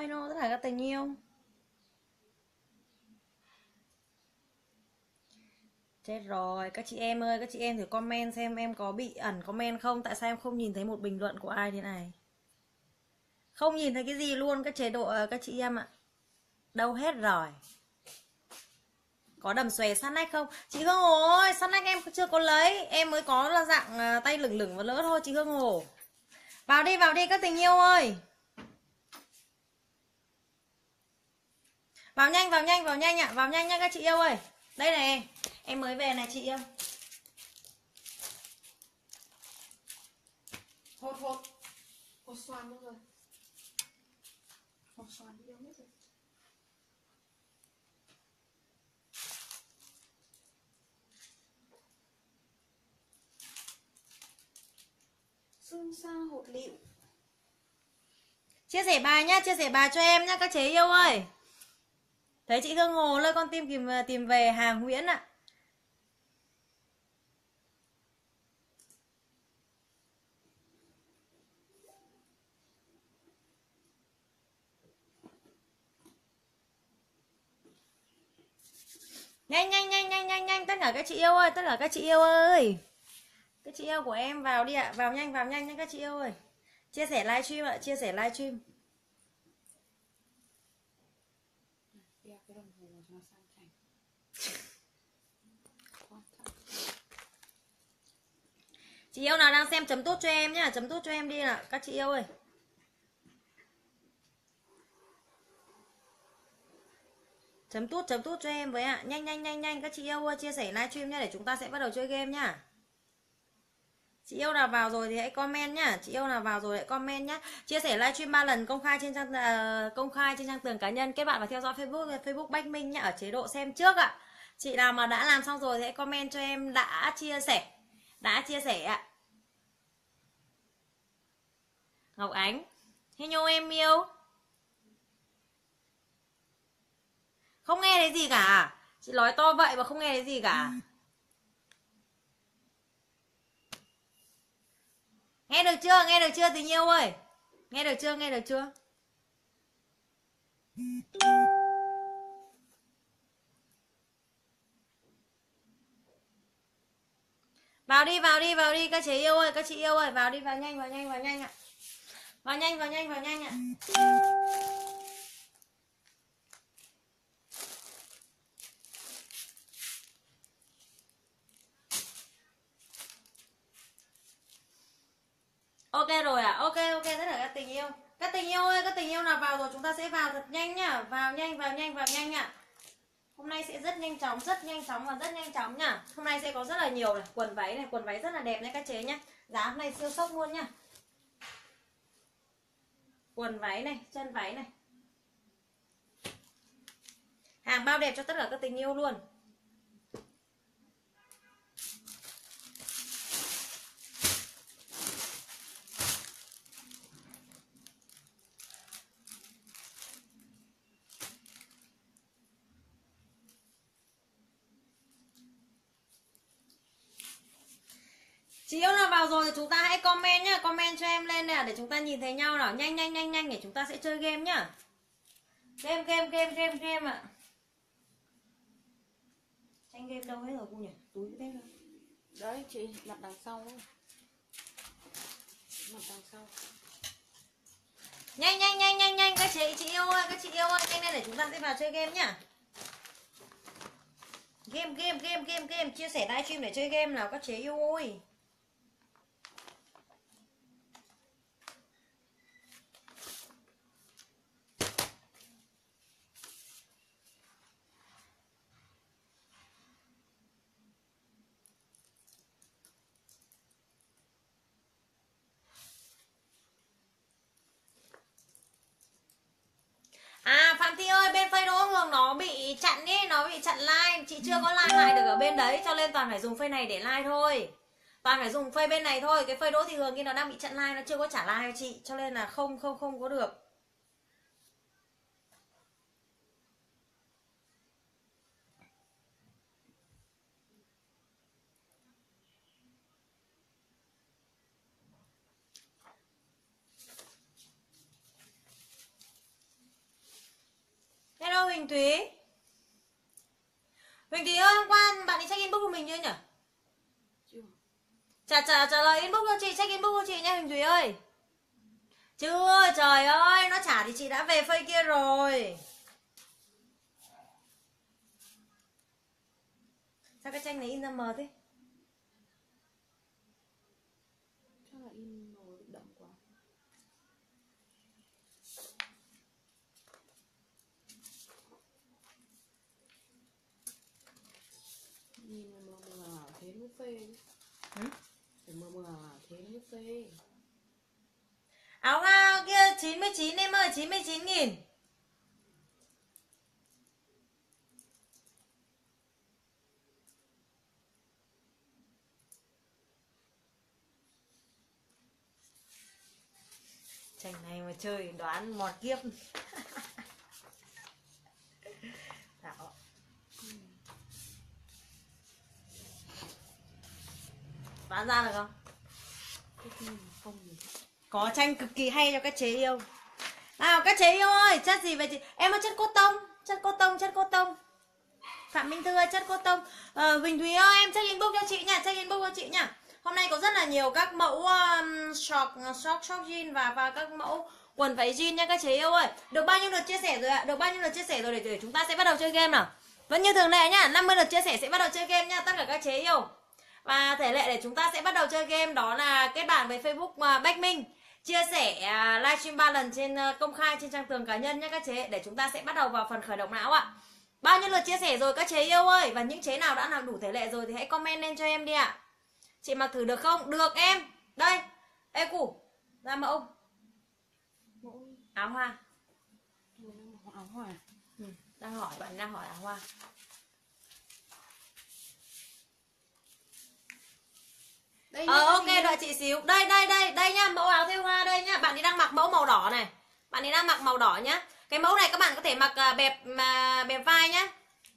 hello tất cả các tình yêu. Chết rồi, các chị em ơi, các chị em thử comment xem em có bị ẩn comment không? Tại sao em không nhìn thấy một bình luận của ai thế này? Không nhìn thấy cái gì luôn các chế độ các chị em ạ. Đâu hết rồi? Có đầm xòe sát nách không? Chị Hương Hồ ơi, sát nách em chưa có lấy, em mới có là dạng tay lửng lửng và lỡ thôi chị Hương Hồ. Vào đi các tình yêu ơi. Vào nhanh ạ, vào nhanh nha các chị yêu ơi. Đây này, em mới về này chị yêu. Hột xoàn luôn rồi. Hột xoàn đi đâu hết rồi. Xương xa hột lựu. Chia sẻ bài nhá, chia sẻ bài cho em nhá các chế yêu ơi. Thấy chị Hương Hồ ơi, con tìm về hàng Nguyễn ạ. Nhanh tất cả các chị yêu ơi, tất cả các chị yêu ơi. Các chị yêu của em vào đi ạ, vào nhanh nha các chị yêu ơi. Chia sẻ livestream ạ, chia sẻ livestream. Đeo cái đồng hồ nó sang chảnh. Chị yêu nào đang xem chấm tốt cho em nhá, chấm tốt cho em đi nào các chị yêu ơi. Chấm tốt cho em với ạ. Nhanh các chị yêu ơi, chia sẻ livestream nhá để chúng ta sẽ bắt đầu chơi game nhá. Chị yêu nào vào rồi thì hãy comment nhá. Chị yêu nào vào rồi hãy comment nhá. Chia sẻ livestream 3 lần công khai trên trang tường cá nhân. Kết bạn và theo dõi Facebook Bách Minh nhá, ở chế độ xem trước ạ. Chị nào mà đã làm xong rồi thì hãy comment cho em đã chia sẻ. Đã chia sẻ ạ. Ngọc Ánh. Hello em yêu. Không nghe thấy gì cả. Chị nói to vậy mà không nghe thấy gì cả. Nghe được chưa tình yêu ơi? Nghe được chưa? Vào đi các chị yêu ơi, vào đi, vào nhanh ạ. Vào nhanh ạ. Ok rồi ạ, ok tất cả các tình yêu. Các tình yêu ơi, các tình yêu nào vào rồi chúng ta sẽ vào thật nhanh nhá. Vào nhanh ạ. Hôm nay sẽ rất nhanh chóng nhá. Hôm nay sẽ có rất là nhiều này, quần váy rất là đẹp nha các chế nhá. Giá hôm nay siêu sốc luôn nhá. Quần váy này, chân váy này. Hàng bao đẹp cho tất cả các tình yêu luôn. Chị yêu nào vào rồi thì chúng ta hãy comment nhá, comment cho em lên nè để chúng ta nhìn thấy nhau nào. Nhanh để chúng ta sẽ chơi game nhá. Game ạ. Tranh game đâu hết rồi cô nhỉ? Túi cái rồi. Đấy chị, mặt đằng sau ấy. Mặt đằng sau. Nhanh các chị yêu ơi, nhanh lên để chúng ta sẽ vào chơi game nhá. Game, chia sẻ livestream để chơi game nào các chế yêu ơi. À Phạm Thị ơi, bên Facebook Đỗ Hương nó bị chặn ý, nó bị chặn like. Chị chưa có like lại được ở bên đấy, cho nên toàn phải dùng Facebook này để like thôi. Toàn phải dùng Facebook bên này thôi. Cái Facebook Đỗ Thị Hương kia nó đang bị chặn like, nó chưa có trả like cho chị, cho nên là không có được. Huỳnh Thúy. Huỳnh Thúy ơi, hôm qua bạn đi check inbox của mình chưa nhỉ? Chưa. Trả lời inbox cho chị, check inbox cho chị nha Huỳnh Thúy ơi. Chưa, trời ơi, nó trả thì chị đã về phây kia rồi. Sao cái tranh này in ra mờ thế? Chắc là in màu đậm quá. Nhìn mờ mờ thế nó phê. Phải mờ mờ thế nó phê. Áo hoa kia 99 em ơi, 99.000. Tranh này mà chơi đoán mọt kiếp. Thảo. Đoán ra được không? Không gì. Có tranh cực kỳ hay cho các chế yêu. Nào các chế yêu ơi, chất gì về chị? Em ơi, chất cốt tông, chất cốt tông, chất cốt tông. Phạm Minh Thư ơi, chất cốt tông. Huỳnh Thúy ơi, em check inbox cho chị nha, check inbox cho chị nha. Hôm nay có rất là nhiều các mẫu short jean và các mẫu quần váy jean nha các chế yêu ơi. Được bao nhiêu lượt chia sẻ rồi ạ? Được bao nhiêu lượt chia sẻ rồi để chúng ta sẽ bắt đầu chơi game nào. Vẫn như thường lệ nhá, 50 lượt chia sẻ sẽ bắt đầu chơi game nha tất cả các chế yêu. Và thể lệ để chúng ta sẽ bắt đầu chơi game đó là kết bạn với Facebook Bách Minh. Chia sẻ livestream 3 lần trên công khai trên trang tường cá nhân nhé các chế, để chúng ta sẽ bắt đầu vào phần khởi động não ạ. Bao nhiêu lượt chia sẻ rồi các chế yêu ơi? Và những chế nào đã làm đủ thể lệ rồi thì hãy comment lên cho em đi ạ. Chị mặc thử được không? Được em. Đây. Ê củ. Ra mẫu. Áo hoa. Áo hoa. Đang hỏi, bạn đang hỏi áo hoa. Ok, đợi chị xíu. Đây nhá, mẫu áo thêu hoa đây nhá. Bạn ấy đang mặc mẫu màu đỏ này. Bạn ấy đang mặc màu đỏ nhá. Cái mẫu này các bạn có thể mặc bẹp vai nhá.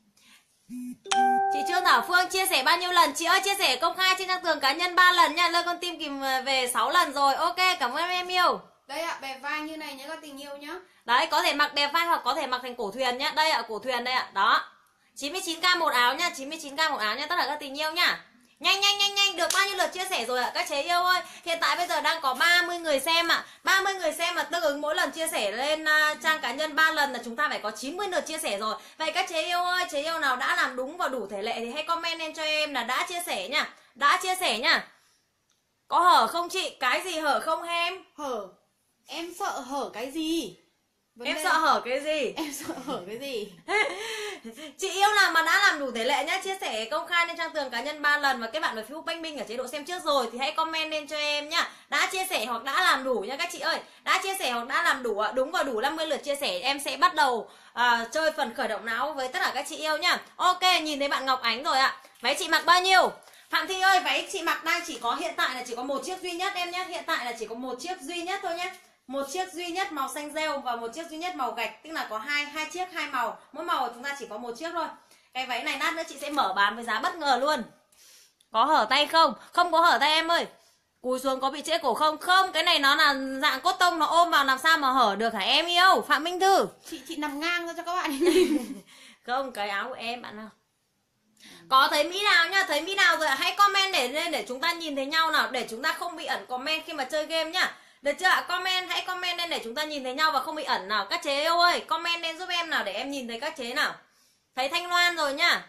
Chị Trương Thảo Phương chia sẻ bao nhiêu lần? Chị ơi, chia sẻ công khai trên trang tường cá nhân 3 lần nha. Lơ con tim kìm về 6 lần rồi. Ok, cảm ơn em yêu. Đây ạ, bẹp vai như này nhé các tình yêu nhá. Đấy, có thể mặc bẹp vai hoặc có thể mặc thành cổ thuyền nhá. Đây ạ, cổ thuyền đây ạ. Đó. 99k một áo nha, 99k một áo nha tất cả các tình yêu nhá. Nhanh, được bao nhiêu lượt chia sẻ rồi ạ các chế yêu ơi? Hiện tại bây giờ đang có 30 người xem ạ. 30 người xem mà tương ứng mỗi lần chia sẻ lên trang cá nhân 3 lần là chúng ta phải có 90 lượt chia sẻ rồi. Vậy các chế yêu ơi, chế yêu nào đã làm đúng và đủ thể lệ thì hãy comment lên cho em là đã chia sẻ nhá. Đã chia sẻ nhá. Có hở không chị? Cái gì hở không em? Hở. Em sợ hở cái gì? Em sợ hở cái gì? Em sợ hở cái gì? Chị yêu nào mà đã làm đủ thể lệ nhá, chia sẻ công khai lên trang tường cá nhân 3 lần và kết bạn với Facebook Bách Minh ở chế độ xem trước rồi thì hãy comment lên cho em nhá. Đã chia sẻ hoặc đã làm đủ nha các chị ơi. Đã chia sẻ hoặc đã làm đủ ạ. Đúng và đủ 50 lượt chia sẻ em sẽ bắt đầu chơi phần khởi động não với tất cả các chị yêu nhá. Ok, nhìn thấy bạn Ngọc Ánh rồi ạ. Váy chị mặc bao nhiêu? Phạm Thị ơi, váy chị mặc đang chỉ có hiện tại là chỉ có một chiếc duy nhất em nhé. Hiện tại là chỉ có một chiếc duy nhất thôi nhé. Một chiếc duy nhất màu xanh rêu và một chiếc duy nhất màu gạch, tức là có hai chiếc hai màu, mỗi màu chúng ta chỉ có một chiếc thôi. Cái váy này lát nữa chị sẽ mở bán với giá bất ngờ luôn. Có hở tay không? Không có hở tay em ơi. Cúi xuống có bị trễ cổ không? Không, cái này nó là dạng cốt tông, nó ôm vào làm sao mà hở được hả em yêu? Phạm Minh Thư. Chị nằm ngang ra cho các bạn. Không, cái áo của em bạn nào. Có thấy Mỹ nào nhá, thấy Mỹ nào rồi hãy comment để lên để chúng ta nhìn thấy nhau nào, để chúng ta không bị ẩn comment khi mà chơi game nhá. Được chưa ạ? Hãy comment lên để chúng ta nhìn thấy nhau và không bị ẩn nào. Các chế yêu ơi, comment lên giúp em nào để em nhìn thấy các chế nào. Thấy Thanh Loan rồi nhá.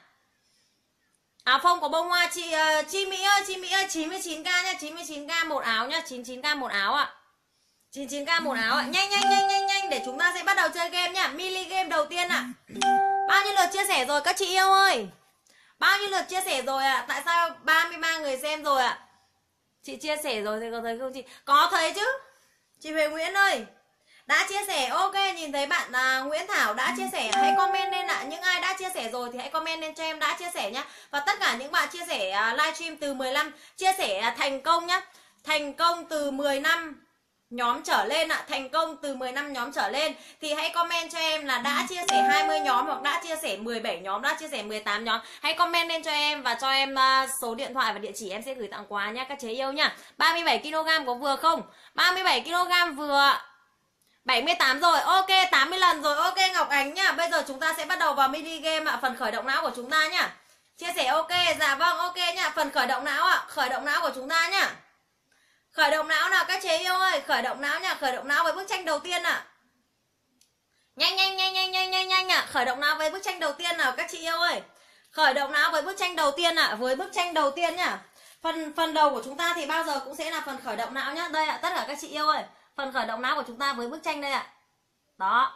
Áo phông có bông hoa chị Chi Mỹ ơi, 99k nhá, 99k một áo nhá, 99k một áo ạ. 99k một áo ạ. Nhanh để chúng ta sẽ bắt đầu chơi game nhá. Mini game đầu tiên ạ. Bao nhiêu lượt chia sẻ rồi các chị yêu ơi? Bao nhiêu lượt chia sẻ rồi ạ? Tại sao 33 người xem rồi ạ? Chị chia sẻ rồi thì có thấy không chị? Có thấy chứ. Chị Huệ Nguyễn ơi, đã chia sẻ. Ok, nhìn thấy bạn Nguyễn Thảo đã chia sẻ. Hãy comment lên ạ. Những ai đã chia sẻ rồi thì hãy comment lên cho em đã chia sẻ nhá. Và tất cả những bạn chia sẻ livestream từ 15 chia sẻ thành công nhá. Thành công từ 10 năm nhóm trở lên ạ. Thành công từ 10 năm nhóm trở lên thì hãy comment cho em là đã chia sẻ 20 nhóm hoặc đã chia sẻ 17 nhóm, đã chia sẻ 18 nhóm. Hãy comment lên cho em và cho em số điện thoại và địa chỉ, em sẽ gửi tặng quà nhá các chế yêu nhá. 37kg có vừa không? 37kg vừa. 78 rồi, ok, 80 lần rồi, ok Ngọc Ánh nhá. Bây giờ chúng ta sẽ bắt đầu vào mini game ạ, phần khởi động não của chúng ta nhá. Chia sẻ ok, dạ vâng, ok nhá. Phần khởi động não ạ, khởi động não của chúng ta nhá. Khởi động não nào các chế yêu ơi, khởi động não nha, khởi động não với bức tranh đầu tiên ạ. Nhanh nhanh nhanh nhanh nhanh nhanh nhanh ạ, khởi động não với bức tranh đầu tiên nào các chị yêu ơi. Khởi động não với bức tranh đầu tiên ạ, với bức tranh đầu tiên nhá. Phần đầu của chúng ta thì bao giờ cũng sẽ là phần khởi động não nhá. Đây ạ, tất cả các chị yêu ơi. Phần khởi động não của chúng ta với bức tranh đây ạ. Đó.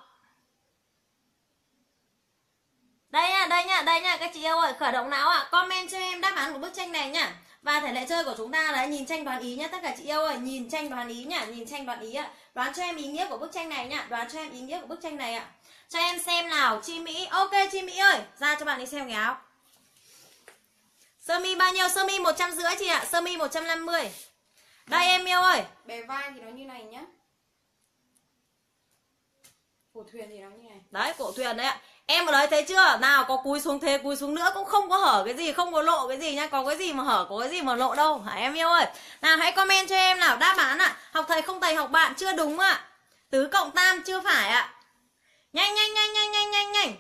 Đây nhá các chị yêu ơi, khởi động não ạ. Comment cho em đáp án của bức tranh này nhá. Và thể lệ chơi của chúng ta là nhìn tranh đoán ý nhá tất cả chị yêu ơi, nhìn tranh đoán ý nhá, nhìn tranh đoán ý ạ. Đoán cho em ý nghĩa của bức tranh này nhá, đoán cho em ý nghĩa của bức tranh này ạ. Cho em xem nào, Chi Mỹ. Ok Chi Mỹ ơi, ra cho bạn đi xem cái áo. Sơ mi bao nhiêu? Sơ mi 150 chị ạ, sơ mi 150. Đây em yêu ơi. Bề vai thì nó như này nhá. Cổ thuyền thì nó như này. Đấy, cổ thuyền đấy ạ. Em ở đấy thấy chưa? Nào có cúi xuống thế, cúi xuống nữa cũng không có hở cái gì, không có lộ cái gì nhá. Có cái gì mà hở, có cái gì mà lộ đâu hả em yêu ơi. Nào hãy comment cho em nào, đáp án ạ. Học thầy không thầy học bạn chưa đúng ạ. Tứ cộng tam chưa phải ạ. Nhanh nhanh nhanh nhanh nhanh nhanh nhanh.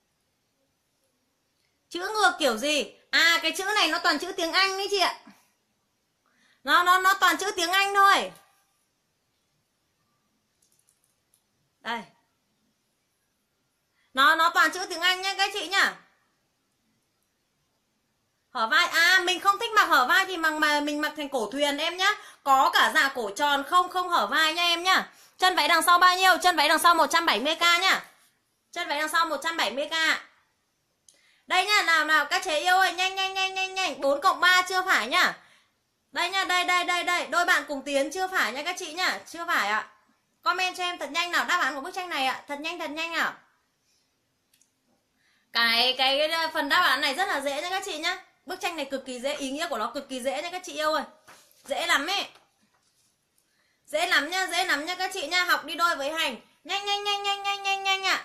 Chữ ngược kiểu gì? À cái chữ này nó toàn chữ tiếng Anh đấy chị ạ. Nó toàn chữ tiếng Anh thôi. Đây. Nó toàn chữ tiếng Anh nhá các chị nhá. Hở vai, à mình không thích mặc hở vai thì mình mặc thành cổ thuyền em nhá. Có cả dạ cổ tròn không hở vai nha em nhá. Chân váy đằng sau bao nhiêu? Chân váy đằng sau 170k nhá. Chân váy đằng sau 170k. Đây nhá, nào các chế yêu ơi, nhanh nhanh nhanh nhanh nhanh. 4 cộng 3 chưa phải nhá. Đây nhá, đây. Đôi bạn cùng tiến chưa phải nha các chị nhá, chưa phải ạ. Comment cho em thật nhanh nào đáp án của bức tranh này ạ, thật nhanh nào. Cái phần đáp án này rất là dễ nha các chị nhá. Bức tranh này cực kỳ dễ, ý nghĩa của nó cực kỳ dễ nha các chị yêu ơi. Dễ lắm ấy. Dễ lắm nha các chị nha, học đi đôi với hành. Nhanh ạ.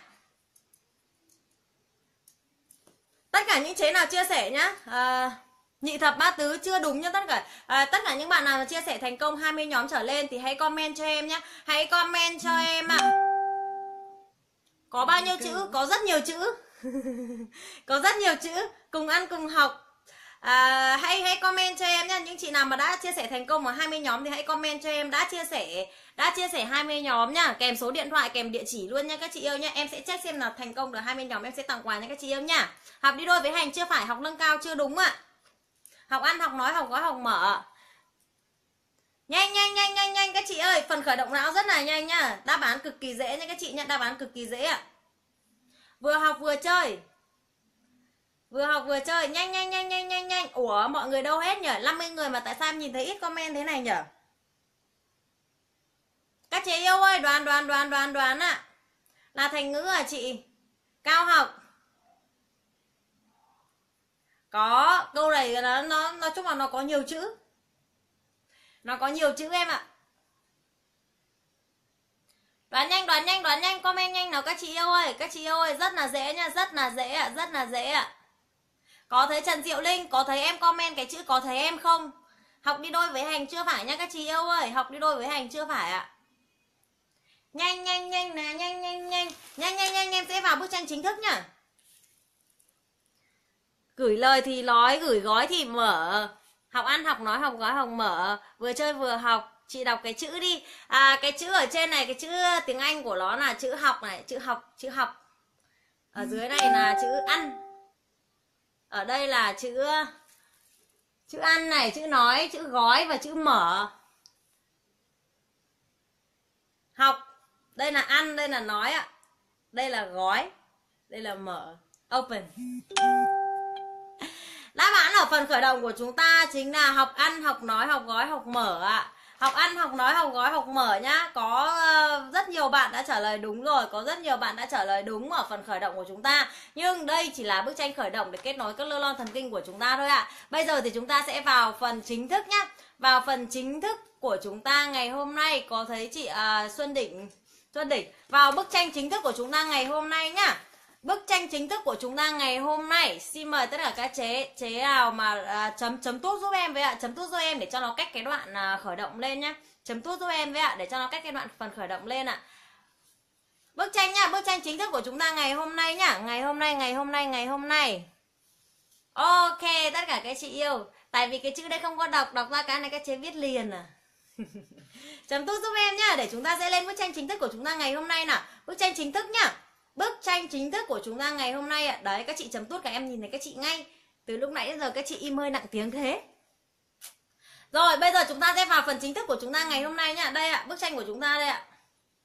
Tất cả những chế nào chia sẻ nhá. Nhị thập bát tứ chưa đúng nha tất cả những bạn nào chia sẻ thành công 20 nhóm trở lên thì hãy comment cho em nhá. Hãy comment cho em ạ. Có bao nhiêu chữ? Có rất nhiều chữ. Có rất nhiều chữ. Cùng ăn cùng học. Hãy comment cho em nhá. Những chị nào mà đã chia sẻ thành công ở 20 nhóm thì hãy comment cho em đã chia sẻ 20 nhóm nhá, kèm số điện thoại, kèm địa chỉ luôn nha các chị yêu nhá. Em sẽ check xem là thành công được 20 nhóm em sẽ tặng quà nha các chị yêu nhá. Học đi đôi với hành chưa phải, học nâng cao chưa đúng ạ. Học ăn, học nói, học gói, học mở. Nhanh các chị ơi, phần khởi động não rất là nhanh nhá. Đáp án cực kỳ dễ nha các chị nhá, đáp án cực kỳ dễ ạ. Vừa học vừa chơi. Nhanh. Ủa mọi người đâu hết nhỉ? 50 người mà tại sao em nhìn thấy ít comment thế này nhỉ? Các chị yêu ơi, đoán ạ. Là thành ngữ à chị? Cao học. Có, câu này nó nói chung là nó có nhiều chữ. Nó có nhiều chữ em ạ. Đoán nhanh, comment nhanh nào các chị yêu ơi. Các chị yêu ơi, rất là dễ nha, rất là dễ ạ. Có thấy Trần Diệu Linh, có thấy em comment cái chữ có thấy em không? Học đi đôi với hành chưa phải nha các chị yêu ơi, học đi đôi với hành chưa phải ạ. Nhanh em sẽ vào bức tranh chính thức nhá. Gửi lời thì nói, gửi gói thì mở. Học ăn, học nói, học gói, học mở. Vừa chơi vừa học. Chị đọc cái chữ đi. Cái chữ ở trên này, cái chữ tiếng Anh của nó là chữ học này, chữ học. Ở dưới này là chữ ăn. Ở đây là chữ ăn này, chữ nói, chữ gói và chữ mở. Học, đây là ăn, đây là nói ạ. Đây là gói, đây là mở. Open. Đáp án ở phần khởi động của chúng ta chính là học ăn, học nói, học gói, học mở ạ. Học ăn, học nói, học gói, học mở nhá. Có rất nhiều bạn đã trả lời đúng rồi. Có rất nhiều bạn đã trả lời đúng ở phần khởi động của chúng ta. Nhưng đây chỉ là bức tranh khởi động để kết nối các neuron thần kinh của chúng ta thôi ạ. Bây giờ thì chúng ta sẽ vào phần chính thức nhá. Vào phần chính thức của chúng ta ngày hôm nay. Có thấy chị Xuân Đỉnh. Vào bức tranh chính thức của chúng ta ngày hôm nay nhá. Bức tranh chính thức của chúng ta ngày hôm nay. Xin mời tất cả các chế nào mà chấm tuốt giúp em với ạ. Chấm tuốt giúp em để cho nó cách cái đoạn khởi động lên nhá. Chấm tuốt giúp em với ạ để cho nó cách cái đoạn phần khởi động lên ạ. Bức tranh nhá, bức tranh chính thức của chúng ta ngày hôm nay nhá. Ngày hôm nay. Ok, tất cả các chị yêu. Tại vì cái chữ đây không có đọc ra cái này các chế viết liền à. Chấm tút giúp em nhá, để chúng ta sẽ lên bức tranh chính thức của chúng ta ngày hôm nay nào. Bức tranh chính thức nhá. Bức tranh chính thức của chúng ta ngày hôm nay ạ. Đấy, các chị chấm tút, các em nhìn thấy các chị ngay. Từ lúc nãy đến giờ các chị im hơi nặng tiếng thế. Rồi, bây giờ chúng ta sẽ vào phần chính thức của chúng ta ngày hôm nay nhá. Đây ạ, bức tranh của chúng ta đây ạ.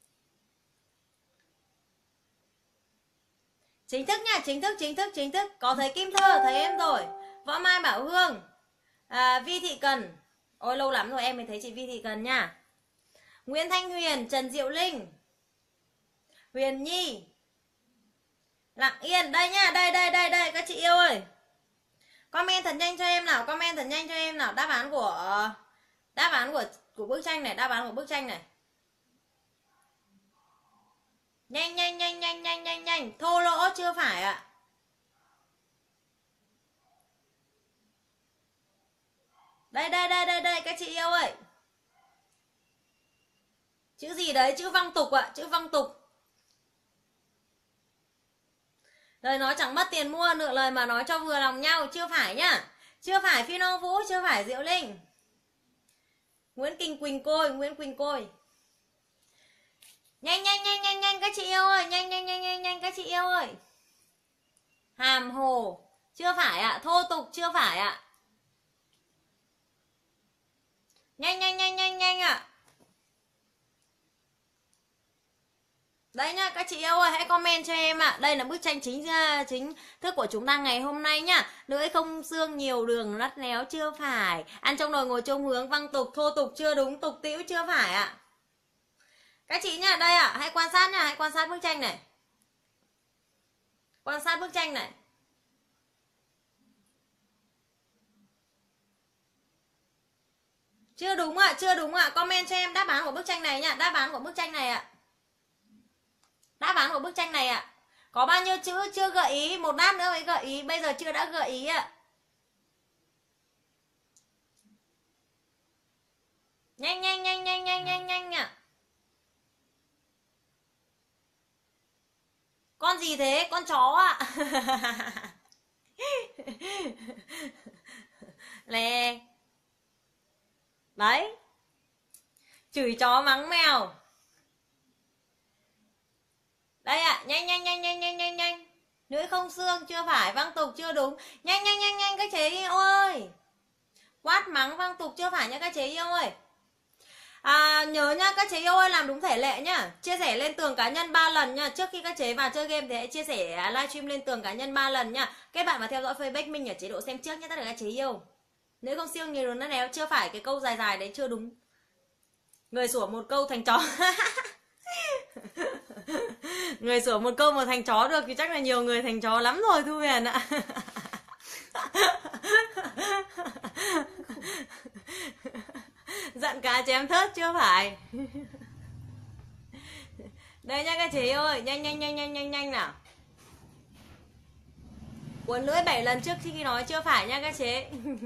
Chính thức nha, chính thức. Có thấy Kim Thơ, thấy em rồi. Võ Mai Bảo Hương, Vi Thị Cần. Ôi lâu lắm rồi em mới thấy chị Vi Thị Cần nha. Nguyễn Thanh Huyền, Trần Diệu Linh, Huyền Nhi, Lặng Yên. Đây nhá, đây các chị yêu ơi. Comment thật nhanh cho em nào, Đáp án của bức tranh này, Nhanh. Thô lỗ chưa phải ạ. Đây các chị yêu ơi. Chữ gì đấy, chữ văng tục ạ, chữ văng tục. Lời nói chẳng mất tiền mua, nửa lời mà nói cho vừa lòng nhau, chưa phải nhá. Chưa phải Phi Nông Vũ, chưa phải Diệu Linh. Nguyễn Quỳnh Côi. Nhanh các chị yêu ơi, nhanh các chị yêu ơi. Hàm Hồ, chưa phải ạ. Thô tục, chưa phải ạ. Nhanh ạ. Đấy nhá, các chị yêu ơi, hãy comment cho em ạ. Đây là bức tranh chính thức của chúng ta ngày hôm nay nhá. Lưỡi không xương, nhiều đường, lắt léo, chưa phải. Ăn trong nồi ngồi trông hướng, văng tục, thô tục, chưa đúng, tục tĩu, chưa phải ạ. Các chị nhá, đây ạ, hãy quan sát nhá, quan sát bức tranh này. Chưa đúng ạ, comment cho em đáp án của bức tranh này nhá, đáp án của bức tranh này ạ. Có bao nhiêu chữ chưa gợi ý, một lát nữa mới gợi ý, bây giờ chưa đã gợi ý ạ. Nhanh ạ. Con gì thế? Con chó ạ. Lè. Đấy. Chửi chó mắng mèo. Đây ạ, nhanh. Lưỡi không xương, chưa phải. Văng tục, chưa đúng. Nhanh các chế yêu ơi. Quát mắng văng tục, chưa phải nha các chế yêu ơi. Nhớ nhá, các chế yêu ơi, làm đúng thể lệ nhá. Chia sẻ lên tường cá nhân 3 lần nha. Trước khi các chế vào chơi game thì hãy chia sẻ livestream lên tường cá nhân 3 lần nha. Các bạn mà theo dõi Facebook mình ở chế độ xem trước nhé, tất cả các chế yêu. Nếu không siêu nhiều nó néo, chưa phải, cái câu dài đấy chưa đúng. Người sủa một câu thành chó. Người sủa một câu mà thành chó được thì chắc là nhiều người thành chó lắm rồi Thu Huyền ạ. Giận cá chém thớt, chưa phải. Đây nha các chị ơi, nhanh nào. Cuốn lưỡi 7 lần trước khi nói, chưa phải nha các chế.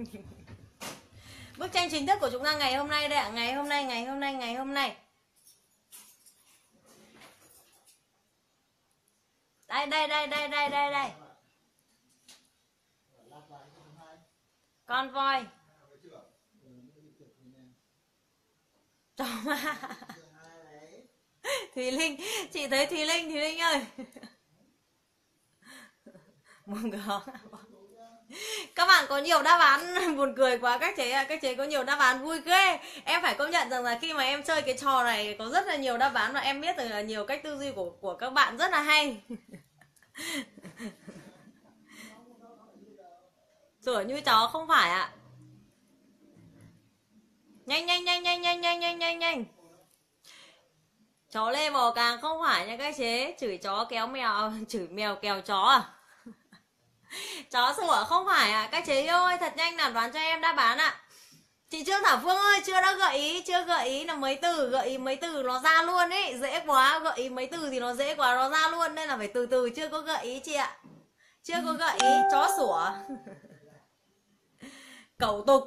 Bức tranh chính thức của chúng ta ngày hôm nay đây ạ, ngày hôm nay. Đây. Con voi. Chó ma. Thùy Linh, chị thấy Thùy Linh ơi. Các bạn có nhiều đáp án buồn cười quá, các chế có nhiều đáp án vui ghê. Em phải công nhận rằng là khi mà em chơi cái trò này có rất là nhiều đáp án và em biết được là nhiều cách tư duy của các bạn rất là hay. Sủa như chó không phải ạ. Nhanh. Chó lê bò càng không phải nha các chế. Chửi chó kéo mèo, chửi mèo kéo chó à. Chó sủa không phải ạ. Các chế yêu ơi, thật nhanh nào, đoán cho em đáp án ạ. Chị Trương Thảo Phương ơi, chưa gợi ý là mấy từ, gợi ý mấy từ nó ra luôn ấy, dễ quá, gợi ý mấy từ thì nó dễ quá, nó ra luôn, nên là phải từ từ, chưa có gợi ý chị ạ. Chưa có gợi ý, chó sủa. Cẩu tục.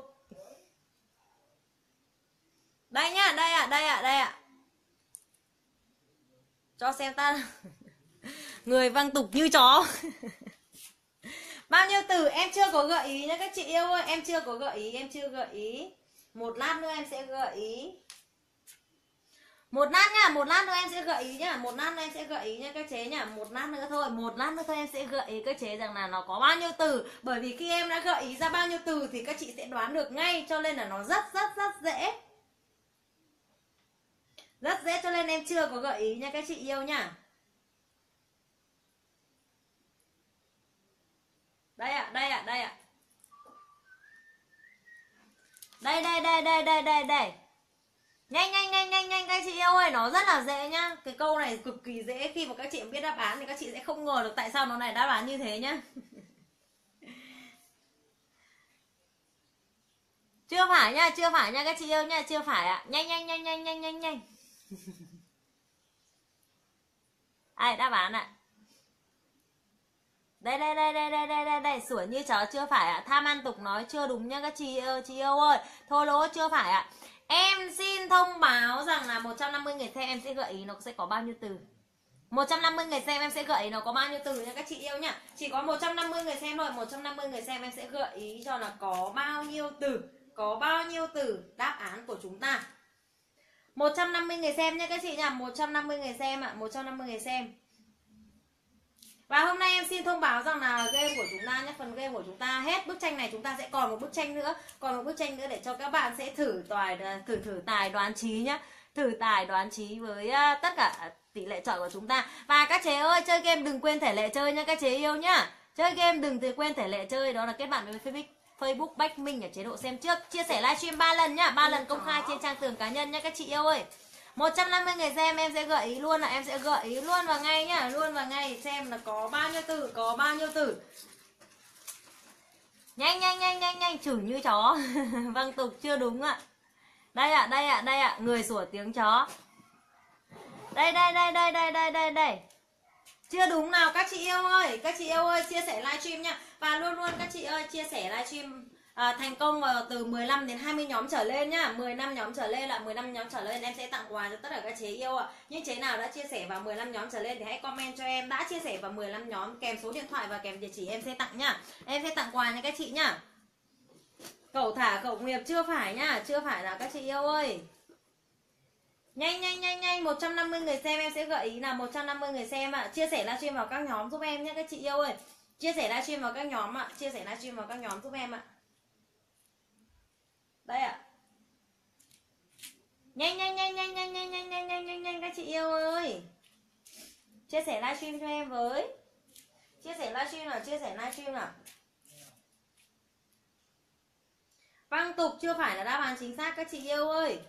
Đây nhá, đây ạ. Cho xem ta. Người văng tục như chó. Bao nhiêu từ em chưa có gợi ý nhá các chị yêu ơi. Em chưa có gợi ý, em chưa gợi ý. Một lát nữa em sẽ gợi ý. Một lát nhá, một lát nữa em sẽ gợi ý nhá. Một lát nữa em sẽ gợi ý nhá các chế nhá. Một lát nữa thôi, một lát nữa thôi em sẽ gợi ý các chế rằng là nó có bao nhiêu từ. Bởi vì khi em đã gợi ý ra bao nhiêu từ thì các chị sẽ đoán được ngay. Cho nên là nó rất dễ. Rất dễ cho nên em chưa có gợi ý nha các chị yêu nhá. Đây ạ, đây ạ, đây ạ. Đây. Nhanh các chị yêu ơi, nó rất là dễ nhá. Cái câu này cực kỳ dễ, khi mà các chị biết đáp án thì các chị sẽ không ngờ được tại sao nó lại đáp án như thế nhá. Chưa phải nha các chị yêu nha, chưa phải ạ. Nhanh. Ai đáp án ạ? Đây, sủa như chó chưa phải ạ. Tham ăn tục nói chưa đúng nha các chị yêu ơi. Thô lỗ chưa phải ạ. Em xin thông báo rằng là 150 người xem em sẽ gợi ý nó sẽ có bao nhiêu từ. 150 người xem em sẽ gợi ý nó có bao nhiêu từ nha các chị yêu nhá. Chỉ có 150 người xem thôi. 150 người xem em sẽ gợi ý cho là có bao nhiêu từ. Có bao nhiêu từ đáp án của chúng ta. 150 người xem nha các chị nha. 150 người xem ạ. 150 người xem. Và hôm nay em xin thông báo rằng là game của chúng ta nhé, phần game của chúng ta hết bức tranh này, chúng ta sẽ còn một bức tranh nữa, để cho các bạn sẽ thử tài đoán trí nhá, thử tài đoán trí với tất cả tỷ lệ chọi của chúng ta. Và các chế ơi, chơi game đừng quên thể lệ chơi nha các chế yêu nhá. Chơi game đừng quên thể lệ chơi, đó là kết bạn với Facebook Bách Minh ở chế độ xem trước, chia sẻ livestream 3 lần nhá, 3 lần công khai trên trang tường cá nhân nha các chị yêu ơi. 150 người xem em sẽ gợi ý luôn, là em sẽ gợi ý luôn vào ngay nhá, luôn vào ngay xem là có bao nhiêu từ, có bao nhiêu từ. Nhanh, chửi như chó. Vâng tục chưa đúng ạ. Đây ạ, người sủa tiếng chó. Đây. Chưa đúng nào các chị yêu ơi, chia sẻ livestream nha. Và luôn các chị ơi, chia sẻ livestream thành công từ 15 đến 20 nhóm trở lên nhá. 15 nhóm trở lên là 15 nhóm trở lên em sẽ tặng quà cho tất cả các chế yêu ạ. Những chế nào đã chia sẻ vào 15 nhóm trở lên thì hãy comment cho em đã chia sẻ vào 15 nhóm kèm số điện thoại và kèm địa chỉ em sẽ tặng nhá. Em sẽ tặng quà nha các chị nhá. Cẩu thả cẩu nghiệp chưa phải nhá, chưa phải là các chị yêu ơi. Nhanh 150 người xem em sẽ gợi ý là 150 người xem ạ. Chia sẻ livestream vào các nhóm giúp em nhé các chị yêu ơi. Chia sẻ livestream vào các nhóm ạ, chia sẻ livestream vào các nhóm giúp em ạ. Đây ạ. Nhanh các chị yêu ơi. Chia sẻ livestream cho em với. Chia sẻ livestream nào. Văng tục chưa phải là đáp án chính xác các chị yêu ơi.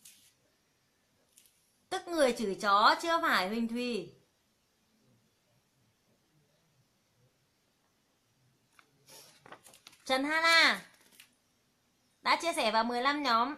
Tức người chửi chó chưa phải Huỳnh Thùy. Trần Hana đã chia sẻ vào 15 nhóm.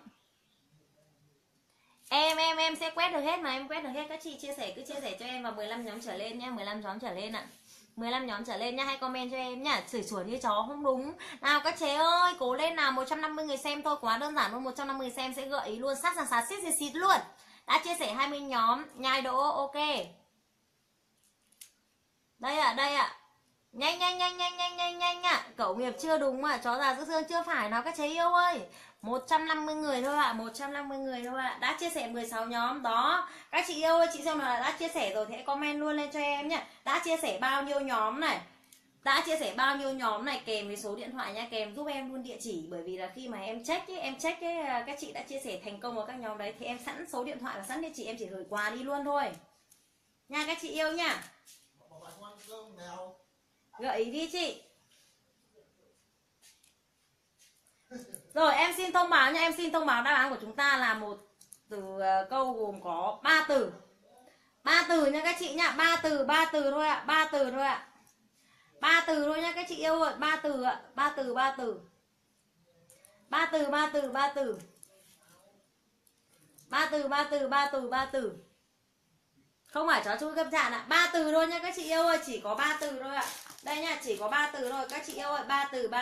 Em sẽ quét được hết mà, em quét được hết. Các chị chia sẻ cứ chia sẻ cho em vào 15 nhóm trở lên nhá, 15 nhóm trở lên ạ. 15 nhóm trở lên nhá, hay comment cho em nhá. Chửi sủa như chó không đúng. Nào các chế ơi, cố lên nào, 150 người xem thôi, quá đơn giản luôn. 150 người xem sẽ gợi ý luôn, sát xít luôn. Đã chia sẻ 20 nhóm, nhai đỗ, ok. Đây ạ. Nhanh ạ. Cẩu nghiệp chưa đúng ạ, chó già giữ xương chưa phải nào các chế yêu ơi. 150 người thôi ạ, 150 người thôi ạ. Đã chia sẻ 16 nhóm đó. Các chị yêu ơi, chị xem là đã chia sẻ rồi thì hãy comment luôn lên cho em nhé. Đã chia sẻ bao nhiêu nhóm này? Đã chia sẻ bao nhiêu nhóm này kèm với số điện thoại nha, kèm giúp em luôn địa chỉ. Bởi vì là khi mà em check các chị đã chia sẻ thành công vào các nhóm đấy thì em sẵn số điện thoại và sẵn địa chỉ, em chỉ gửi quà đi luôn thôi. Nha các chị yêu nha. Gợi ý đi chị. Rồi em xin thông báo nha, em xin thông báo đáp án của chúng ta là một từ câu gồm có 3 từ. 3 từ nha các chị nha, 3 từ thôi ạ, 3 từ thôi ạ. 3 từ thôi nha các chị yêu ơi, 3 từ ạ, 3 từ. 3 từ. 3 từ. Không phải chó chui câm trạng ạ, 3 từ thôi nha các chị yêu ơi, chỉ có 3 từ thôi ạ. Đây nha, chỉ có 3 từ thôi các chị yêu ơi, 3 từ.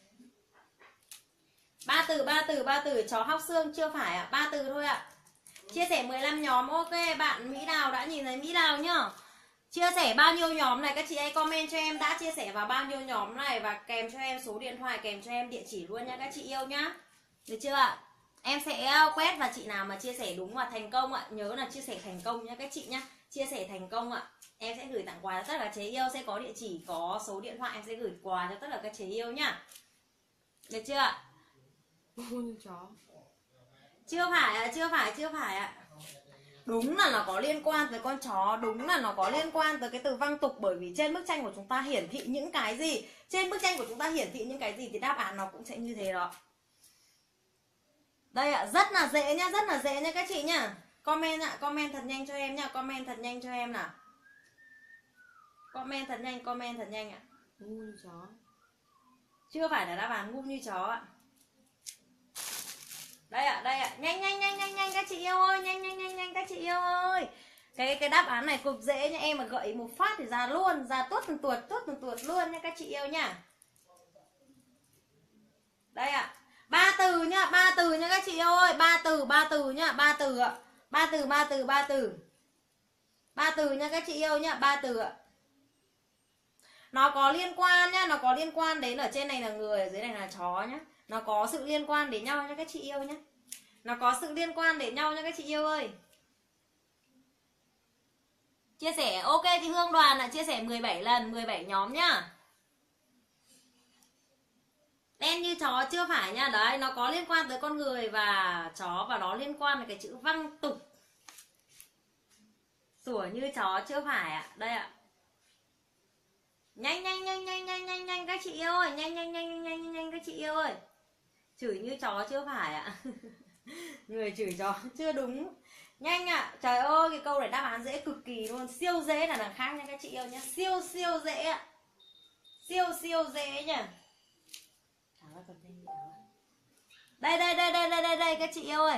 3 từ, chó hóc xương chưa phải ạ, 3 từ thôi ạ. Chia sẻ 15 nhóm. Ok, bạn Mỹ Đào đã nhìn thấy Mỹ Đào nhá. Chia sẻ bao nhiêu nhóm này, các chị ấy comment cho em đã chia sẻ vào bao nhiêu nhóm này, và kèm cho em số điện thoại, kèm cho em địa chỉ luôn nha các chị yêu nhá. Được chưa ạ? Em sẽ quét, và chị nào mà chia sẻ đúng và thành công ạ, nhớ là chia sẻ thành công nha các chị nhá. Chia sẻ thành công ạ, em sẽ gửi tặng quà cho tất cả chế yêu, sẽ có địa chỉ, có số điện thoại, em sẽ gửi quà cho tất cả các chế yêu nhá. Được chưa ạ? Chó. Chưa phải ạ, chưa phải ạ. Đúng là nó có liên quan tới con chó, đúng là nó có liên quan tới cái từ văng tục, bởi vì trên bức tranh của chúng ta hiển thị những cái gì, trên bức tranh của chúng ta hiển thị những cái gì thì đáp án nó cũng sẽ như thế đó. Đây ạ, rất là dễ nhá các chị nhá. Comment ạ, comment thật nhanh cho em nhá, comment thật nhanh cho em nào. Comment thật nhanh ạ. Ngu như chó. Chưa phải là đáp án ngu như chó ạ. Đây ạ, nhanh các chị yêu ơi, nhanh các chị yêu ơi. Cái đáp án này cực dễ nha, em mà gợi một phát thì ra luôn, ra tuốt tuột luôn nha các chị yêu nha. Đây ạ. 3 từ nhá, 3 từ nha các chị yêu ơi, 3 từ nhá, 3 từ ạ. 3 từ. 3 từ nha các chị yêu nhá, 3 từ ạ. Nó có liên quan nhá, nó có liên quan đến, ở trên này là người, ở dưới này là chó nhá. Nó có sự liên quan đến nhau nha các chị yêu nhá. Nó có sự liên quan đến nhau nha các chị yêu ơi. Chia sẻ ok thì Hương Đoàn là chia sẻ 17 lần, 17 nhóm nhá. Đen như chó chưa phải nha. Đấy, nó có liên quan tới con người và chó, và nó liên quan đến cái chữ văng tục. Sủa như chó chưa phải ạ. Đây ạ. Nhanh các chị yêu ơi, nhanh các chị yêu ơi. Chửi như chó chưa phải ạ. Người chửi chó chưa đúng. Nhanh ạ. Trời ơi, cái câu này đáp án dễ cực kỳ luôn, siêu dễ là đằng khác nha các chị yêu nhá. Siêu dễ ạ. Siêu dễ nhá. Đây các chị yêu ơi.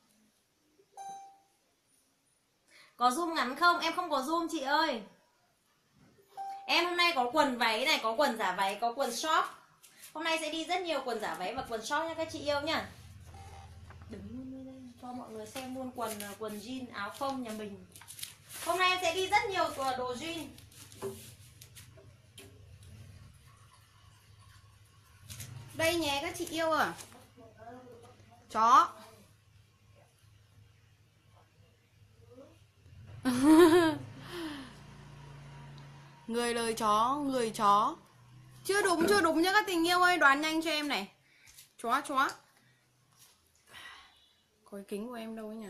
Có zoom ngắn không? Em không có zoom chị ơi. Em hôm nay có quần váy này, có quần giả váy, có quần short. Hôm nay sẽ đi rất nhiều quần giả váy và quần short nha các chị yêu nhá. Đứng luôn đây cho mọi người xem luôn quần jean áo phông nhà mình. Hôm nay em sẽ đi rất nhiều đồ jean. Đây nhé các chị yêu à. Chó. Người lời chó, người chó. Chưa đúng nhá các tình yêu ơi, đoán nhanh cho em này. Chó. Có cái kính của em đâu ấy nhỉ?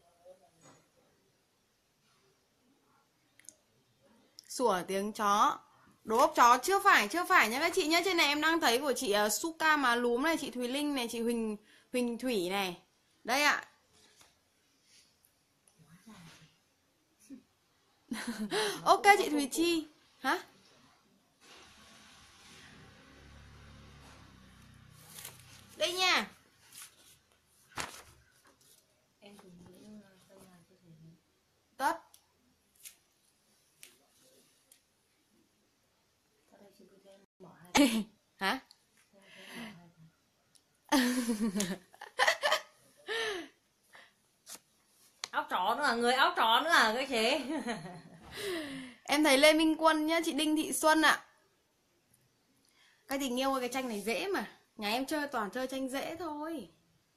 Sủa tiếng chó. Đố ốc chó chưa phải nhá các chị nhá. Trên này em đang thấy của chị Suka Má Lúm này, chị Thùy Linh này, chị Huỳnh Thủy này. Đây ạ. Ok chị Thùy Chi. Hả? Đây nha. Tất. Hả? Áo chó nữa à, người áo chó nữa à các chị. Em thấy Lê Minh Quân nhá, chị Đinh Thị Xuân ạ. Các tình yêu ơi, cái tranh này dễ mà. Nhà em chơi toàn chơi tranh dễ thôi.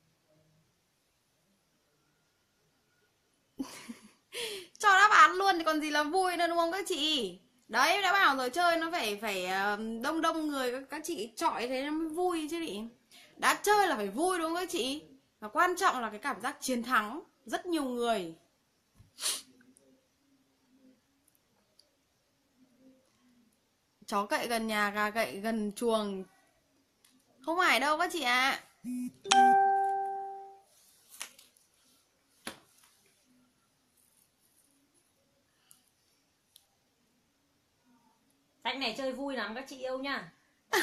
Cho đáp án luôn thì còn gì là vui nữa đúng không các chị? Đấy, em đã bảo rồi, chơi nó phải đông người, các chị chọi thế nó mới vui chứ chị. Đã chơi là phải vui đúng không các chị? Và quan trọng là cái cảm giác chiến thắng. Rất nhiều người. Chó cậy gần nhà, gà cậy gần chuồng. Không phải đâu các chị ạ. Sách này chơi vui lắm các chị yêu nha.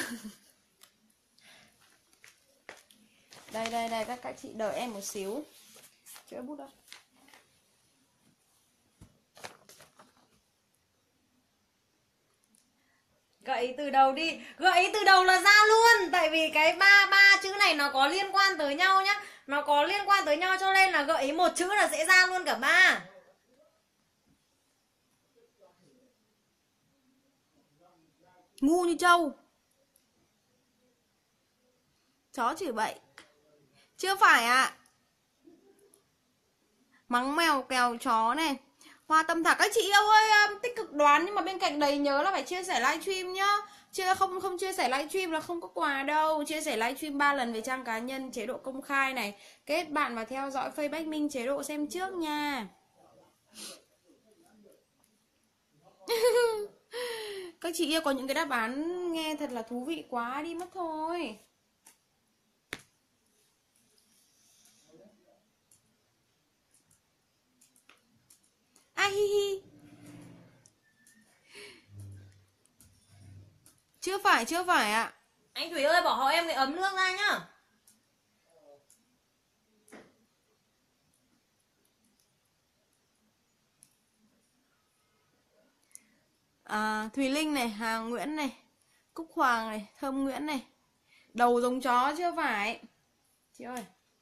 Đây, các chị đợi em một xíu. Chữa bút đâu. Gợi từ đầu đi, gợi từ đầu là ra luôn. Tại vì cái ba chữ này nó có liên quan tới nhau nhá. Nó có liên quan tới nhau cho nên là gợi ý một chữ là sẽ ra luôn cả ba. Ngu như trâu. Chó chửi bậy. Chưa phải ạ. Mắng mèo kèo chó này. Hoa tâm thảo. Các chị yêu ơi, tích cực đoán nhưng mà bên cạnh đấy nhớ là phải chia sẻ livestream nhá. Không chia sẻ livestream là không có quà đâu. Chia sẻ livestream 3 lần về trang cá nhân, chế độ công khai này. Kết bạn và theo dõi Facebook Minh chế độ xem trước nha. Các chị yêu có những cái đáp án nghe thật là thú vị quá đi mất thôi. Ai hi hi. Chưa phải ạ. Anh Thủy ơi, bỏ hộ em cái ấm nước ra nhá. Thùy Linh này, Hà Nguyễn này, Cúc Hoàng này, Thơm Nguyễn này. Đầu giống chó chưa phải. Chị ơi.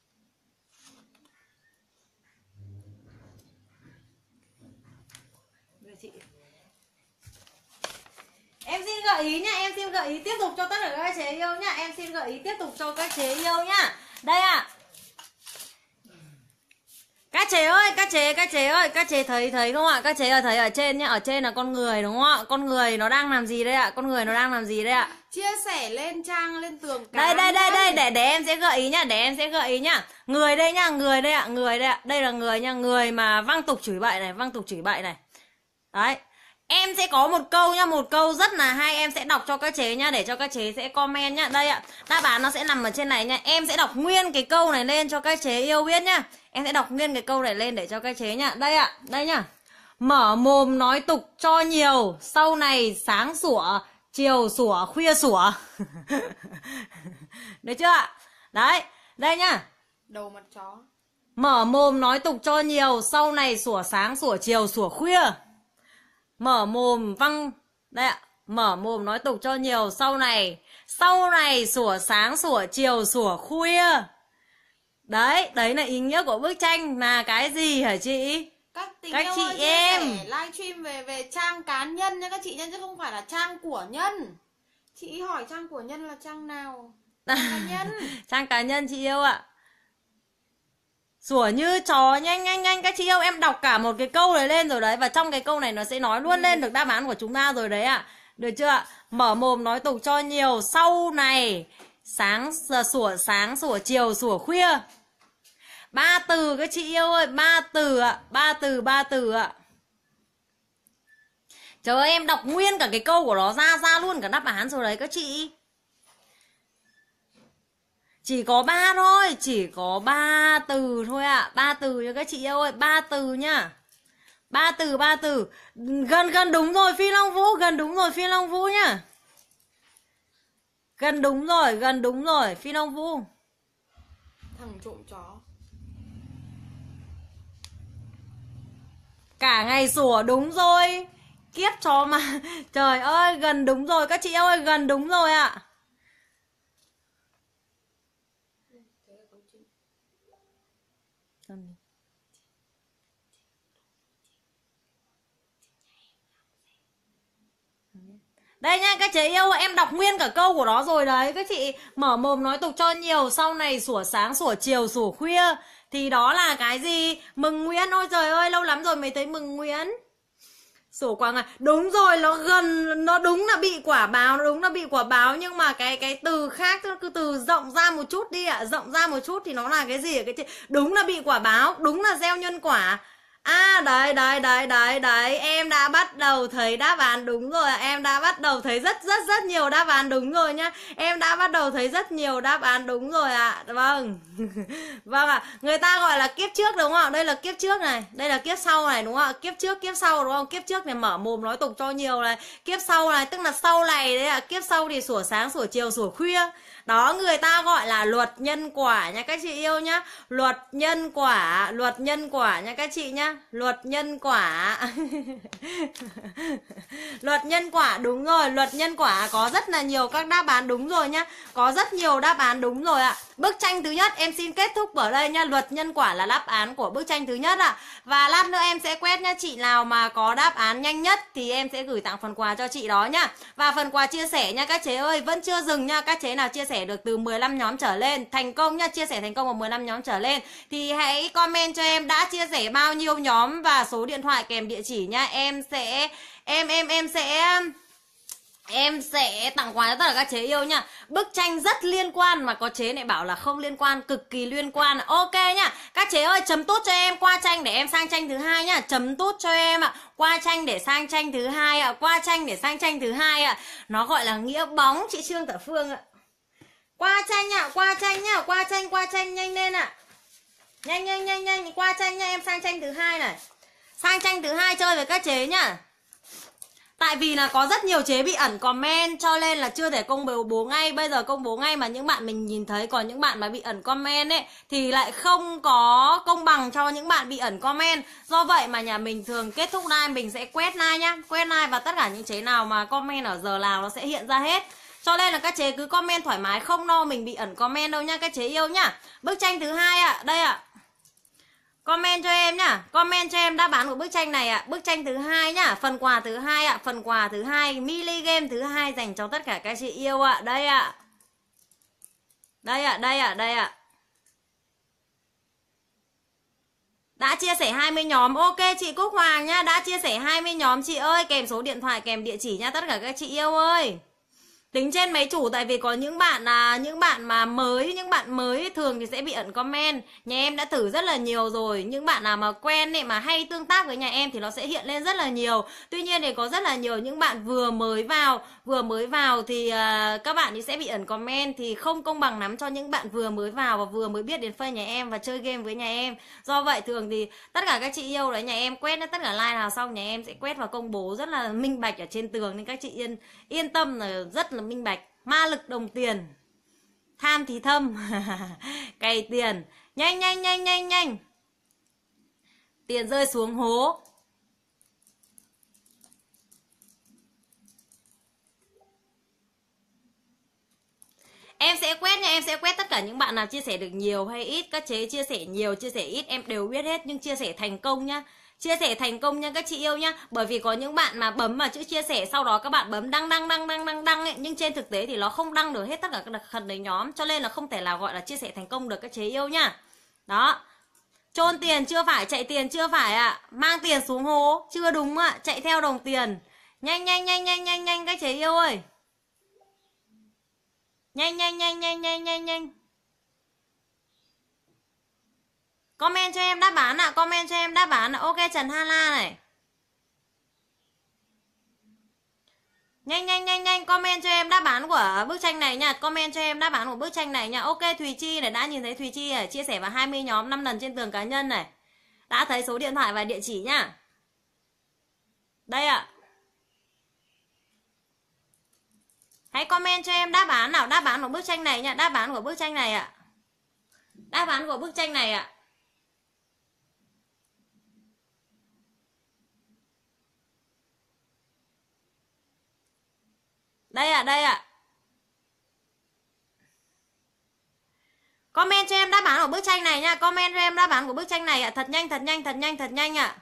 Em xin gợi ý nha, em xin gợi ý tiếp tục cho tất cả các chế yêu nhá. Em xin gợi ý tiếp tục cho các chế yêu nhá. Đây ạ. Các chế ơi, các chế thấy không ạ? Các chế thấy ở trên nhá, ở trên là con người đúng không ạ? Con người nó đang làm gì đây ạ? Con người nó đang làm gì đây ạ? Chia sẻ lên trang, lên tường cá. Đây, để em sẽ gợi ý nhá, Người đây nhá, người đây ạ, Đây là người nha, người mà văng tục chửi bậy này, Đấy. Em sẽ có một câu nha, một câu rất là hay, em sẽ đọc cho các chế nhá, để cho các chế sẽ comment nhá. Đây ạ, đáp án nó sẽ nằm ở trên này nha. Em sẽ đọc nguyên cái câu này lên cho các chế yêu biết nhá. Em sẽ đọc nguyên cái câu này lên để cho các chế nhá. Đây ạ, đây nhá. Mở mồm nói tục cho nhiều, sau này sáng sủa, chiều sủa, khuya sủa. Được chưa ạ? Đấy, đây nhá. Đầu mặt chó. Mở mồm nói tục cho nhiều, sau này sủa sáng sủa chiều sủa khuya. Mở mồm văng. Đây ạ. Mở mồm nói tục cho nhiều, sau này sủa sáng sủa chiều sủa khuya. Đấy, đấy là ý nghĩa của bức tranh là cái gì hả chị? Các chị em livestream về trang cá nhân nha các chị nhân, chứ không phải là trang của nhân. Chị hỏi trang của nhân là trang nào? Trang cá nhân. Trang cá nhân chị yêu ạ. Sủa như chó, nhanh các chị yêu, em đọc cả một cái câu này lên rồi đấy. Và trong cái câu này nó sẽ nói luôn lên được đáp án của chúng ta rồi đấy ạ. Được chưa ạ? Mở mồm nói tục cho nhiều, sau này sáng sủa chiều sủa khuya. 3 từ các chị yêu ơi, 3 từ ạ, 3 từ ạ. Trời ơi, em đọc nguyên cả cái câu của nó ra luôn cả đáp án rồi đấy các chị. Chỉ có 3 thôi, chỉ có 3 từ thôi ạ. 3 từ cho các chị yêu ơi, 3 từ nhá. 3 từ. Gần đúng rồi Phi Long Vũ, gần đúng rồi Phi Long Vũ nhá. Gần đúng rồi Phi Long Vũ. Thằng trộm chó. Cả ngày sủa, đúng rồi. Kiếp chó mà. Trời ơi, gần đúng rồi các chị ơi, gần đúng rồi ạ. Đây nha các chế yêu, em đọc nguyên cả câu của nó rồi đấy các chị. Mở mồm nói tục cho nhiều, sau này sủa sáng sủa chiều sủa khuya. Thì đó là cái gì? Mừng Nguyễn. Ôi trời ơi, lâu lắm rồi mới thấy Mừng Nguyễn. Sủa quả ngày. Đúng rồi, nó gần, nó đúng là bị quả báo, nhưng mà cái từ khác, cứ từ rộng ra một chút đi ạ. Rộng ra một chút thì nó là cái gì? Đúng là bị quả báo, đúng là gieo nhân quả. À đấy, em đã bắt đầu thấy đáp án đúng rồi. Em đã bắt đầu thấy rất nhiều đáp án đúng rồi nhá. Em đã bắt đầu thấy rất nhiều đáp án đúng rồi ạ. Vâng. Vâng ạ. Người ta gọi là kiếp trước đúng không ạ? Đây là kiếp trước này, đây là kiếp sau này đúng không ạ? Kiếp trước, kiếp sau đúng không? Kiếp trước này mở mồm nói tục cho nhiều này. Kiếp sau này tức là sau này đấy ạ. Kiếp sau thì sủa sáng sủa chiều sủa khuya. Đó, người ta gọi là luật nhân quả nha các chị yêu nhá. Luật nhân quả nha các chị nhá. Luật nhân quả. Luật nhân quả, đúng rồi, luật nhân quả có rất là nhiều các đáp án đúng rồi nhá. Có rất nhiều đáp án đúng rồi ạ. Bức tranh thứ nhất em xin kết thúc ở đây nha. Luật nhân quả là đáp án của bức tranh thứ nhất ạ. Và lát nữa em sẽ quét nha. Chị nào mà có đáp án nhanh nhất thì em sẽ gửi tặng phần quà cho chị đó nhá. Và phần quà chia sẻ nha các chế ơi, vẫn chưa dừng nha. Các chế nào chia sẻ được từ 15 nhóm trở lên thành công nha, chia sẻ thành công vào 15 nhóm trở lên thì hãy comment cho em đã chia sẻ bao nhiêu nhóm và số điện thoại kèm địa chỉ nha. Em sẽ tặng quà cho tất cả các chế yêu nha. Bức tranh rất liên quan mà có chế này bảo là không liên quan, cực kỳ liên quan. Ok nhá. Các chế ơi chấm tút cho em qua tranh để em sang tranh thứ hai nhá. Chấm tút cho em ạ. Qua tranh để sang tranh thứ hai ạ. Qua tranh để sang tranh thứ hai ạ. Nó gọi là nghĩa bóng chị Trương Thảo Phương ạ. Qua tranh ạ, qua tranh nhá, qua tranh nhanh lên ạ. Nhanh qua tranh nha, em sang tranh thứ hai này. Sang tranh thứ hai chơi với các chế nhá. Tại vì là có rất nhiều chế bị ẩn comment cho nên là chưa thể công bố ngay. Bây giờ công bố ngay mà những bạn mình nhìn thấy. Còn những bạn mà bị ẩn comment ấy thì lại không có công bằng cho những bạn bị ẩn comment. Do vậy mà nhà mình thường kết thúc live mình sẽ quét like nhá. Quét like và tất cả những chế nào mà comment ở giờ nào nó sẽ hiện ra hết. Cho nên là các chế cứ comment thoải mái, không lo mình bị ẩn comment đâu nha các chế yêu nhá. Bức tranh thứ hai ạ, đây ạ. Comment cho em nhá, comment cho em đáp án của bức tranh này ạ. Bức tranh thứ hai nhá, phần quà thứ hai ạ, phần quà thứ hai, mini game thứ hai dành cho tất cả các chị yêu ạ. Đây ạ. Đây ạ. Đã chia sẻ 20 nhóm. Ok chị Cúc Hoàng nhá, đã chia sẻ 20 nhóm chị ơi, kèm số điện thoại kèm địa chỉ nha tất cả các chị yêu ơi. Tính trên máy chủ, tại vì có những bạn mới thường thì sẽ bị ẩn comment. Nhà em đã thử rất là nhiều rồi. Những bạn nào mà quen ấy mà hay tương tác với nhà em thì nó sẽ hiện lên rất là nhiều. Tuy nhiên thì có rất là nhiều những bạn vừa mới vào thì các bạn ấy sẽ bị ẩn comment, thì không công bằng lắm cho những bạn vừa mới vào và vừa mới biết đến face nhà em và chơi game với nhà em. Do vậy thường thì tất cả các chị yêu đấy, nhà em quét tất cả like nào xong nhà em sẽ quét và công bố rất là minh bạch ở trên tường, nên các chị yên tâm là rất là minh bạch. Ma lực đồng tiền, tham thì thâm. Cày tiền, nhanh. Tiền rơi xuống hố. Em sẽ quét nha, em sẽ quét tất cả những bạn nào chia sẻ được nhiều hay ít. Các chế chia sẻ nhiều, chia sẻ ít em đều biết hết, nhưng chia sẻ thành công nhá. Chia sẻ thành công nha các chị yêu nhá. Bởi vì có những bạn mà bấm vào chữ chia sẻ, sau đó các bạn bấm đăng ấy, nhưng trên thực tế thì nó không đăng được hết tất cả các đặc phần đấy nhóm, cho nên là không thể nào gọi là chia sẻ thành công được các chế yêu nhá. Đó. Chôn tiền chưa phải, chạy tiền chưa phải ạ. Mang tiền xuống hố chưa đúng ạ, chạy theo đồng tiền. Nhanh các chế yêu ơi. Nhanh. Comment cho em đáp án ạ, comment cho em đáp án ạ. Ok Trần Hà La này. Nhanh, comment cho em đáp án của bức tranh này nha. Comment cho em đáp án của bức tranh này nha. Ok Thùy Chi này, đã nhìn thấy Thùy Chi này, chia sẻ vào 20 nhóm 5 lần trên tường cá nhân này. Đã thấy số điện thoại và địa chỉ nhá. Đây ạ. Hãy comment cho em đáp án nào, đáp án của bức tranh này nha, đáp án của bức tranh này ạ. Đáp án của bức tranh này ạ. Đây ạ. Comment cho em đáp án của bức tranh này nha, comment cho em đáp án của bức tranh này ạ. Thật nhanh ạ.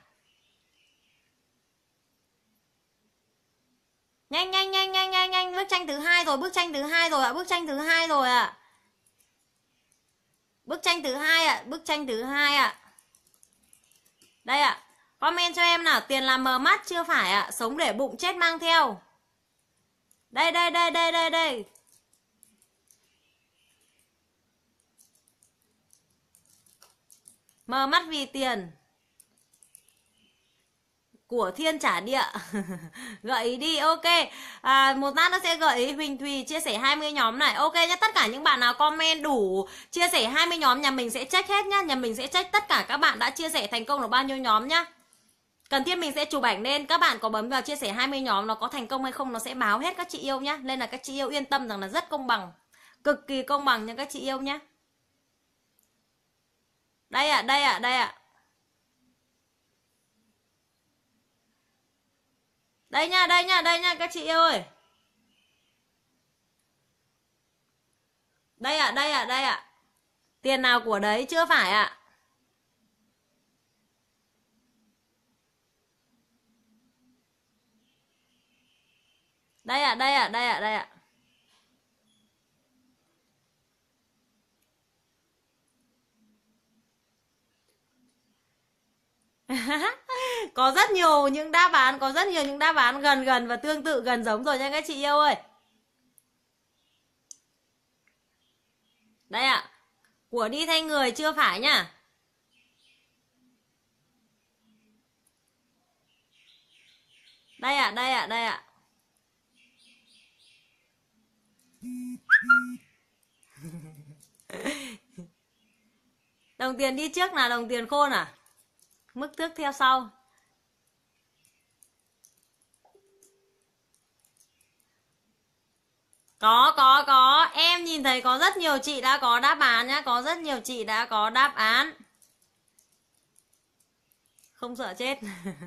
Nhanh. Bức tranh thứ hai rồi, bức tranh thứ hai rồi ạ. Bức tranh thứ hai ạ. Đây ạ. Comment cho em nào, tiền làm mờ mắt chưa phải ạ. Sống để bụng chết mang theo. Đây. Mờ mắt vì tiền. Của thiên trả địa. Gợi ý đi, ok. Một lát nó sẽ gợi ý. Huỳnh Thùy chia sẻ 20 nhóm này. Ok nhá, tất cả những bạn nào comment đủ chia sẻ 20 nhóm, nhà mình sẽ check hết nhá. Nhà mình sẽ check tất cả các bạn đã chia sẻ thành công được bao nhiêu nhóm nhá. Cần thiết mình sẽ chụp ảnh lên, các bạn có bấm vào chia sẻ 20 nhóm nó có thành công hay không nó sẽ báo hết các chị yêu nhá. Nên là các chị yêu yên tâm rằng là rất công bằng. Cực kỳ công bằng nha các chị yêu nhé. Đây ạ, đây ạ, đây ạ. Đây nha, đây nha, đây nha các chị yêu ơi. Đây ạ, đây ạ, đây ạ. Tiền nào của đấy chưa phải ạ. Đây ạ, đây ạ, đây ạ, đây ạ. Có rất nhiều những đáp án, có rất nhiều những đáp án gần gần và tương tự gần giống rồi nha các chị yêu ơi. Đây ạ. Của đi thay người chưa phải nhá. Đây ạ, đây ạ, đây ạ. Đồng tiền đi trước là đồng tiền khôn à? Mức tiếp theo sau. Có. Em nhìn thấy có rất nhiều chị đã có đáp án nhá. Có rất nhiều chị đã có đáp án. Không sợ chết.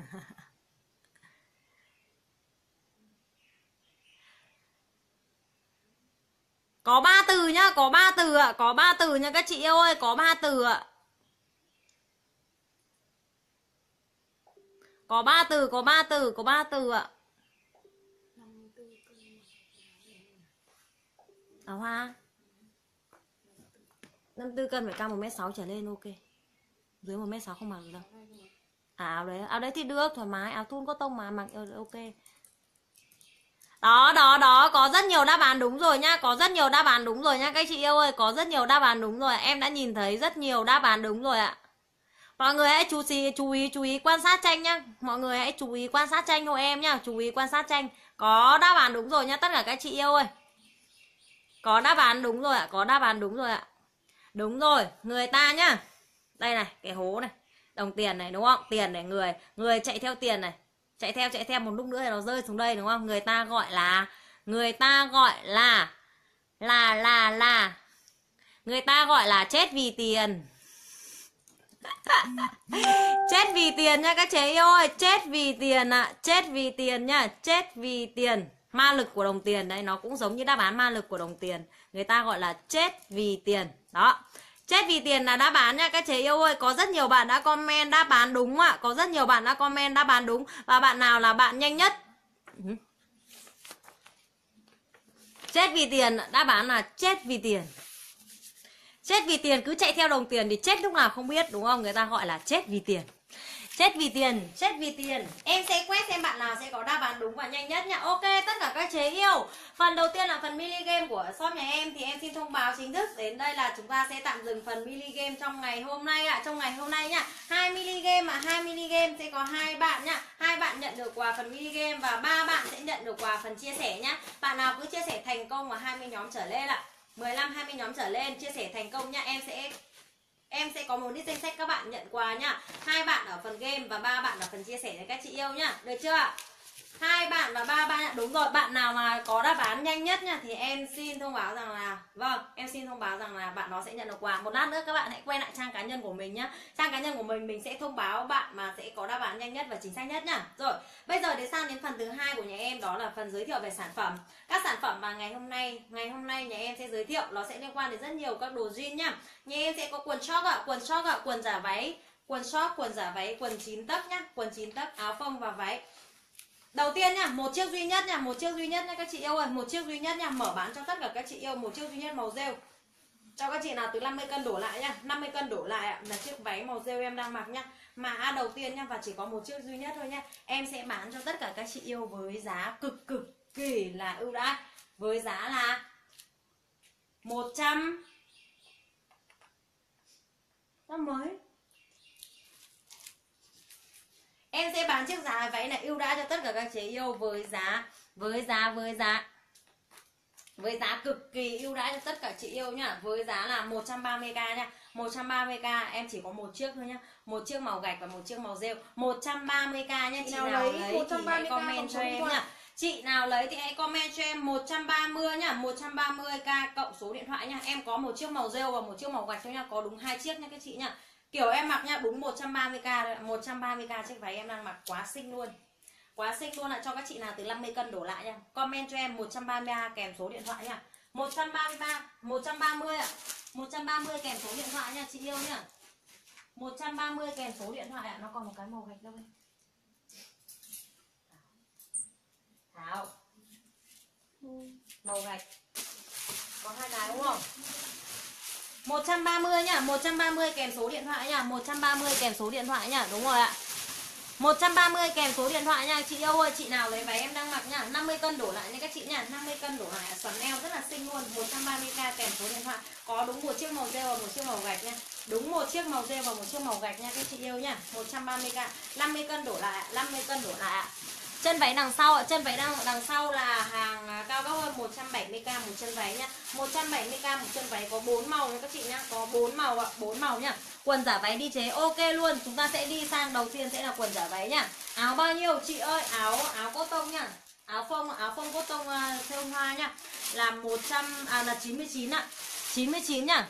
Có 3 từ nhá, có 3 từ ạ, có 3 từ nha các chị yêu ơi, có 3 từ ạ. Có 3 từ, có 3 từ, có 3 từ ạ. Áo hoa 54 cân phải cao 1m6 trở lên, ok. Dưới 1m6 không mặc được đâu. À, áo đấy thì được, thoải mái, áo thun có tông mà mặc ok. Đó, có rất nhiều đáp án đúng rồi nhá, có rất nhiều đáp án đúng rồi nhá các chị yêu ơi, có rất nhiều đáp án đúng rồi, em đã nhìn thấy rất nhiều đáp án đúng rồi ạ. Mọi người hãy chú ý quan sát tranh nhá. Mọi người hãy chú ý quan sát tranh hộ em nhá, chú ý quan sát tranh. Có đáp án đúng rồi nhá tất cả các chị yêu ơi. Có đáp án đúng rồi ạ, có đáp án đúng rồi ạ. Đúng rồi, người ta nhá. Đây này, cái hố này, đồng tiền này đúng không? Tiền này, người chạy theo tiền này. Chạy theo một lúc nữa thì nó rơi xuống đây đúng không? Người ta gọi là người ta gọi là chết vì tiền. Chết vì tiền nha các chế yêu ơi, chết vì tiền ạ, chết vì tiền nha, chết vì tiền. Ma lực của đồng tiền đấy, nó cũng giống như đáp án ma lực của đồng tiền. Người ta gọi là chết vì tiền. Đó. Chết vì tiền là đáp án nha các chế yêu ơi. Có rất nhiều bạn đã comment đáp án đúng ạ. Có rất nhiều bạn đã comment đáp án đúng. Và bạn nào là bạn nhanh nhất? Chết vì tiền, đáp án là chết vì tiền. Chết vì tiền, cứ chạy theo đồng tiền thì chết lúc nào không biết đúng không? Người ta gọi là chết vì tiền. Chết vì tiền, chết vì tiền. Em sẽ quét xem bạn nào sẽ có đáp án đúng và nhanh nhất nha. Ok, tất cả các chế yêu. Phần đầu tiên là phần mini game của shop nhà em. Thì em xin thông báo chính thức đến đây là chúng ta sẽ tạm dừng phần mini game trong ngày hôm nay ạ. Trong ngày hôm nay nha. 2 mini game ạ, 2 mini game sẽ có 2 bạn nha. 2 bạn nhận được quà phần mini game và 3 bạn sẽ nhận được quà phần chia sẻ nhá. Bạn nào cứ chia sẻ thành công vào 20 nhóm trở lên ạ. 15-20 nhóm trở lên chia sẻ thành công nha. Em sẽ có một list danh sách các bạn nhận quà nhá. 2 bạn ở phần game và 3 bạn ở phần chia sẻ với các chị yêu nhá. Được chưa ạ? 2 bạn và 3 bạn. Đúng rồi, bạn nào mà có đáp án nhanh nhất nha thì em xin thông báo rằng là em xin thông báo rằng là bạn đó sẽ nhận được quà. Một lát nữa các bạn hãy quay lại trang cá nhân của mình nhá. Trang cá nhân của mình sẽ thông báo bạn mà sẽ có đáp án nhanh nhất và chính xác nhất nhá. Rồi, bây giờ để sang đến phần thứ hai của nhà em, đó là phần giới thiệu về sản phẩm. Các sản phẩm mà ngày hôm nay nhà em sẽ giới thiệu nó sẽ liên quan đến rất nhiều các đồ jean nhá. Nhà em sẽ có quần short ạ, quần giả váy, quần short, quần giả váy, quần 9 tấc nhá, quần 9 tấc, áo phông và váy. Đầu tiên nha, một chiếc duy nhất nha, một chiếc duy nhất nha các chị yêu ơi, một chiếc duy nhất nha, mở bán cho tất cả các chị yêu, một chiếc duy nhất màu rêu. Cho các chị nào từ 50 cân đổ lại nha, 50 cân đổ lại ạ, là chiếc váy màu rêu em đang mặc nha. Mã đầu tiên nha, và chỉ có một chiếc duy nhất thôi nha. Em sẽ bán cho tất cả các chị yêu với giá cực kỳ là ưu đãi. Với giá là 100. Nó mới. Em sẽ bán chiếc giá váy này ưu đãi cho tất cả các chị yêu với giá cực kỳ ưu đãi cho tất cả chị yêu nhá. Với giá là 130k nha. 130k em chỉ có một chiếc thôi nhá. Một chiếc màu gạch và một chiếc màu rêu. 130k nha. Chị nào lấy thì hãy comment cho em nhá. Chị nào lấy thì hãy comment cho em 130 nhá, 130k cộng số điện thoại nhá. Em có một chiếc màu rêu và một chiếc màu gạch thôi nhá, có đúng 2 chiếc nhá các chị nhá. Kiểu em mặc nhá, đúng 130k thôi, 130k chiếc váy em đang mặc quá xinh luôn. Quá xinh luôn ạ, cho các chị nào từ 50 cân đổ lại nha. Comment cho em 133 kèm số điện thoại nha. 133, 130 ạ. 130 kèm số điện thoại nha chị yêu nhá. 130 kèm số điện thoại ạ. Nó còn một cái màu gạch đâu em. Thảo. Màu gạch. Có 2 cái đúng không? 130 nhá, 130 kèm số điện thoại nhá, 130 kèm số điện thoại nhá, đúng rồi ạ. 130 kèm số điện thoại nha chị yêu ơi, chị nào lấy váy em đang mặc nha, 50 cân đổ lại nha các chị nha, 50 cân đổ lại, xoắn eo rất là xinh luôn, 130k kèm số điện thoại. Có đúng một chiếc màu rêu và một chiếc màu gạch nha. Đúng một chiếc màu rêu và một chiếc màu gạch nha các chị yêu nha. 130k, 50 cân đổ lại, 50 cân đổ lại ạ. Chân váy đằng sau ạ, chân váy đằng sau là hàng cao cấp hơn, 170k một chân váy nhá. 170k một chân váy có 4 màu nha các chị nhá, có 4 màu ạ, 4 màu nhá. Quần giả váy đi chế ok luôn. Chúng ta sẽ đi sang đầu tiên sẽ là quần giả váy nhá. Áo bao nhiêu chị ơi? Áo cốt tông nhá. Áo phông cốt tông thêu hoa nhá. Là 99 ạ. 99 nhá.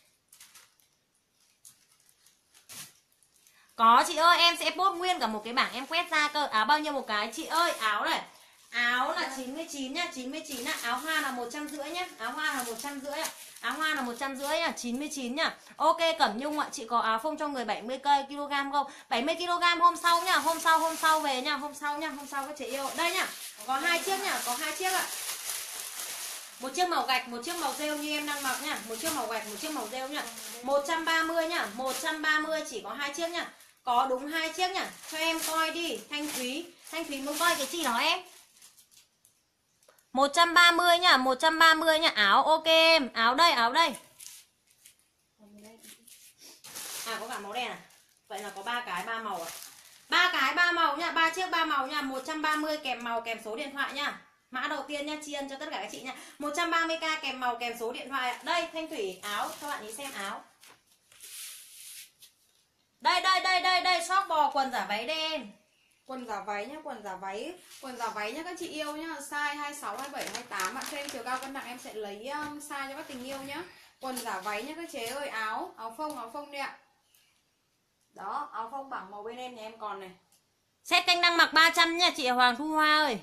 Có chị ơi, em sẽ post nguyên cả một cái bảng em quét ra cơ. Áo bao nhiêu một cái chị ơi? Áo này. Áo là 99 nhá, 99 ạ. Áo hoa là 150 nhá. Áo hoa là 150 ạ. Áo hoa là 150 nhá, 99 nhá. Ok Cẩm Nhung ạ, chị có áo phông cho người 70 kg không? 70 kg hôm sau nhá, hôm sau về nhá, hôm sau các chị yêu. Đây nhá. Có 2 chiếc nhá, có 2 chiếc ạ. Một chiếc màu gạch, một chiếc màu rêu như em đang mặc nhá. Một chiếc màu gạch, một chiếc màu rêu nhá. 130 nhá, 130 chỉ có 2 chiếc nhá. Có đúng 2 chiếc nhá. Cho em coi đi, Thanh Thúy muốn coi cái gì đó em. 130 nhá, 130 nhá. Áo ok em, áo đây. À có cả màu đen à? Vậy là có 3 cái 3 màu à? 3 cái 3 màu nhá, 3 chiếc 3 màu nhá, 130 kèm màu kèm số điện thoại nhá. Mã đầu tiên nha, tri ân cho tất cả các chị nha. 130k kèm màu kèm số điện thoại. Đây Thanh Thủy áo, các bạn ý xem áo. Đây short bò quần giả váy đây em. Quần giả váy nhá, quần giả váy nhá các chị yêu nhá, size 26, 27, 28 bạn cho em chiều cao cân nặng em sẽ lấy size cho các tình yêu nhá. Quần giả váy nhá các chế ơi, áo phông đi ạ. Đó, áo phông bảng màu bên em nhà em còn này. Set canh đang mặc 300 nha chị Hoàng Thu Hoa ơi.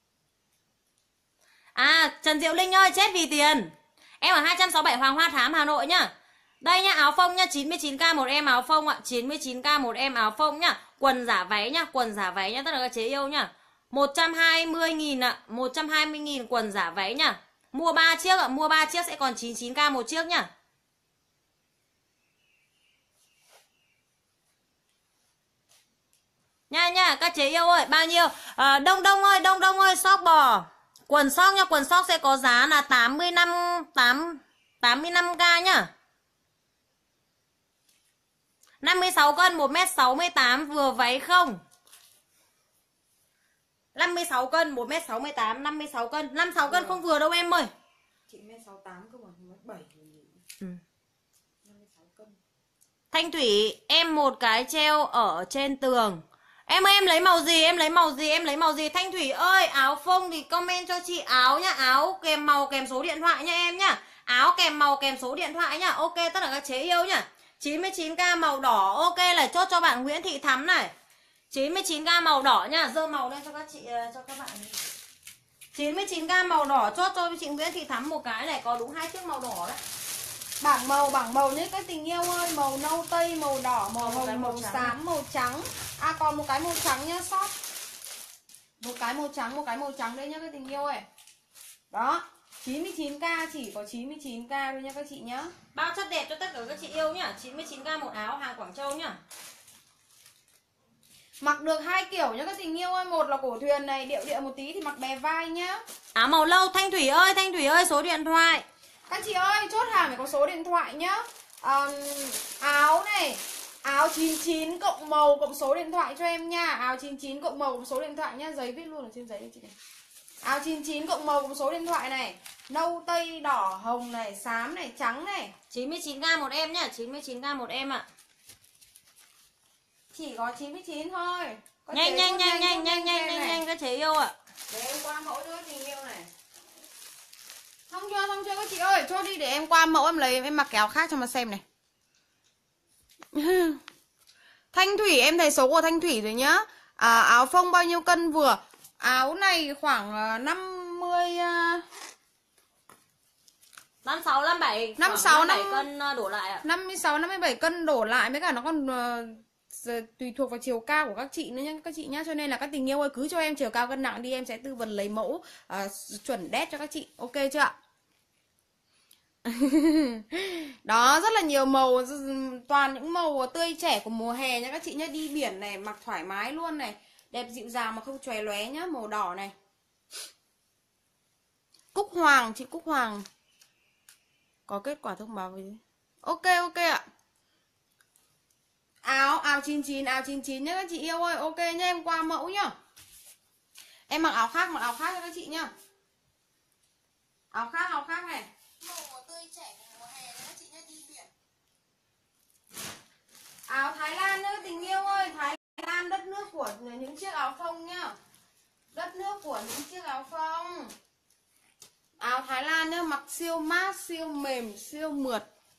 À Trần Diệu Linh ơi, chết vì tiền. Em ở 267 Hoàng Hoa Thám Hà Nội nhá. Đây nhá, áo phông nhá, 99k một em áo phông ạ, 99k một em áo phông nhá. Quần giả váy nhá, tất cả các chế yêu nhá. 120.000 ạ, 120.000 quần giả váy nhá. Mua 3 chiếc ạ, mua 3 chiếc sẽ còn 99k một chiếc nhá. Nha các chế yêu ơi, bao nhiêu? Đông Đông ơi, shop bò. Quần sóc nhá, quần sóc sẽ có giá là 85k nhá. 56 cân, 1m68 vừa váy không? 56 cân, 1m68, 56 cân. 56 cân không vừa đâu em ơi. Chị 1m68 cơ mà 1m7. 56 cân. Thanh Thủy, em một cái treo ở trên tường. Em ơi, em lấy màu gì? Em lấy màu gì? Thanh Thủy ơi, áo phông thì comment cho chị áo nhá. Áo kèm màu kèm số điện thoại nha em nhá. Áo kèm màu kèm số điện thoại nhá. Ok tất cả các chế yêu nhá. 99k màu đỏ. Ok là chốt cho bạn Nguyễn Thị Thắm này. 99k màu đỏ nhá. Dơ màu lên cho các chị, cho các bạn. 99k màu đỏ chốt cho chị Nguyễn Thị Thắm một cái này. Có đúng 2 chiếc màu đỏ đấy. Bảng màu nhé các tình yêu ơi. Màu nâu tây, màu đỏ, màu hồng, màu xám, màu trắng. À còn một cái màu trắng nhá shop. Một cái màu trắng đây nhá các tình yêu ơi. Đó, 99k, chỉ có 99k thôi nha các chị nhá. Bao chất đẹp cho tất cả các chị yêu nhá. 99k một áo hàng Quảng Châu nhá. Mặc được 2 kiểu nhá các tình yêu ơi. Một là cổ thuyền này, điệu một tí thì mặc bè vai nhá. Áo màu lâu. Thanh Thủy ơi, số điện thoại. Các chị ơi, chốt hàng phải có số điện thoại nhá. Áo này, áo 99 cộng màu cộng số điện thoại cho em nha. Áo 99 cộng màu cộng số điện thoại nhá. Giấy viết luôn ở trên giấy đây chị này. Áo 99 cộng màu cộng số điện thoại này. Nâu, tây, đỏ, hồng này, xám này, trắng này. 99k một em nhá, 99k một em ạ. Chỉ có 99 thôi. Nhanh các chế yêu ạ. Để em qua mẫu cho các tình yêu này. Xong chưa các chị ơi, cho đi để em qua mẫu em lấy em mặc cái áo khác cho mà xem này. Thanh Thủy, em thấy số của Thanh Thủy rồi nhá. Áo phông bao nhiêu cân vừa? Áo này khoảng 50 56 57 56 57 cân đổ lại ạ. 56 57 cân đổ lại, với cả nó còn tùy thuộc vào chiều cao của các chị nữa nhá các chị nhá. Cho nên là các tình yêu ơi, cứ cho em chiều cao cân nặng đi, em sẽ tư vấn lấy mẫu chuẩn đét cho các chị. Ok chưa ạ? Đó, rất là nhiều màu, toàn những màu tươi trẻ của mùa hè nha các chị nhá. Đi biển này, mặc thoải mái luôn này, đẹp dịu dàng mà không chóe lóe nhá. Màu đỏ này, Cúc Hoàng, chị Cúc Hoàng có kết quả thông báo gì? Ok ạ. Áo 99 nhá các chị yêu ơi. Ok nhá, em qua mẫu nhá. Em mặc áo khác cho các chị nhá. Áo khác này. Màu tươi trẻ của mùa hè các chị nhá, đi biển. Áo Thái Lan nhá tình yêu ơi, Thái Lan đất nước của những chiếc áo phông nhá. Đất nước của những chiếc áo phông. Áo Thái Lan nhá, mặc siêu mát, siêu mềm, siêu mượt.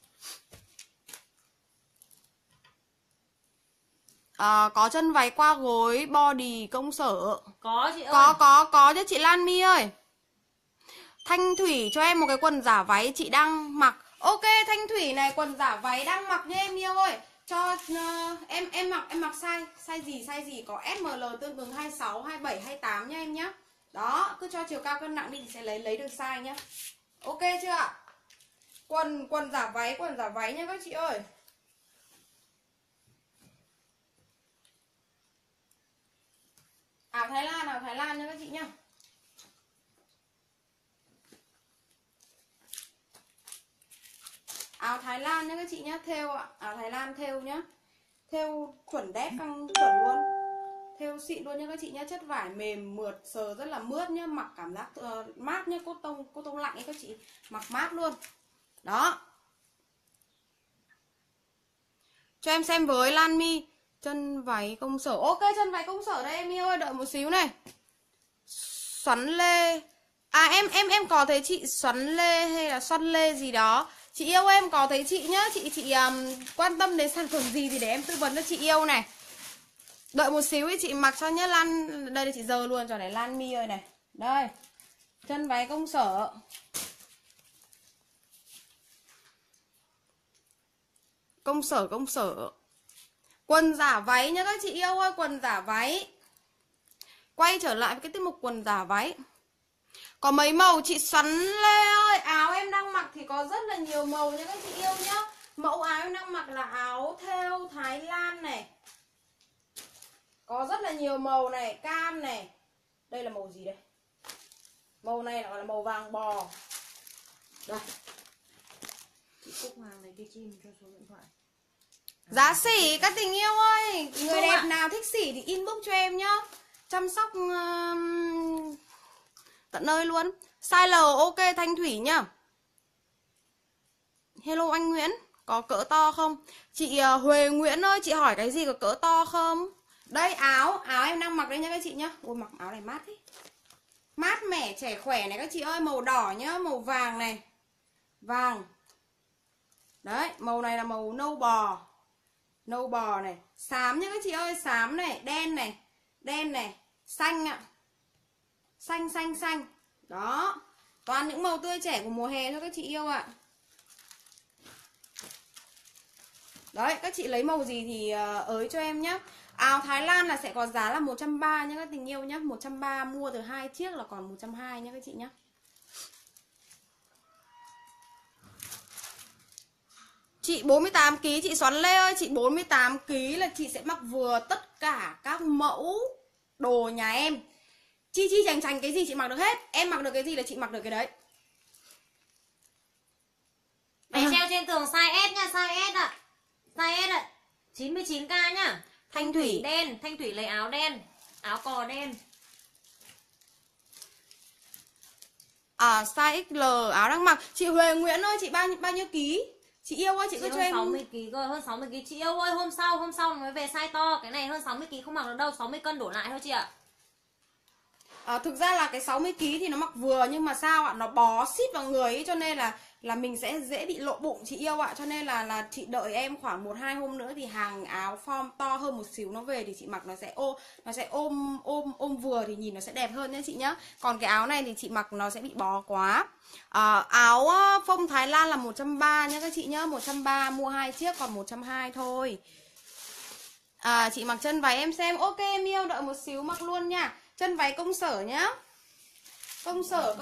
Có chân váy qua gối, body công sở. Có chị ơi. Có cho chị Lan My ơi. Thanh Thủy cho em một cái quần giả váy chị đang mặc. Ok Thanh Thủy này, quần giả váy đang mặc nha em yêu ơi. Cho em mặc size gì có SML tương ứng 26, 27, 28 nha em nhá. Đó, cứ cho chiều cao cân nặng đi thì sẽ lấy được size nhá. Ok chưa ạ? Quần giả váy nha các chị ơi. Áo Thái Lan nha các chị nhá. Áo Thái Lan nha các chị nhá, thêu ạ. Áo Thái Lan thêu nhá. Thêu chuẩn đét căng chuẩn luôn. Thêu xịn luôn nha các chị nhá, chất vải mềm mượt, sờ rất là mướt nhá, mặc cảm giác mát nhá, cốt tông lạnh ấy các chị, mặc mát luôn. Đó. Cho em xem với Lan My chân váy công sở. Ok chân váy công sở đây em yêu ơi, đợi một xíu này. Xoắn lê. Em có thấy chị xoắn lê hay là xoăn lê gì đó. Chị yêu em có thấy chị nhá, chị quan tâm đến sản phẩm gì thì để em tư vấn cho chị yêu này. Đợi một xíu thì chị mặc cho nhá Lan. Đây là chị giờ luôn cho này Lan My ơi này. Đây. Chân váy công sở. Công sở. Quần giả váy nhá các chị yêu ơi, quần giả váy. Quay trở lại với cái tiết mục quần giả váy. Có mấy màu chị xoắn lê ơi. Áo em đang mặc thì có rất là nhiều màu nha các chị yêu nhá. Mẫu áo em đang mặc là áo thêu Thái Lan này. Có rất là nhiều màu này, cam này. Đây là màu gì đây? Màu này là màu vàng bò. Đây. Chị Cúc Hoàng này đi chim cho số điện thoại. Giá sỉ các tình yêu ơi. Người đẹp nào thích sỉ thì inbox cho em nhá. Chăm sóc tận nơi luôn. Size L ok Thanh Thủy nhá. Hello anh Nguyễn, có cỡ to không? Chị Huệ Nguyễn ơi, chị hỏi cái gì có cỡ to không? Đây áo em đang mặc đây nha các chị nhá. Ôi mặc áo này mát thế. Mát mẻ trẻ khỏe này các chị ơi, màu đỏ nhá, màu vàng này. Vàng. Đấy, màu này là màu nâu bò. Nâu bò này, xám nhá các chị ơi, xám này, đen này. Đen này, xanh ạ. Xanh. Đó. Toàn những màu tươi trẻ của mùa hè thôi các chị yêu ạ. Đấy, các chị lấy màu gì thì ới cho em nhé. Áo Thái Lan là sẽ có giá là 130 nhá các tình yêu nhá. 130 mua từ 2 chiếc là còn 120 nhá các chị nhá. Chị 48 kg, chị Xoắn Lê ơi, chị 48 kg là chị sẽ mặc vừa tất cả các mẫu đồ nhà em. Chi chành cái gì chị mặc được hết. Em mặc được cái gì là chị mặc được cái đấy. Mày treo trên tường size S nha, size S ạ. Size S ạ. 99k nhá. Thanh Thủy đen, Thanh Thủy lấy áo đen, áo cò đen. Size XL áo đang mặc. Chị Huệ Nguyễn ơi, chị bao nhiêu ký? Chị yêu ơi, chị cứ cho em 60 kg rồi, hơn 60 kg. Chị yêu ơi, hôm sau mới về size to. Cái này hơn 60 kg không mặc được đâu, 60 cân đổ lại thôi chị ạ. Thực ra là cái 60kg thì nó mặc vừa, nhưng mà sao ạ, nó bó xít vào người ấy, cho nên là mình sẽ dễ bị lộ bụng chị yêu ạ. Cho nên là chị đợi em khoảng 1-2 hôm nữa thì hàng áo form to hơn một xíu nó về thì chị mặc nó sẽ ôm vừa thì nhìn nó sẽ đẹp hơn nhé chị nhá. Còn cái áo này thì chị mặc nó sẽ bị bó quá. Áo phông Thái Lan là 130 nhá các chị nhá, 130 mua 2 chiếc còn 120 thôi. Chị mặc chân váy em xem. Ok em yêu, đợi một xíu mặc luôn nha. Chân váy công sở nhá. Công sở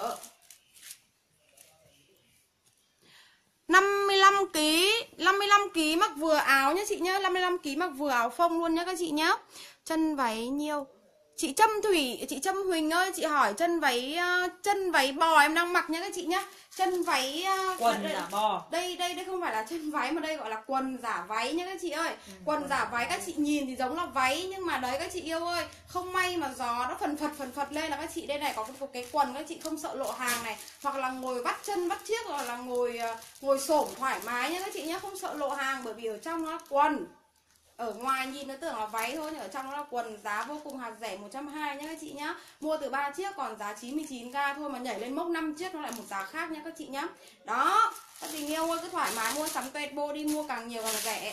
55kg mặc vừa áo nhá chị nhá, 55kg mặc vừa áo phông luôn nhá các chị nhá. Chân váy nhiêu? Chị Trâm Huỳnh ơi, chị hỏi chân váy bò em đang mặc nhá các chị nhá. Chân váy quần giả bò. Đây không phải là chân váy mà đây gọi là quần giả váy nhá các chị ơi. Quần giả váy các chị nhìn thì giống là váy, nhưng mà đấy các chị yêu ơi, không may mà gió nó phần phật lên là các chị đây này có cái quần các chị không sợ lộ hàng này, hoặc là ngồi vắt chân vắt chiếc, hoặc là ngồi xổm thoải mái nhá các chị nhá, không sợ lộ hàng, bởi vì ở trong nó là quần. Ở ngoài nhìn nó tưởng là váy thôi, nhưng ở trong nó là quần, giá vô cùng hạt rẻ 120 nhá các chị nhá. Mua từ 3 chiếc còn giá 99k thôi, mà nhảy lên mốc 5 chiếc nó lại một giá khác nhá các chị nhá. Đó, các tình yêu ơi cứ thoải mái mua sắm Tebo đi, mua càng nhiều càng rẻ.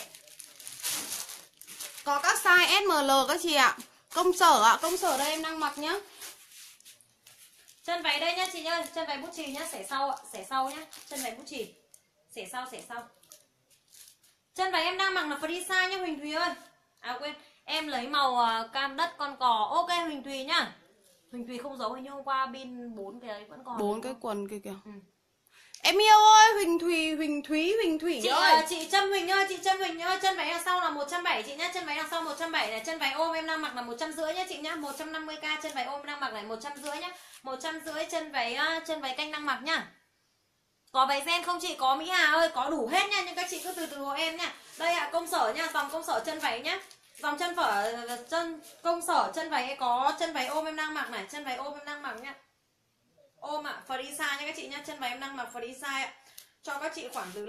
Có các size SML các chị ạ. Công sở đây em đang mặc nhá. Chân váy đây nhá chị ơi, chân váy bút chì nhá, xẻ sau nhá, chân váy bút chì. Xẻ sau. Chân váy em đang mặc là free size nhá Huỳnh Thùy ơi. Quên, em lấy màu cam đất con cò. Ok Huỳnh Thùy nhá. Huỳnh Thùy không giấu, hình như hôm qua pin 4 cái đấy vẫn còn. 4 cái quần kia kìa. Em yêu ơi, Huỳnh Thủy chị ơi. Chị Trâm Huỳnh ơi, chân váy đằng sau là 170 chị nhá, chân váy đằng sau 170 này, chân váy ôm em đang mặc là 150 nhá chị nhá, 150k chân váy ôm đang mặc này 150 nhá. 150 chân váy canh đang mặc nhá. Có váy ren không chị? Có Mỹ Hà ơi, có đủ hết nha, nhưng các chị cứ từ từ hộ em nha. Đây ạ, công sở nha, dòng công sở chân váy nhá. Dòng chân công sở chân váy có chân váy ôm em đang mặc này, chân váy ôm em đang mặc nhá. Ôm ạ, free size nha các chị nhá, chân váy em đang mặc free size ạ. Cho các chị khoảng từ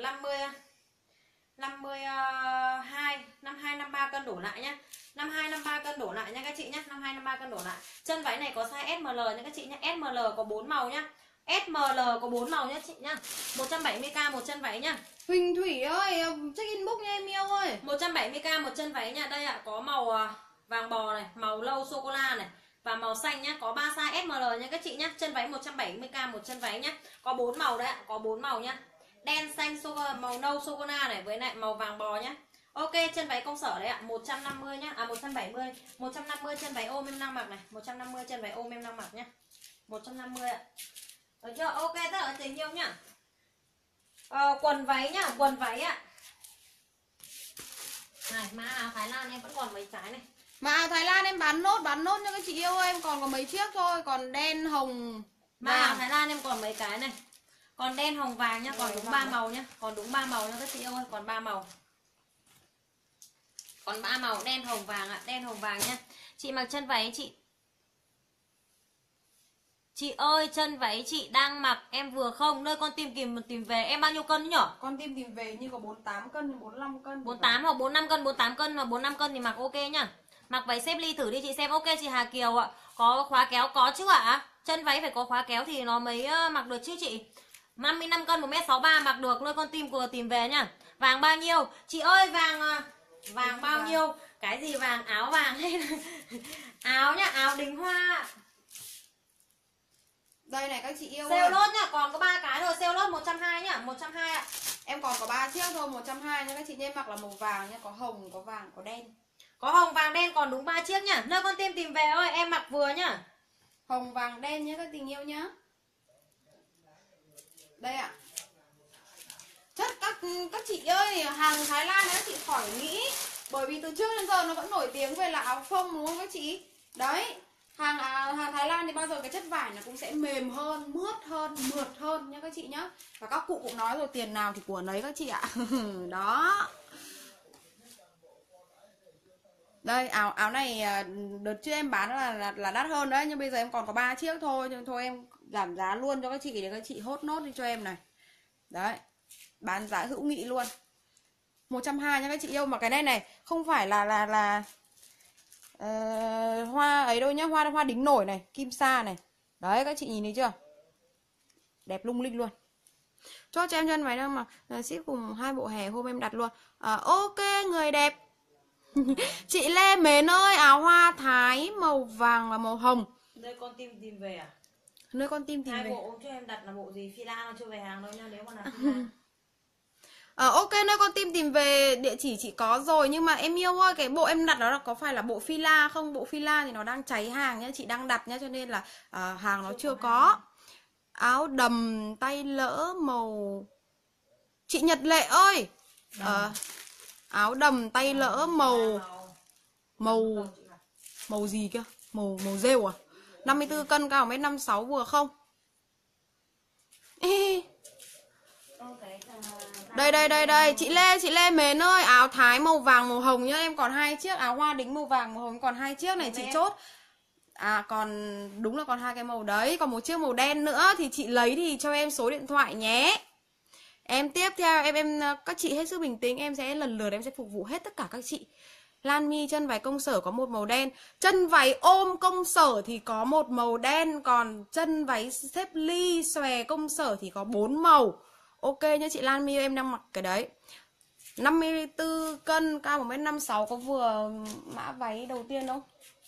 52, 53 cân đổ lại nhá. 53 cân đổ lại nha các chị nhá, 53 cân đổ lại. Chân váy này có size SML nha các chị nhá, SML có 4 màu nhá. SML có 4 màu nhá chị nhá. 170k một chân váy nhá. Huỳnh Thủy ơi, check inbox nha em yêu ơi. 170k một chân váy nha. Đây ạ, có màu vàng bò này, màu lâu sô cô la này và màu xanh nhá, có 3 size SML nha các chị nhá. Chân váy 170k một chân váy nhá. Có 4 màu đấy ạ, có 4 màu nhá. Đen, xanh, màu nâu sô cô la này với lại màu vàng bò nhá. Ok, chân váy công sở đấy ạ, 150 nhá. 170. 150 chân váy ôm em đang mặc này, 150 chân váy ôm em đang mặc nhá. 150 ạ. Được chưa? Ok, tất cả tình yêu nhá. Quần váy nhá, quần váy ạ. Này, mã áo Thái Lan em vẫn còn mấy trái này. Mà áo Thái Lan em bán nốt cho các chị yêu ơi, em còn có mấy chiếc thôi, còn đen, hồng, Mã áo Thái Lan em còn mấy cái này. Còn đen, hồng, vàng nhá, còn đúng 3 màu nhá, còn đúng 3 màu nha các chị ơi, còn 3 màu. Còn 3 màu đen, hồng, vàng ạ, đen, hồng, vàng nhá. Chị mặc chân váy Chị ơi, chân váy chị đang mặc em vừa không? Nơi con tìm về em bao nhiêu cân nhở? Con tìm về như có 48 cân, 45 cân. 48 hoặc 45 cân, 48 cân và 45 cân thì mặc ok nhá. Mặc váy xếp ly thử đi chị xem. Ok chị Hà Kiều ạ. Có khóa kéo có chứ ạ? Chân váy phải có khóa kéo thì nó mới mặc được chứ chị. 55 cân 1m63 mặc được, nơi con tim vừa tìm về nhá. Vàng bao nhiêu? Chị ơi vàng bao nhiêu? Cái gì vàng, áo vàng hay là áo nhá, áo đính hoa. Đây này các chị yêu Sale ơi. lốt nhá, còn có 3 cái rồi, sale lốt 120 nhá, 120 ạ. Em còn có 3 chiếc thôi, 120 nha các chị nhé, mặc là màu vàng nhá, có hồng, có vàng, có đen. Có hồng, vàng, đen còn đúng 3 chiếc nhá. Nơi con tim tìm về ơi, em mặc vừa nhá. Hồng, vàng, đen nhé các tình yêu nhá. Đây ạ. Chất các chị ơi, hàng Thái Lan này các chị khỏi nghĩ, bởi vì từ trước đến giờ nó vẫn nổi tiếng về là áo phông đúng không các chị? Đấy, hàng Thái Lan thì bao giờ cái chất vải nó cũng sẽ mềm hơn, mượt hơn nha các chị nhá. Và các cụ cũng nói rồi, tiền nào thì của nấy các chị ạ. Đó. Đây, áo này đợt trước em bán là đắt hơn đấy, nhưng bây giờ em còn có 3 chiếc thôi, nhưng thôi em giảm giá luôn cho các chị để các chị hốt nốt đi cho em này. Đấy. Bán giá hữu nghị luôn. 120 nha các chị yêu. Mà cái này này không phải là Hoa ấy đâu nhá, hoa đính nổi này, kim sa này. Đấy các chị nhìn thấy chưa? Đẹp lung linh luôn. Cho em chân váy đang mặc ship cùng 2 bộ hè hôm em đặt luôn. Ok người đẹp. Chị Lê Mến ơi, áo hoa thái màu vàng và màu hồng. Đây con tìm về à? Nơi con tim tìm Hai về. bộ cho em đặt là bộ gì? Fila nó chưa về hàng đâu nha, nếu mà là Fila. Ok, nơi con tim tìm về địa chỉ chị có rồi. Nhưng mà em yêu ơi, cái bộ em đặt đó là có phải là bộ Fila không? Bộ Fila thì nó đang cháy hàng nhá, chị đang đặt nhá, cho nên là hàng nó chưa có. Áo đầm tay lỡ màu... Chị Nhật Lệ ơi, áo đầm tay lỡ màu gì kia? Màu rêu à? 54 cân, cao 1m56 vừa không? Đây, chị Lê Mến ơi, áo thái màu vàng màu hồng nhá, em còn 2 chiếc, áo hoa đính màu vàng màu hồng còn 2 chiếc này chị chốt. Còn đúng là còn 2 cái màu đấy, còn một chiếc màu đen nữa thì chị lấy thì cho em số điện thoại nhé. Em tiếp theo em các chị hết sức bình tĩnh, em sẽ lần lượt em sẽ phục vụ hết tất cả các chị. Lan mi chân váy công sở có một màu đen, chân váy ôm công sở thì có một màu đen, còn chân váy xếp ly xòe công sở thì có 4 màu. Ok nhá chị Lan mi, em đang mặc cái đấy. 54 cân, cao 1m56, có vừa mã váy đầu tiên không?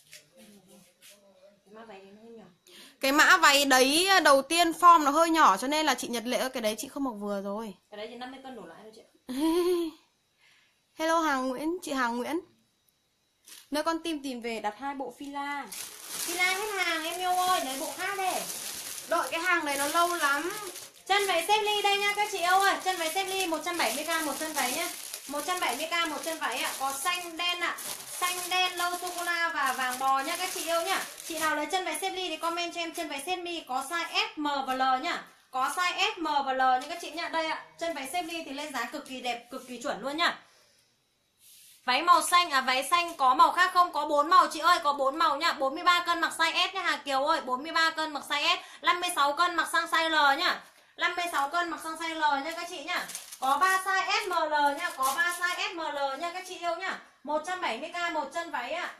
Cái mã váy đấy đầu tiên form nó hơi nhỏ cho nên là chị Nhật Lệ cái đấy chị không mặc vừa rồi. Cái đấy thì 50 cân đổ lại thôi chị. Hello Hàng Nguyễn, chị Hàng Nguyễn. Nơi con tim tìm về đặt 2 bộ Fila. Fila hết hàng em yêu ơi, lấy bộ khác đây. Đợi cái hàng này nó lâu lắm. Chân váy xếp ly đây nha các chị yêu ơi. Chân váy xếp ly 170k một chân váy nhá. 170k một chân váy ạ. Có xanh đen ạ. Xanh đen lâu sô cô la và vàng bò nhá các chị yêu nhá. Chị nào lấy chân váy xếp ly thì comment cho em chân váy xếp ly có size S, M và L nhá. Có size S, M và L nha các chị nhá. Đây ạ, chân váy xếp ly thì lên giá cực kỳ đẹp, cực kỳ chuẩn luôn nhá. Váy màu xanh, váy xanh có màu khác không? Có 4 màu chị ơi, có 4 màu nhá. 43 cân mặc size S nhá Hà Kiều ơi, 43 cân mặc size S, 56 cân mặc sang size L nhá. 56 cân mặc sang size L nha các chị nhá. Có 3 size S, M, L nhá, có 3 size S, M, L nha các chị yêu nhá. 170k một chân váy ạ.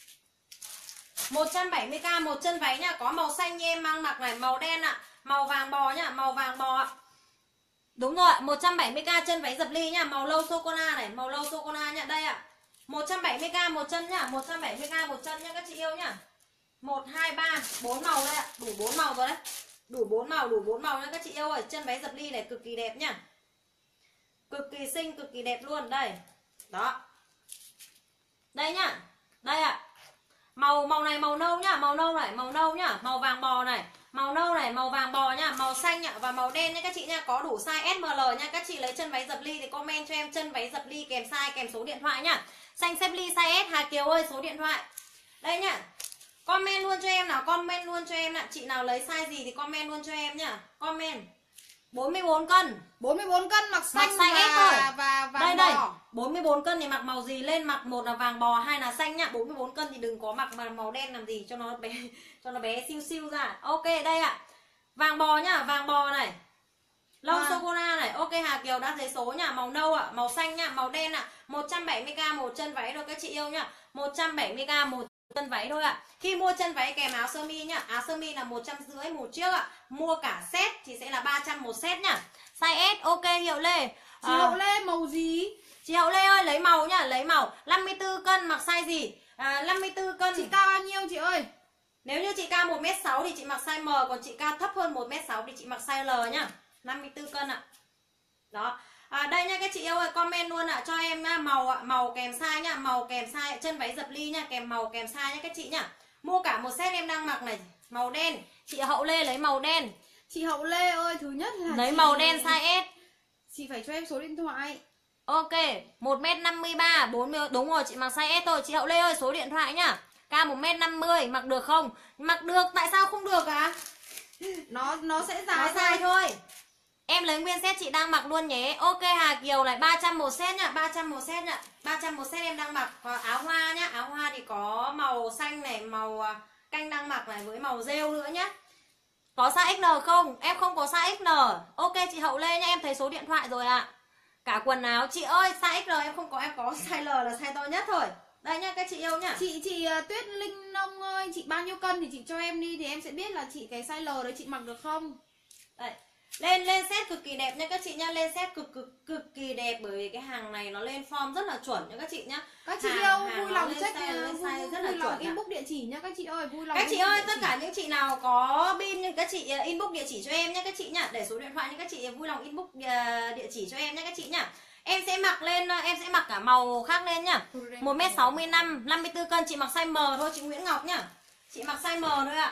170k một chân váy nhá, có màu xanh như em mang mặc này, màu đen ạ, màu vàng bò nhá, màu vàng bò ạ. Đúng rồi, 170k chân váy dập ly nhá, màu lâu sô cô la này, màu lâu sô cô la nhá, đây ạ. 170k một chân nhá, 170k một chân nhá các chị yêu nhá. 1 2 3 4 màu đây ạ, đủ 4 màu rồi đấy. Đủ 4 màu nha các chị yêu ơi, chân váy dập ly này cực kỳ đẹp nhá. Cực kỳ xinh, cực kỳ đẹp luôn đây. Đó. Đây nhá. Đây ạ. Màu này màu nâu nhá, màu nâu này, màu nâu nhá, màu vàng bò này, màu nâu này, màu vàng bò nhá, màu xanh nhá và màu đen nha các chị nha, có đủ size S, M, L nha. Các chị lấy chân váy dập ly thì comment cho em chân váy dập ly kèm size kèm số điện thoại nhá. Xanh xếp ly size S Hà Kiều ơi, số điện thoại. Đây nhá. Comment luôn cho em nào, comment luôn cho em nào. Chị nào lấy size gì thì comment luôn cho em nhá. Comment. 44 cân. 44 cân mặc xanh size S thôi. và vàng đây bò. 44 cân thì mặc màu gì lên, mặc một là vàng bò, hai là xanh nhá. 44 cân thì đừng có mặc màu đen làm gì cho nó bé, cho nó bé siêu siêu ra. Ok đây ạ. Vàng bò nhá, vàng bò này. Lâu sô cô la này. Ok Hà Kiều đã thấy số nhá, màu nâu ạ, màu xanh nhá, màu đen ạ. 170k một chân váy rồi các chị yêu nhá. 170k một chân váy thôi ạ. Khi mua chân váy kèm áo sơ mi nhá, áo sơ mi là 150 một chiếc ạ. Mua cả set thì sẽ là 300 một set nhá. Size S. Ok Hiệu Lê. Chị Hậu Lê màu gì? Chị Hậu Lê ơi lấy màu nhá, lấy màu. 54 cân mặc size gì? 54 cân. Chị cao bao nhiêu chị ơi? Nếu như chị cao 1m6 thì chị mặc size M, còn chị cao thấp hơn 1m6 thì chị mặc size L nhá. 54 cân ạ. Đó. Đây nha các chị yêu ơi, comment luôn ạ cho em màu ạ, màu kèm size nhá, màu kèm size chân váy dập ly nhá, kèm màu kèm size nhá các chị nhá. Mua cả một set em đang mặc này, màu đen. Chị Hậu Lê lấy màu đen. Chị Hậu Lê ơi, thứ nhất là lấy màu đen size S. Chị phải cho em số điện thoại. Ok, 1m53, 40 đúng rồi, chị mặc size S thôi. Chị Hậu Lê ơi số điện thoại nhá. Cao 1m50 mặc được không? Mặc được, tại sao không được à? Nó sẽ dài dài thôi. Em lấy nguyên set chị đang mặc luôn nhé. Ok Hà Kiều này 300 một set nhá, 300 một set nhá. 300 một set em đang mặc. Còn áo hoa nhá, áo hoa thì có màu xanh này, màu canh đang mặc này với màu rêu nữa nhá. Có size XL không? Em không có size XL. Ok chị Hậu Lê nha, em thấy số điện thoại rồi ạ. Cả quần áo chị ơi, size XL em không có, em có size L là size to nhất thôi. Đây nhá các chị yêu nhá. Chị Tuyết Linh Nông ơi, chị bao nhiêu cân thì chị cho em đi thì em sẽ biết là chị cái size L đấy chị mặc được không. Đây. Lên set cực kỳ đẹp nha các chị nhá, lên set cực kỳ đẹp, bởi vì cái hàng này nó lên form rất là chuẩn nha các chị nhá. Các chị yêu vui lòng check size rất là vui lòng chuẩn inbox địa chỉ nha các chị ơi, vui lòng. Các chị ơi, tất cả những chị nào có pin thì các chị inbox địa chỉ cho em nhé các chị nhá, để số điện thoại nhưng các chị vui lòng inbox địa chỉ cho em nhé các chị nhá. Em sẽ mặc lên, em sẽ mặc cả màu khác lên nhá. 1m65, 54 cân, chị mặc size M thôi chị Nguyễn Ngọc nhá. Chị mặc size M thôi ạ.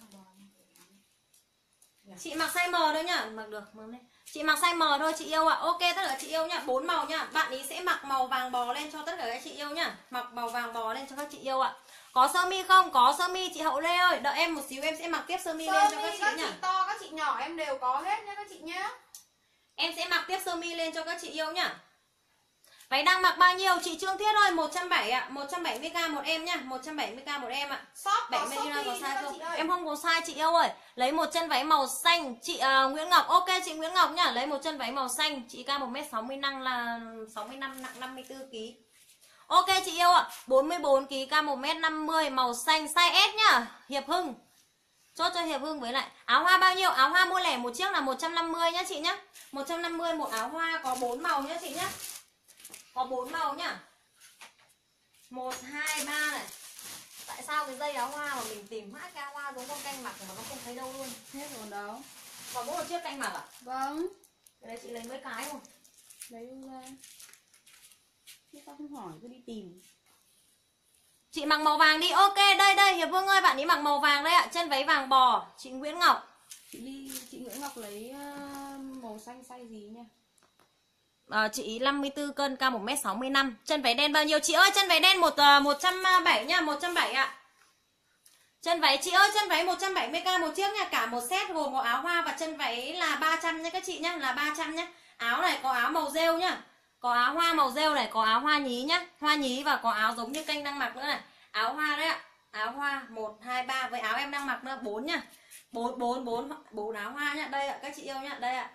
Chị mặc size M thôi nhá, mặc được mớm lên. Chị mặc size M thôi chị yêu ạ. Ok tất cả chị yêu nhá, 4 màu nhá. Bạn ý sẽ mặc màu vàng bò lên cho tất cả các chị yêu nhá. Mặc màu vàng bò lên cho các chị yêu ạ. Có sơ mi không? Có sơ mi chị Hậu Lê ơi. Đợi em một xíu em sẽ mặc tiếp sơ mi lên cho các chị nhá. Các chị to, các chị nhỏ em đều có hết nha các chị nhá. Em sẽ mặc tiếp sơ mi lên cho các chị yêu nhá. Váy đang mặc bao nhiêu? Chị Trương Thiết ơi, 170 ạ, 170k một em nhá, 170k một em ạ. Shop có Shopee có size không? em không có size chị yêu ơi. Lấy một chân váy màu xanh, chị Nguyễn Ngọc. Ok chị Nguyễn Ngọc nhá, lấy một chân váy màu xanh, chị cao 1m65 là 65 nặng 54 kg. Ok chị yêu ạ, 44 kg cao 1m50 màu xanh size S nhá, Hiệp Hưng. Chốt cho Hiệp Hưng với lại áo hoa bao nhiêu? Áo hoa mua lẻ một chiếc là 150 nhá chị nhá. 150 một áo hoa có 4 màu nhá chị nhá. Có 4 màu nhá. 1 2 3 này. Tại sao cái dây áo hoa mà mình tìm mãi cái áo hoa giống con canh mặc mà nó không thấy đâu luôn. hết rồi đâu. Còn mỗi một chiếc canh mặc à? Vâng. Cái đấy chị lấy mấy cái không? Lấy ra. Chứ sao không hỏi cứ đi tìm. Chị mặc màu vàng đi. Ok đây Hiệp Vương ơi, bạn ấy mặc màu vàng đấy ạ. Chân váy vàng bò, chị Nguyễn Ngọc. Chị Nguyễn Ngọc lấy màu xanh size gì nha. Chị 54 cân cao 1m65. Chân váy đen bao nhiêu chị ơi? Chân váy đen 170 nha, 170 ạ. Chân váy chị ơi, chân váy 170k một chiếc nha, cả một set gồm có áo hoa và chân váy là 300 nha các chị nhá, là 300 nhá. Áo này có áo màu rêu nhá. Có áo hoa màu rêu này, có áo hoa nhí nhá, hoa nhí và có áo giống như kênh đang mặc nữa này. Áo hoa đấy ạ. Áo hoa 1 2 3 với áo em đang mặc nữa 4 nhá. 4 áo hoa nhá. Đây ạ các chị yêu nhá, đây ạ.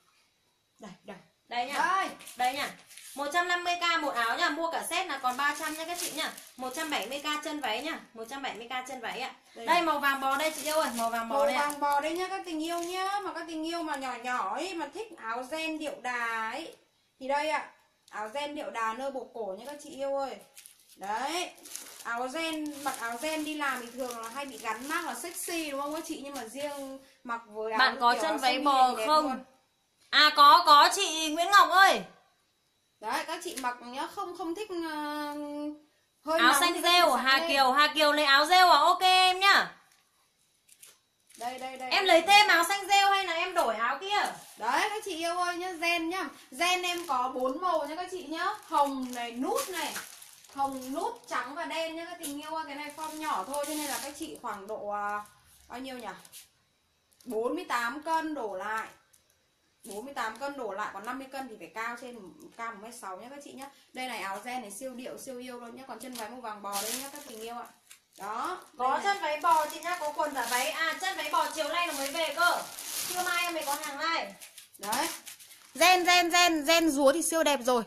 Đây nhá. Đây nhá. 150k một áo nhá, mua cả set là còn 300 nha các chị nhá. 170k chân váy nhá, 170k chân váy ạ. Đây màu vàng bò đây chị yêu ơi, màu vàng bò đây ạ. Màu vàng bò đây nhá các tình yêu nhá, mà các tình yêu mà nhỏ nhỏ ấy mà thích áo ren điệu đà ấy thì đây ạ. Áo ren điệu đà nơ bộ cổ nha các chị yêu ơi. Đấy. Áo ren, mặc áo ren đi làm thì thường là hay bị gắn mác là sexy đúng không các chị, nhưng mà riêng mặc với áo bạn có chân váy bò không? Luôn. À có chị Nguyễn Ngọc ơi. Đấy các chị mặc nhá, không thích hơi áo xanh rêu, Hà Kiều lấy áo rêu à? Ok em nhá. Đây. Em lấy thêm áo xanh rêu hay là em đổi áo kia? Đấy các chị yêu ơi nhá, ren nhá. Ren em có 4 màu nha các chị nhá. Hồng này, nút này, hồng, nút, trắng và đen nhá các tình yêu ơi. Cái này form nhỏ thôi cho nên là các chị khoảng độ bao nhiêu nhỉ? 48 cân đổ lại. 48 cân đổ lại, còn 50 cân thì phải cao 1m6 nhá các chị nhá. Đây này, áo ren này siêu điệu siêu yêu luôn nhá. Còn chân váy màu vàng bò đây nhá các tình yêu ạ. Đó, có chân váy bò chị nhá, có quần giả váy. À chân váy bò chiều nay nó mới về cơ. Trưa mai em mới có hàng này. Đấy. Ren rúa thì siêu đẹp rồi.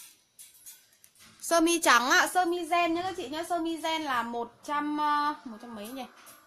Sơ mi trắng ạ, sơ mi ren nhá các chị nhá. Sơ mi ren là 100 mấy nhỉ?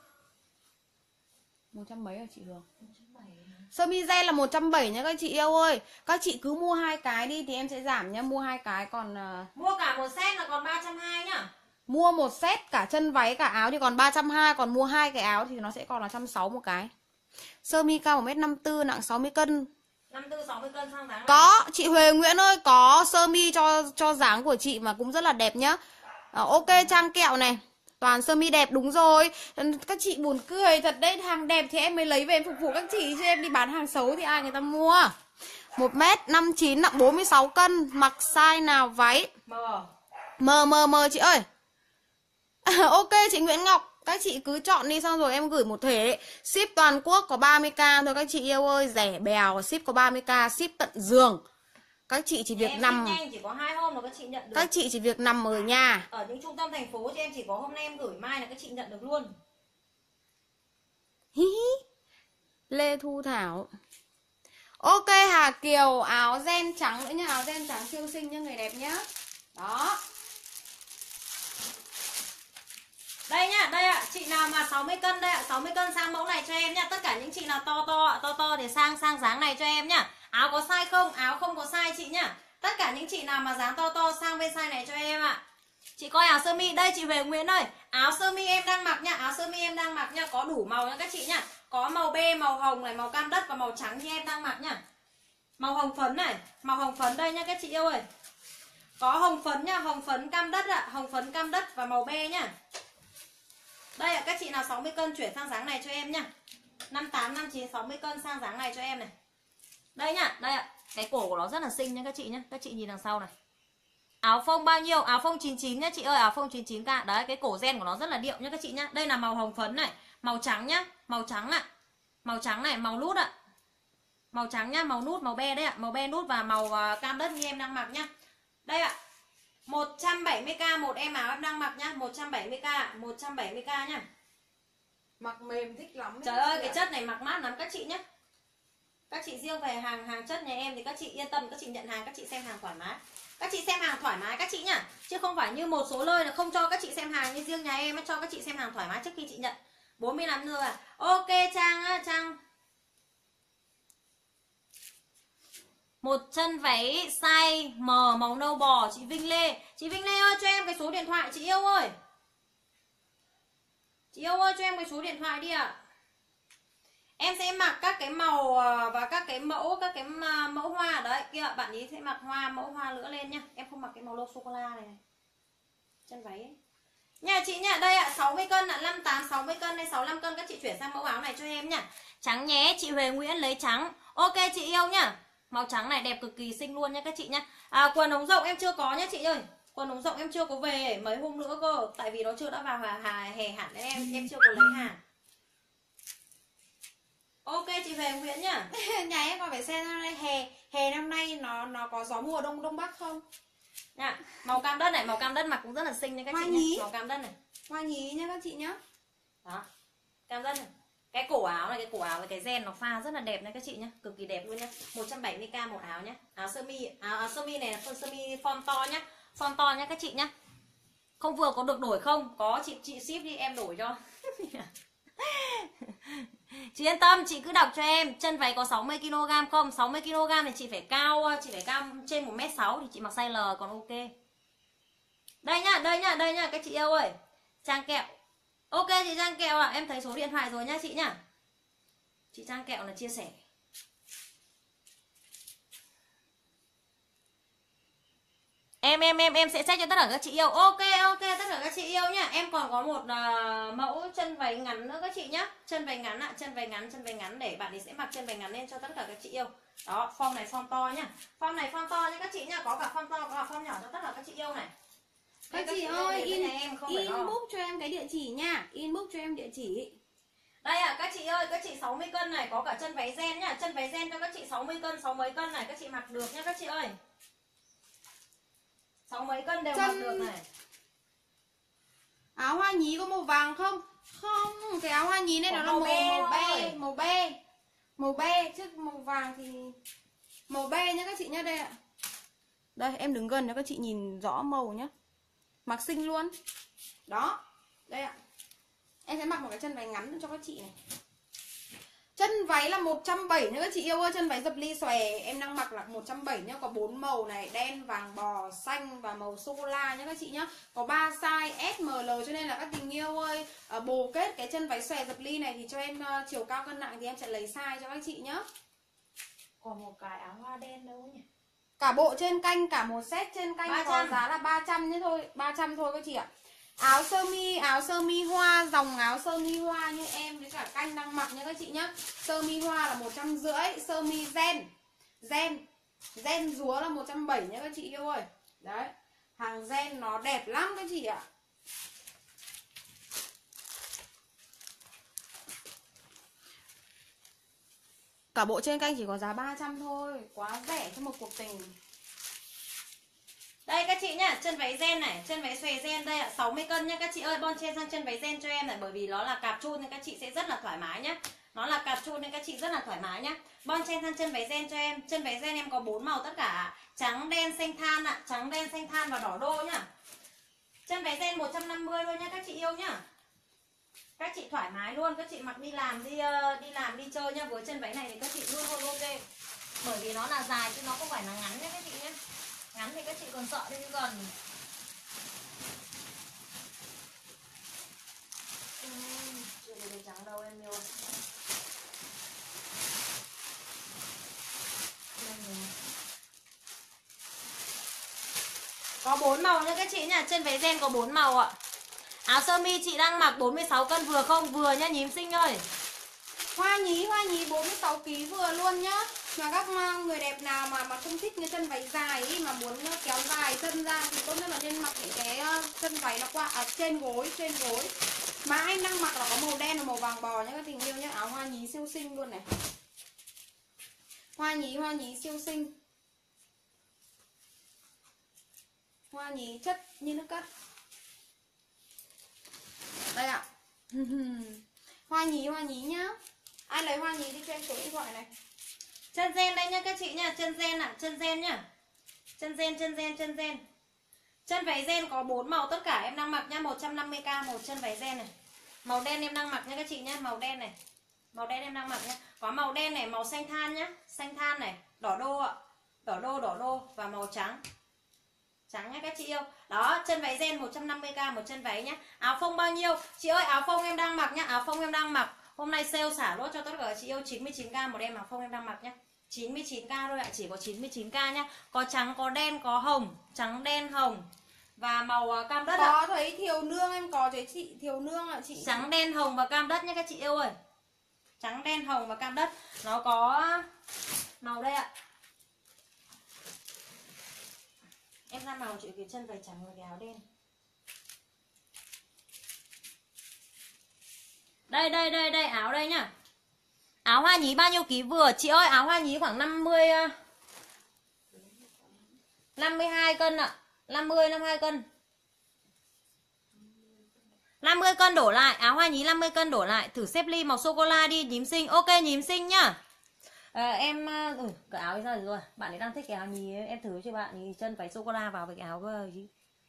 100 mấy rồi chị Hương? Sơ mi ren là 170 nhá các chị yêu ơi. Các chị cứ mua 2 cái đi thì em sẽ giảm nhá. Mua 2 cái còn mua cả một set là còn 320 nhá. Mua một set cả chân váy cả áo thì còn 320, còn mua 2 cái áo thì nó sẽ còn là 160 một cái. Sơ mi cao 1m54 nặng 60 cân. 54 60 cân sang dáng. Có, chị Huệ Nguyễn ơi, có sơ mi cho dáng của chị mà cũng rất là đẹp nhá. Ok Trang Kẹo này. Toàn sơ mi đẹp, đúng rồi. Các chị buồn cười thật đấy, hàng đẹp thì em mới lấy về em phục vụ các chị, chứ em đi bán hàng xấu thì ai người ta mua. 1m59 nặng 46 cân, mặc size nào váy? M chị ơi. Ok chị Nguyễn Ngọc, các chị cứ chọn đi xong rồi em gửi một thể. Ship toàn quốc có 30k thôi các chị yêu ơi, rẻ bèo, ship có 30k, ship tận giường. Các chị chỉ việc em nằm nhanh, chỉ có 2 hôm là các chị nhận được. Các chị chỉ việc nằm ở nhà. Ở những trung tâm thành phố cho em chỉ có hôm nay em gửi, mai là các chị nhận được luôn. Hi hi. Lê Thu Thảo. Ok Hà Kiều, áo ren trắng nữa nha, áo ren trắng siêu xinh nha người đẹp nhá. Đó. nhá, đây ạ, chị nào mà 60 cân đây ạ, 60 cân sang mẫu này cho em nhá. Tất cả những chị nào to thì sang dáng này cho em nhá. Áo có size không? Áo không có size chị nhá. Tất cả những chị nào mà dáng to sang bên size này cho em ạ. Chị coi áo sơ mi, đây chị Huệ Nguyễn ơi. Áo sơ mi em đang mặc nhá, áo sơ mi em đang mặc nhá, có đủ màu nha các chị nhá. Có màu be, màu hồng này, màu cam đất và màu trắng như em đang mặc nhá. Màu hồng phấn này, màu hồng phấn đây nhá các chị yêu ơi. Có hồng phấn nhá, hồng phấn cam đất ạ, hồng phấn cam đất và màu be nhá. Đây ạ, các chị nào 60 cân chuyển sang dáng này cho em nhá. 58, 59, 60 cân sang dáng này cho em này. Đây nhá, đây ạ. Cái cổ của nó rất là xinh nhá các chị nhá. Các chị nhìn đằng sau này. Áo phông bao nhiêu? Áo phông 99 nhá chị ơi, áo phông 99k. Đấy, cái cổ ren của nó rất là điệu nhá các chị nhá. Đây là màu hồng phấn này, màu trắng nhá, màu trắng ạ. Màu trắng này, màu nút ạ. Màu trắng nhá, màu nút, màu be đấy ạ, màu be nút và màu cam đất như em đang mặc nhá. Đây ạ. 170k một em áo em đang mặc nhá, 170k, 170k nhá. Mặc mềm thích lắm. Trời ơi, cái chất này mặc mát lắm các chị nhá. Các chị riêng về hàng chất nhà em thì các chị yên tâm, các chị nhận hàng, các chị xem hàng thoải mái. Các chị xem hàng thoải mái các chị nhá. Chứ không phải như một số nơi là không cho các chị xem hàng, như riêng nhà em ấy cho các chị xem hàng thoải mái trước khi chị nhận. 45 nữa à. Ok Trang á, Trang. Một chân váy size M màu nâu bò, chị Vinh Lê. Chị Vinh Lê ơi cho em cái số điện thoại chị yêu ơi. Chị yêu ơi cho em cái số điện thoại đi ạ. Em sẽ mặc các cái màu và các cái mẫu mẫu hoa đấy kia, bạn ý sẽ mặc mẫu hoa nữa lên nhá. Em không mặc cái màu lô sô cô la này. Chân váy ấy. Nhà chị nhá, đây ạ, 60 cân ạ, 58 60 cân hay 65 cân các chị chuyển sang mẫu áo này cho em nhá. Trắng nhé, chị Huệ Nguyễn lấy trắng. Ok chị yêu nhá. Màu trắng này đẹp cực kỳ xinh luôn nha các chị nhá. Quần ống rộng em chưa có nhá chị ơi. Quần ống rộng em chưa có về mấy hôm nữa cơ, tại vì nó chưa đã vào hè hẳn đấy em chưa có lấy hàng. Ok chị Huệ Nguyễn nhá. Nhà em còn phải xem năm nay hè năm nay nó có gió mùa đông bắc không? Nha, màu cam đất này, màu cam đất mặc cũng rất là xinh nha các chị nhá. Màu cam đất này. Hoa nhí nhá các chị nhá. Đó. Cam đất này. Cái cổ áo này, cái cổ áo với cái ren nó pha rất là đẹp nha các chị nhá, cực kỳ đẹp luôn nhá. 170k một áo nhá. Áo sơ mi, áo sơ mi này là sơ mi form to nhá. Form to nhá các chị nhá. Không vừa có được đổi không? Có chị ship đi em đổi cho. Chị yên tâm, chị cứ đọc cho em. Chân váy có 60kg không? 60kg thì chị phải cao trên 1m6 thì chị mặc size L còn ok. Đây nhá các chị yêu ơi. Trang kẹo. Ok chị Trang kẹo ạ, em thấy số điện thoại rồi nhá chị nhá. Chị Trang kẹo là chia sẻ. Em sẽ check cho tất cả các chị yêu. Ok tất cả các chị yêu nhá. Em còn có một mẫu chân váy ngắn nữa các chị nhá. Chân váy ngắn ạ, chân váy ngắn để bạn ấy sẽ mặc chân váy ngắn lên cho tất cả các chị yêu. Đó, form này form to nhá. Form này form to nhá các chị nhá, có cả form to có cả form nhỏ cho tất cả các chị yêu này. Các chị ơi, inbox cho em cái địa chỉ nha, inbox cho em địa chỉ. Đây ạ, các chị ơi, các chị 60 cân này có cả chân váy ren nhá, chân váy ren cho các chị 60 cân, 60 mấy cân này các chị mặc được nhá các chị ơi. 60 mấy cân đều mặc được này. Áo hoa nhí có màu vàng không? Không, cái áo hoa nhí này nó là màu be chứ màu vàng thì màu be nhá các chị nhá, đây ạ. Đây em đứng gần cho các chị nhìn rõ màu nhá. Mặc xinh luôn. Đó, đây ạ. Em sẽ mặc một cái chân váy ngắn cho các chị này. Chân váy là 170 nữa các chị yêu ơi, chân váy dập ly xòe em đang mặc là 170 nhá, có 4 màu này, đen, vàng bò, xanh và màu sô cô la nhá các chị nhá. Có 3 size S, M, L cho nên là các tình yêu ơi, bồ kết cái chân váy xòe dập ly này thì cho em chiều cao cân nặng thì em sẽ lấy size cho các chị nhá. Còn một cái áo hoa đen đâu nhỉ? Cả bộ trên kênh, cả một set trên kênh 300. Có giá là 300 nhé thôi, 300 thôi các chị ạ. Áo sơ mi hoa, dòng áo sơ mi hoa như em với cả kênh đang mặc nha các chị nhá. Sơ mi hoa là 150, sơ mi ren rúa là 170 nhá các chị yêu ơi. Đấy, hàng ren nó đẹp lắm các chị ạ. Cả bộ trên kênh chỉ có giá 300 thôi, quá rẻ cho một cuộc tình. Đây các chị nhá, chân váy ren này, chân váy xòe ren đây ạ, 60 cân nhá các chị ơi, bon chen sang chân váy ren cho em này, bởi vì nó là cạp chun nên các chị sẽ rất là thoải mái nhá. Nó là cạp chun nên các chị rất là thoải mái nhá. Bon chen sang chân váy ren cho em. Chân váy ren em có 4 màu tất cả, trắng, đen, xanh than ạ, trắng, đen, xanh than và đỏ đô nhá. Chân váy ren 150 thôi nhá các chị yêu nhá. Các chị thoải mái luôn, các chị mặc đi làm đi chơi nhá. Với chân váy này thì các chị luôn luôn ok. Bởi vì nó là dài chứ nó không phải là ngắn nhé các chị nhé. Ngắn thì các chị còn sợ đi, chứ còn chưa thấy đen trắng đâu em yêu. Có 4 màu nha các chị nhá. Chân váy ren có 4 màu ạ. Áo sơ mi chị đang mặc 46 cân vừa không? Vừa nhá nhím xinh ơi. Hoa nhí 46 kg vừa luôn nhá. Mà các người đẹp nào mà không thích cái chân váy dài ý, mà muốn kéo dài chân ra thì tốt nhất là nên mặc những cái chân váy nó qua trên gối. Mà anh đang mặc là có màu đen và màu vàng bò nhá các tình yêu nhá. Áo hoa nhí siêu xinh luôn này. Hoa nhí siêu xinh. Hoa nhí chất như nước cắt. Đây ạ. Hoa nhí nhá. Ai lấy hoa nhí đi cho em số điện thoại này. Chân ren đây nha các chị nha. Chân ren ạ, chân ren nhá. Chân ren. Chân váy ren có 4 màu tất cả em đang mặc nha. 150k một chân váy ren này. Màu đen em đang mặc nha các chị nhá. Màu đen này. Màu đen em đang mặc nhá. Có màu đen này, màu xanh than nhá. Xanh than này, đỏ đô ạ. Đỏ đô và màu trắng. Trắng nhá các chị yêu. Đó, chân váy ren 150k một chân váy nhá. Áo phông bao nhiêu? Chị ơi, áo phông em đang mặc nhá. Áo phông em đang mặc hôm nay sale xả lốt cho tất cả chị yêu 99k một em áo phông em đang mặc nhá. 99k thôi ạ, chỉ có 99k nhá. Có trắng, có đen, có hồng, trắng đen hồng và màu cam đất ạ. Có thấy Thiều Nương, em có thấy chị Thiều Nương ạ chị. Trắng đen hồng và cam đất nhá các chị yêu ơi. Trắng đen hồng và cam đất. Nó có màu đây ạ. Em ra màu chị cái chân váy trắng và cái áo đen. Đây áo đây nhá. Áo hoa nhí bao nhiêu ký vừa? Chị ơi, áo hoa nhí khoảng 52 cân ạ. 52 cân. 50 cân đổ lại, áo hoa nhí 50 cân đổ lại. Thử xếp ly màu sô cô la đi nhím xinh. Ok nhím xinh nhá. Em cái áo ấy ra rồi. Bạn ấy đang thích cái áo nhí, em thử cho bạn nhí chân váy sô cô la vào với cái áo gì.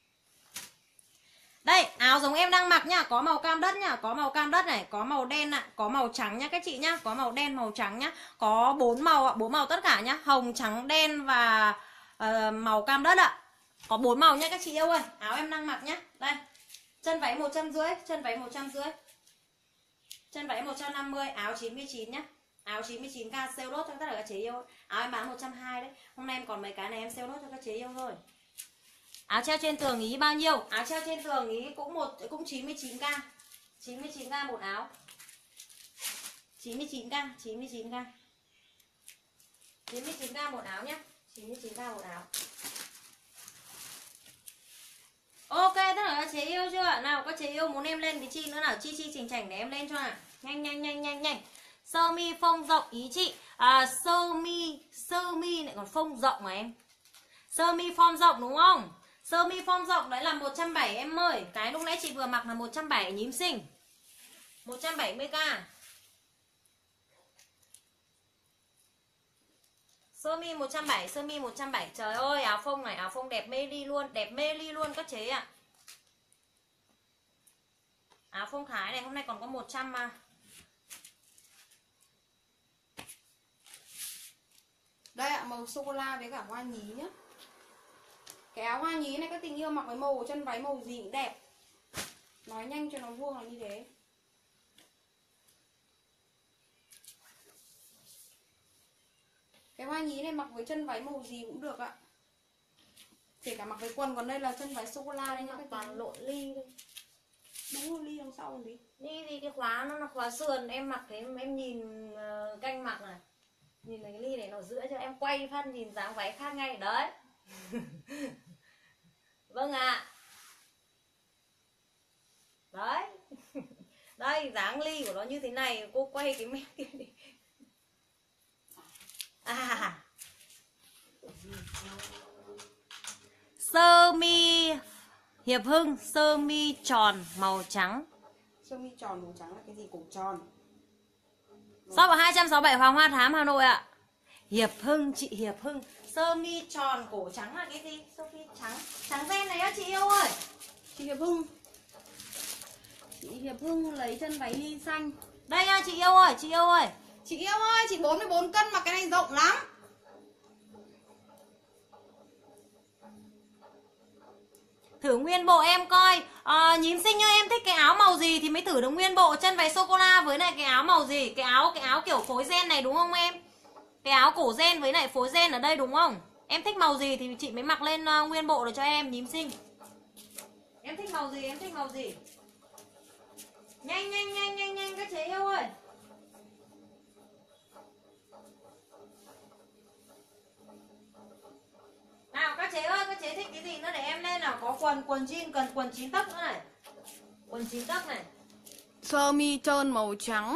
Đây, áo giống em đang mặc nhá, có màu cam đất nhá, có màu cam đất này, có màu đen ạ, có màu trắng nhá các chị nhá, có màu đen, màu trắng nhá. Có 4 màu ạ, 4 màu tất cả nhá, hồng, trắng, đen và màu cam đất ạ. Có 4 màu nhá các chị yêu ơi. Áo em đang mặc nhá. Đây. Chân váy 150, chân váy 150. Chân váy 150, áo 99 nhá. Áo 99k sale lốt cho tất cả các chị yêu. Áo em bán 120 đấy. Hôm nay em còn mấy cái này em sale lốt cho các chị yêu thôi. Áo treo trên tường ý bao nhiêu? Áo treo trên tường ý cũng 99k. 99k một áo. 99k, 99k. 99k một áo nhá. 99k một áo. Ok, tất cả các chế yêu chưa? Nào các chế yêu muốn em lên cái chi nữa nào? Chi chỉnh chảnh để em lên cho ạ. Nhanh. Sơ mi phông rộng ý chị. Sơ mi lại còn phông rộng mà em. Sơ mi form rộng đúng không? Sơ mi form rộng đấy là 170 em ơi. Cái lúc nãy chị vừa mặc là 170 nhím xinh. 170k. Sơ mi 170, sơ mi 170. Trời ơi, áo phông này, áo phông đẹp mê ly luôn các chế ạ. Áo phông Thái này hôm nay còn có 100 mà. Đây ạ, màu sô cô la với cả hoa nhí nhá. Cái áo hoa nhí này các tình yêu mặc với màu chân váy màu gì cũng đẹp. Nói nhanh cho nó vuông là như thế. Cái hoa nhí này mặc với chân váy màu gì cũng được ạ. Kể cả mặc với quần, còn đây là chân váy sô cô la đây nhá. Toàn lộn ly đây. Đúng rồi, ly đằng sau còn gì. Ly thì cái khóa nó là khóa sườn. Em mặc thế em nhìn canh mặc này. Nhìn cái ly này nó giữa cho em quay phân nhìn dáng váy khác ngay. Đấy. Vâng ạ. Đấy. Đây dáng ly của nó như thế này. Cô quay cái mép kia đi. Sơ mi Hiệp Hưng, sơ mi tròn màu trắng. Sơ mi tròn màu trắng là cái gì? Cổ tròn. Shop ở 267 Hoàng Hoa Thám Hà Nội ạ. Hiệp Hưng, chị Hiệp Hưng. Sơ mi tròn cổ trắng là cái gì? Sơ mi trắng. Trắng ren này á chị yêu ơi. Chị Hiệp Hưng. Chị Hiệp Hưng lấy chân váy ly xanh. Đây nha chị yêu ơi, chị yêu ơi. Chị yêu ơi, chị 44 cân mà cái này rộng lắm. Thử nguyên bộ em coi. Nhím xinh như em thích cái áo màu gì thì mới thử được nguyên bộ chân váy sô cô la với lại cái áo màu gì? Cái áo kiểu phối ren này đúng không em? Cái áo cổ ren với lại phối ren ở đây đúng không? Em thích màu gì thì chị mới mặc lên nguyên bộ được cho em nhím xinh. Em thích màu gì? Em thích màu gì? Nhanh nhanh nhanh nhanh nhanh các chế yêu ơi. Nào các chế ơi, các chế thích cái gì nữa để em lên nào. Có quần jean, cần quần 9 tấc nữa này. Quần 9 tấc này. Sơ mi trơn màu trắng.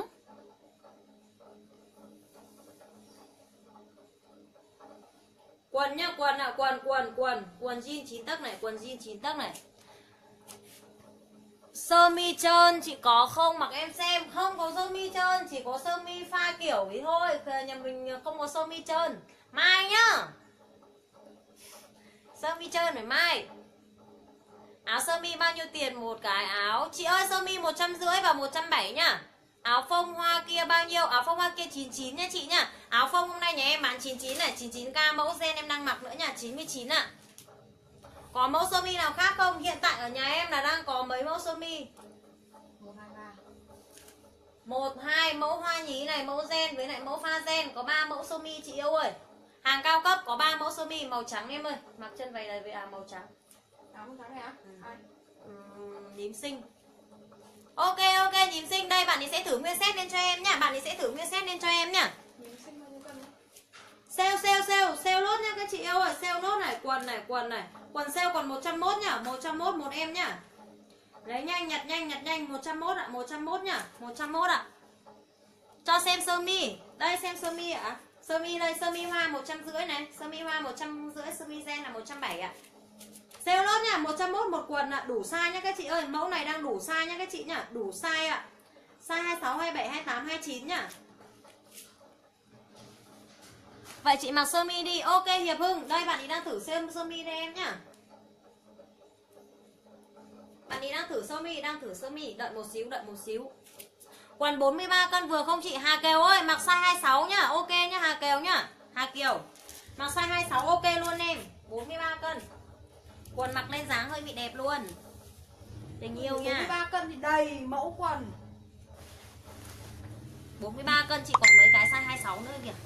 Quần nhá, quần nào, quần jean 9 tấc này, quần jean 9 tấc này. Sơ mi trơn chị có không, mặc em xem. Không có sơ mi trơn, chỉ có sơ mi pha kiểu ấy thôi. Nhà mình không có sơ mi trơn. Mai nhá. Sơ mi trơn phải mai. Áo sơ mi bao nhiêu tiền một cái áo? Chị ơi sơ mi 150 và 170 nhá. Áo phông hoa kia bao nhiêu? Áo phông hoa kia 99 nha chị nhá. Áo phông hôm nay nhà em bán 99 này, 99k mẫu gen em đang mặc nữa nha, 99 ạ. Có mẫu sơ mi nào khác không? Hiện tại ở nhà em là đang có mấy mẫu sơ mi? 1, 2 mẫu hoa nhí này, mẫu gen với lại mẫu pha gen, có 3 mẫu sơ mi chị yêu ơi. Hàng cao cấp có 3 mẫu sơ mi màu trắng em ơi. Mặc chân váy này với áo màu trắng. Áo màu trắng này á? Nhím xinh. Ok ok nhím xinh, đây bạn ấy sẽ thử nguyên set lên cho em nhá, bạn ấy sẽ thử nguyên set lên cho em nhá. Sale lốt nha các chị yêu ơi, sale lốt này, quần này, quần sale còn 101 nhá, 101 một em nhá. Lấy nhanh, nhặt nhanh, 101 ạ, 101 nhá, 101 ạ. Cho xem sơ mi, đây xem sơ mi ạ. Sơ mi đây, sơ mi hoa 150 này, sơ mi hoa 150, sơ mi gen là 170 ạ. Sale lốt nha, 101 một quần ạ, đủ size nhá các chị ơi, mẫu này đang đủ size nhá các chị nhá, đủ size ạ. Size 26, 27, 28, 29 nhá. Vậy chị mặc sơ mi đi. Ok Hiệp Hưng, đây bạn ấy đang thử xem sơ mi đây em nhá. Bạn ấy đang thử sơ mi, đợi một xíu. Quần 43 cân vừa không chị? Hà Kiều ơi, mặc size 26 nhá. Ok nhá Hà Kiều nhá. Hà Kiều. Mặc size 26 ok luôn em. 43 cân. Quần mặc lên dáng hơi bị đẹp luôn. Tình yêu nha. 43 cân thì đầy mẫu quần. 43 cân chị còn mấy cái size 26 nữa kìa.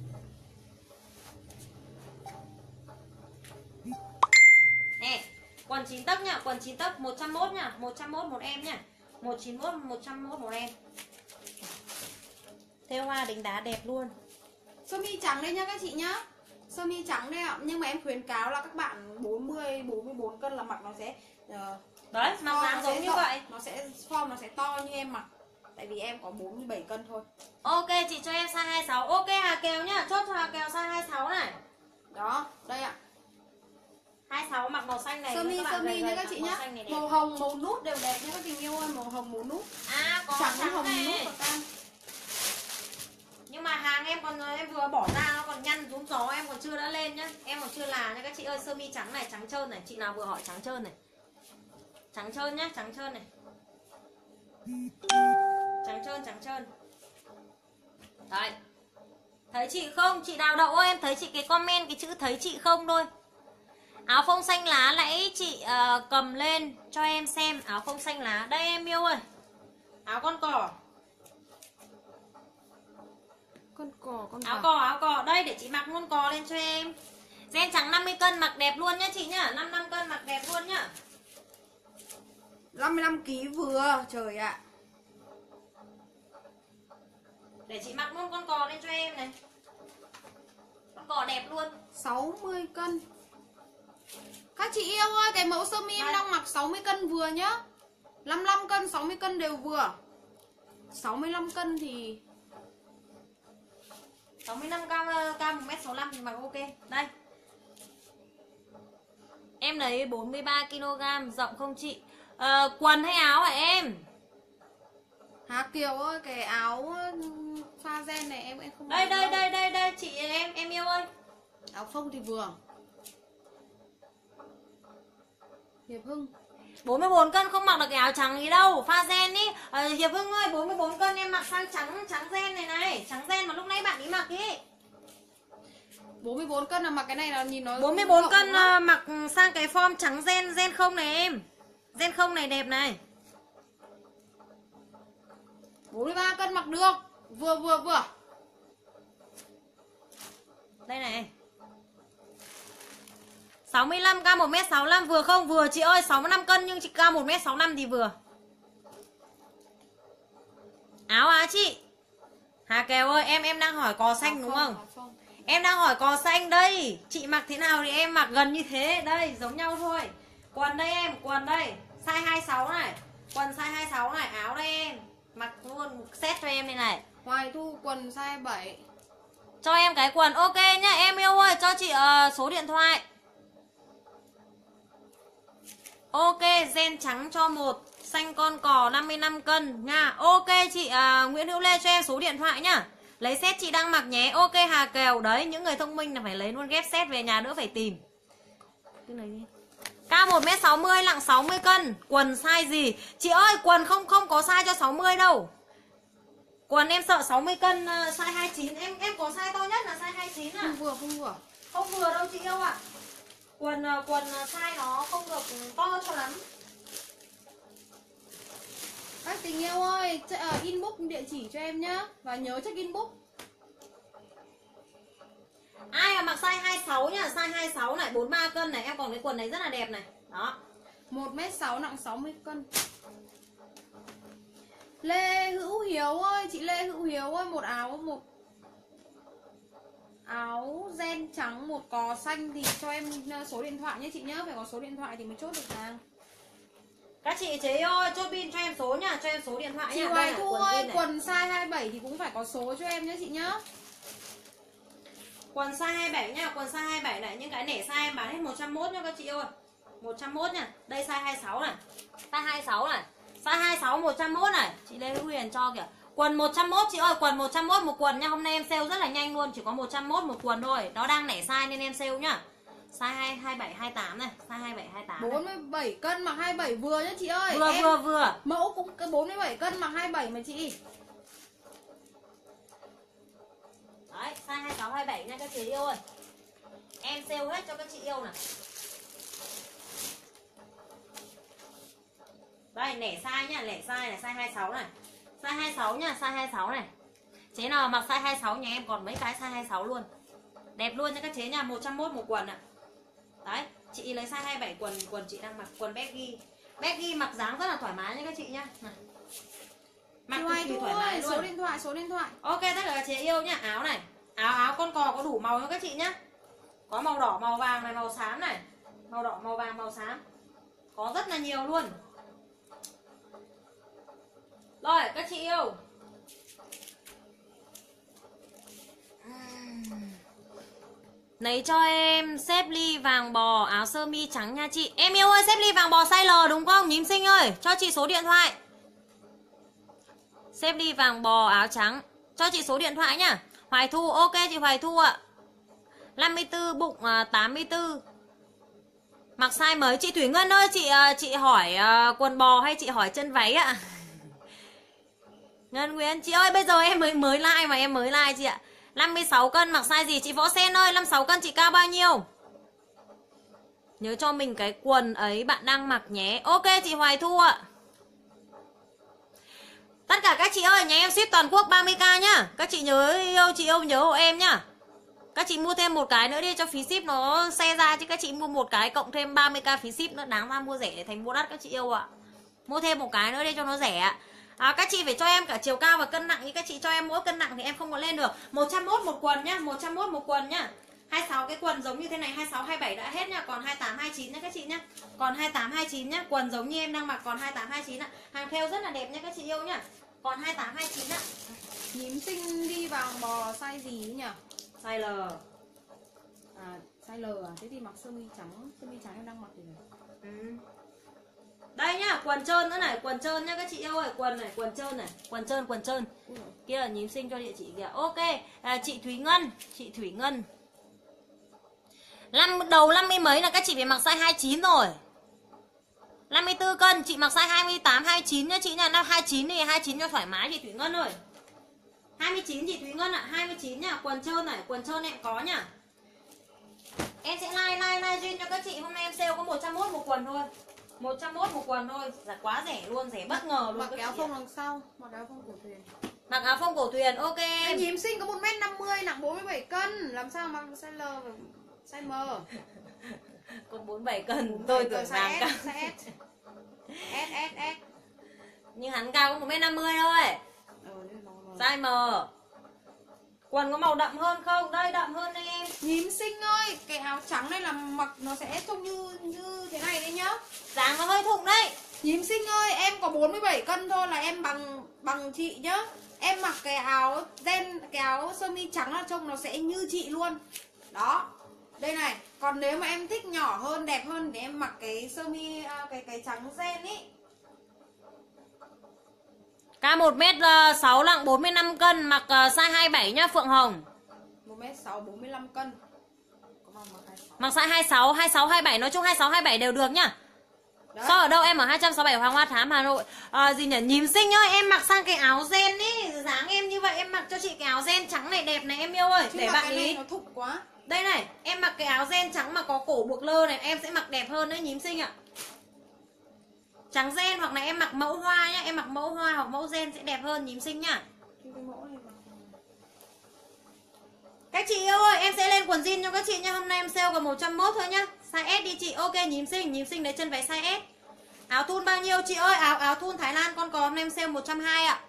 Nè, quần 9 tấc nhá, quần 9 tấc 101 nhá, 101 một em nhá. 191 101 một em. Thêu hoa đính đá đẹp luôn. Sơ mi trắng đây nhá các chị nhá. Sơ mi trắng đây ạ, nhưng mà em khuyến cáo là các bạn 40 44 cân là mặc nó sẽ đấy, mặc dáng giống như vậy. Nó sẽ form nó sẽ to như em mặc. Tại vì em có 47 cân thôi. Ok chị cho em size 26. Ok Hà Kiều nhá, chốt cho Hà Kiều size 26 này. Đó, đây ạ. 26 mặc màu xanh này. Sơ mi nha các chị nhá. Màu hồng, màu nút đều đẹp nha các tình yêu ơi, màu hồng, màu nút. À có trắng trắng hồng này. nút và cam. Nhưng mà hàng em vừa bỏ ra nó còn nhăn rúm gió, em còn chưa đã lên nhá. Em còn chưa là nha các chị ơi, sơ mi trắng này, trắng trơn này, chị nào vừa hỏi trắng trơn này. Trắng trơn nhá, trắng trơn này. Trắng trơn. Đấy. Thấy chị không? Chị Đào Đậu ơi, em thấy chị cái comment cái chữ thấy chị không thôi. Áo phông xanh lá nãy chị cầm lên cho em xem. Áo phông xanh lá, đây em yêu ơi. Áo con cò. Áo cò, đây để chị mặc luôn cò lên cho em. Gen trắng 50 cân mặc đẹp luôn nhá chị nhá. 55 cân mặc đẹp luôn nhá. 55 kg vừa, trời ạ. Để chị mặc luôn con cò lên cho em này. Con cò đẹp luôn. 60 cân. Các chị yêu ơi, cái mẫu sơ mi em đang mặc 60 cân vừa nhá. 55 cân, 60 cân đều vừa. 65 cân thì 65 cao 1m65 thì mặc ok. Đây. Em lấy 43 kg, rộng không chị? Quần hay áo hả em? Hà Kiều ơi, cái áo pha gen này em không. Đây chị em yêu ơi. Áo phông thì vừa. Hiệp Hưng. 44 cân không mặc được cái áo trắng gì đâu, pha gen ý. Hiệp Hưng ơi, 44 cân em mặc sang trắng gen này, trắng gen mà lúc nãy bạn ấy mặc ý. 44 cân là mặc cái này là nhìn nó 44 cân mặc sang cái form trắng gen không này em. Gen không này đẹp này. 43 cân mặc được. Vừa. Đây này. 65 cao 1m65 vừa không? Vừa chị ơi, 65 cân nhưng chị cao 1m65 thì vừa. Áo á chị. Hà Kèo ơi, em đang hỏi cò xanh đúng không? Em đang hỏi cò xanh đây. Chị mặc thế nào thì em mặc gần như thế. Đây, giống nhau thôi. Quần đây em, quần đây. Size 26 này. Quần size 26 này, áo đây em. Mặc luôn set cho em đây này. Hoài Thu quần size 7. Cho em cái quần, ok nhá em yêu ơi. Cho chị số điện thoại. Ok, gen trắng cho 1. Xanh con cò 55 cân nha. Ok chị Nguyễn Hữu Lê cho em số điện thoại nhá. Lấy set chị đang mặc nhé. Ok Hà Kèo. Đấy, những người thông minh là phải lấy luôn ghép set về nhà đỡ phải tìm. Cái này đi. Cao 1m60, nặng 60 cân. Quần size gì? Chị ơi, quần không có size cho 60 đâu. Quần em sợ 60 cân size 29. Em có size to nhất là size 29 à? Không vừa. Không vừa đâu chị yêu ạ. Quần size nó không được to cho lắm. Các tình yêu ơi, inbox địa chỉ cho em nhá. Và nhớ check inbox. Ai mà mặc size 26 nhá, size 26 này, 43 cân này. Em còn cái quần này rất là đẹp này. Đó. 1m6 nặng 60 cân. Lê Hữu Hiếu ơi, chị Lê Hữu Hiếu ơi, một áo gen trắng, một cò xanh thì cho em số điện thoại nhé chị nhớ. Phải có số điện thoại thì mới chốt được hàng. Các chị chế ơi, chốt pin cho em số nhá, cho em số điện thoại chị nhá. Hoài Thu ơi, quần size 27 thì cũng phải có số cho em nhé chị nhá. Quần size 27 nha, quần size 27 này, những cái nẻ size em bán hết 101 nha các chị ơi. 101 nha. Đây size 26 này. Size 26 này. Size 26 101 này. Chị Lê Hữu Huyền cho kìa. Quần 101 chị ơi, quần 101 một quần nha. Hôm nay em sale rất là nhanh luôn, chỉ có 101 một quần thôi. Nó đang nẻ size nên em sale nhá. Size 27 28 này, size 27 28. 47 cân mặc 27 vừa nhá chị ơi. Vừa. Mẫu cũng cái 47 cân mặc 27 mà chị. Đấy, size 26 27 nha các chị yêu ơi. Em sale hết cho các chị yêu này. Đây, nẻ size nhá, nẻ size này, size 26 này. Size 26 nha, size 26 này. Chế nào mặc size 26 nhà em còn mấy cái size 26 luôn. Đẹp luôn nha các chế nha, 101 một quần ạ. Đấy, chị lấy size 27 quần chị đang mặc, quần baggy. Baggy mặc dáng rất là thoải mái nha các chị nhá. Này. Mặc cực kỳ thoải mái luôn. Số điện thoại. Ok, tất cả các chế yêu nhá, áo này. Áo con cò có đủ màu nha các chị nhá. Có màu đỏ, màu vàng này, màu xám này. Màu đỏ, màu vàng, màu xám. Có rất là nhiều luôn. Rồi, các chị yêu. Lấy cho em xếp ly vàng bò, áo sơ mi trắng nha chị. Em yêu ơi, xếp ly vàng bò size L đúng không? Nhím xinh ơi, cho chị số điện thoại. Xếp ly vàng bò, áo trắng. Cho chị số điện thoại nhá. Hoài Thu, ok chị Hoài Thu ạ. 54, bụng 84. Mặc size mới. Chị Thủy Ngân ơi, chị hỏi quần bò hay chị hỏi chân váy ạ? Ngân Nguyễn, chị ơi bây giờ em mới like mà em mới like chị ạ. 56 cân mặc size gì chị Võ Sen ơi, 56 cân chị cao bao nhiêu? Nhớ cho mình cái quần ấy bạn đang mặc nhé. Ok chị Hoài Thu ạ. Tất cả các chị ơi, nhà em ship toàn quốc 30k nhá. Các chị nhớ yêu, chị yêu nhớ hộ em nhá. Các chị mua thêm một cái nữa đi cho phí ship nó xe ra, chứ các chị mua một cái cộng thêm 30k phí ship nữa, đáng ra mua rẻ để thành mua đắt các chị yêu ạ. Mua thêm một cái nữa đi cho nó rẻ ạ. Các chị phải cho em cả chiều cao và cân nặng, như các chị cho em mỗi cân nặng thì em không có lên được. 101 một quần nhá, 101 một quần nhá. 26 cái quần giống như thế này, 26 27 đã hết nhá, còn 28 29 nhá các chị nhá. Còn 28 29 nhá, quần giống như em đang mặc còn 28 29 ạ. Hàng thêu rất là đẹp nhá các chị yêu nhá. Còn 28 29 ạ. Nhím xinh đi vàng bò size gì nhỉ? Size L. Size L à? Thế thì mặc sơ mi trắng em đang mặc thì này. Đây nhá, quần trơn nữa này, quần trơn nhá các chị yêu ơi, quần này, quần trơn này, quần trơn. Kia là nhím xinh cho địa chỉ kìa. Ok, chị Thúy Ngân. Đầu 50 mấy là các chị phải mặc size 29 rồi. 54 cân, chị mặc size 28, 29 nhá chị nha. 29 thì 29 cho thoải mái chị Thủy Ngân ơi. 29 chị Thúy Ngân ạ, 29 nhá, quần trơn này, quần trơn em có nhá. Em sẽ live duyên cho các chị, hôm nay em sale có 101 một quần thôi. 101 một quần thôi, là quá rẻ luôn, rẻ bất ngờ luôn. Mặc áo phông đằng sau, mặc áo phông cổ thuyền. Mặc áo phông cổ thuyền, ok. Anh nhím xinh có 1m50, nặng 47 cân, làm sao mà size L và size M. Có 47 cân, tôi tưởng rằng cao. S. Nhưng hắn cao có 1m50 thôi. Size M. Quần có màu đậm hơn không? Đây, đậm hơn đây em. Nhím xinh ơi, cái áo trắng này là mặc nó sẽ trông như thế này đấy nhá. Dáng nó hơi thụng đấy. Nhím xinh ơi, em có 47 cân thôi là em bằng chị nhá. Em mặc cái áo ren, cái áo sơ mi trắng là trông nó sẽ như chị luôn. Đó. Đây này, còn nếu mà em thích nhỏ hơn, đẹp hơn thì em mặc cái sơ mi cái trắng ren ý. Cao 1m6 nặng 45 cân, mặc size 27 nhá Phượng Hồng. 1m6 45 cân. Có mặc 26. Mặc size 26, 26, 27, nói chung 26, 27 đều được nhá. Sao ở đâu em ở 267 Hoàng Hoa Thám Hà Nội. Gì nhỉ, nhím xinh ơi, em mặc sang cái áo ren ý, dáng em như vậy em mặc cho chị cái áo ren trắng này đẹp này em yêu ơi. Chứ để bạn ý nó thục quá. Đây này, em mặc cái áo ren trắng mà có cổ buộc lơ này, em sẽ mặc đẹp hơn đấy nhím xinh ạ. Trắng ren hoặc là em mặc mẫu hoa nhá, em mặc mẫu hoa hoặc mẫu ren sẽ đẹp hơn nhím xinh nhá. Các chị yêu ơi, em sẽ lên quần jean cho các chị nha. Hôm nay em sale còn 101 thôi nhá. Size S đi chị. Ok, nhím xinh đấy, chân váy size S. Áo thun bao nhiêu chị ơi? Áo thun Thái Lan con có hôm nay em sale 120 ạ.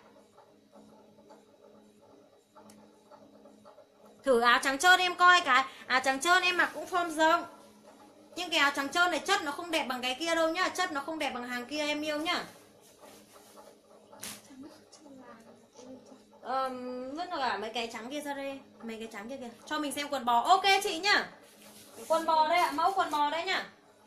Thử áo trắng trơn em coi cái. Áo trắng trơn em mặc cũng form rộng. Nhưng cái áo trắng trơn này chất nó không đẹp bằng cái kia đâu nhá. Chất nó không đẹp bằng hàng kia em yêu nhá. Vứt cả mấy cái trắng kia ra đây. Mấy cái trắng kia kìa. Cho mình xem quần bò. Ok chị nhá. Quần bò đây ạ, mẫu quần bò đây nhá.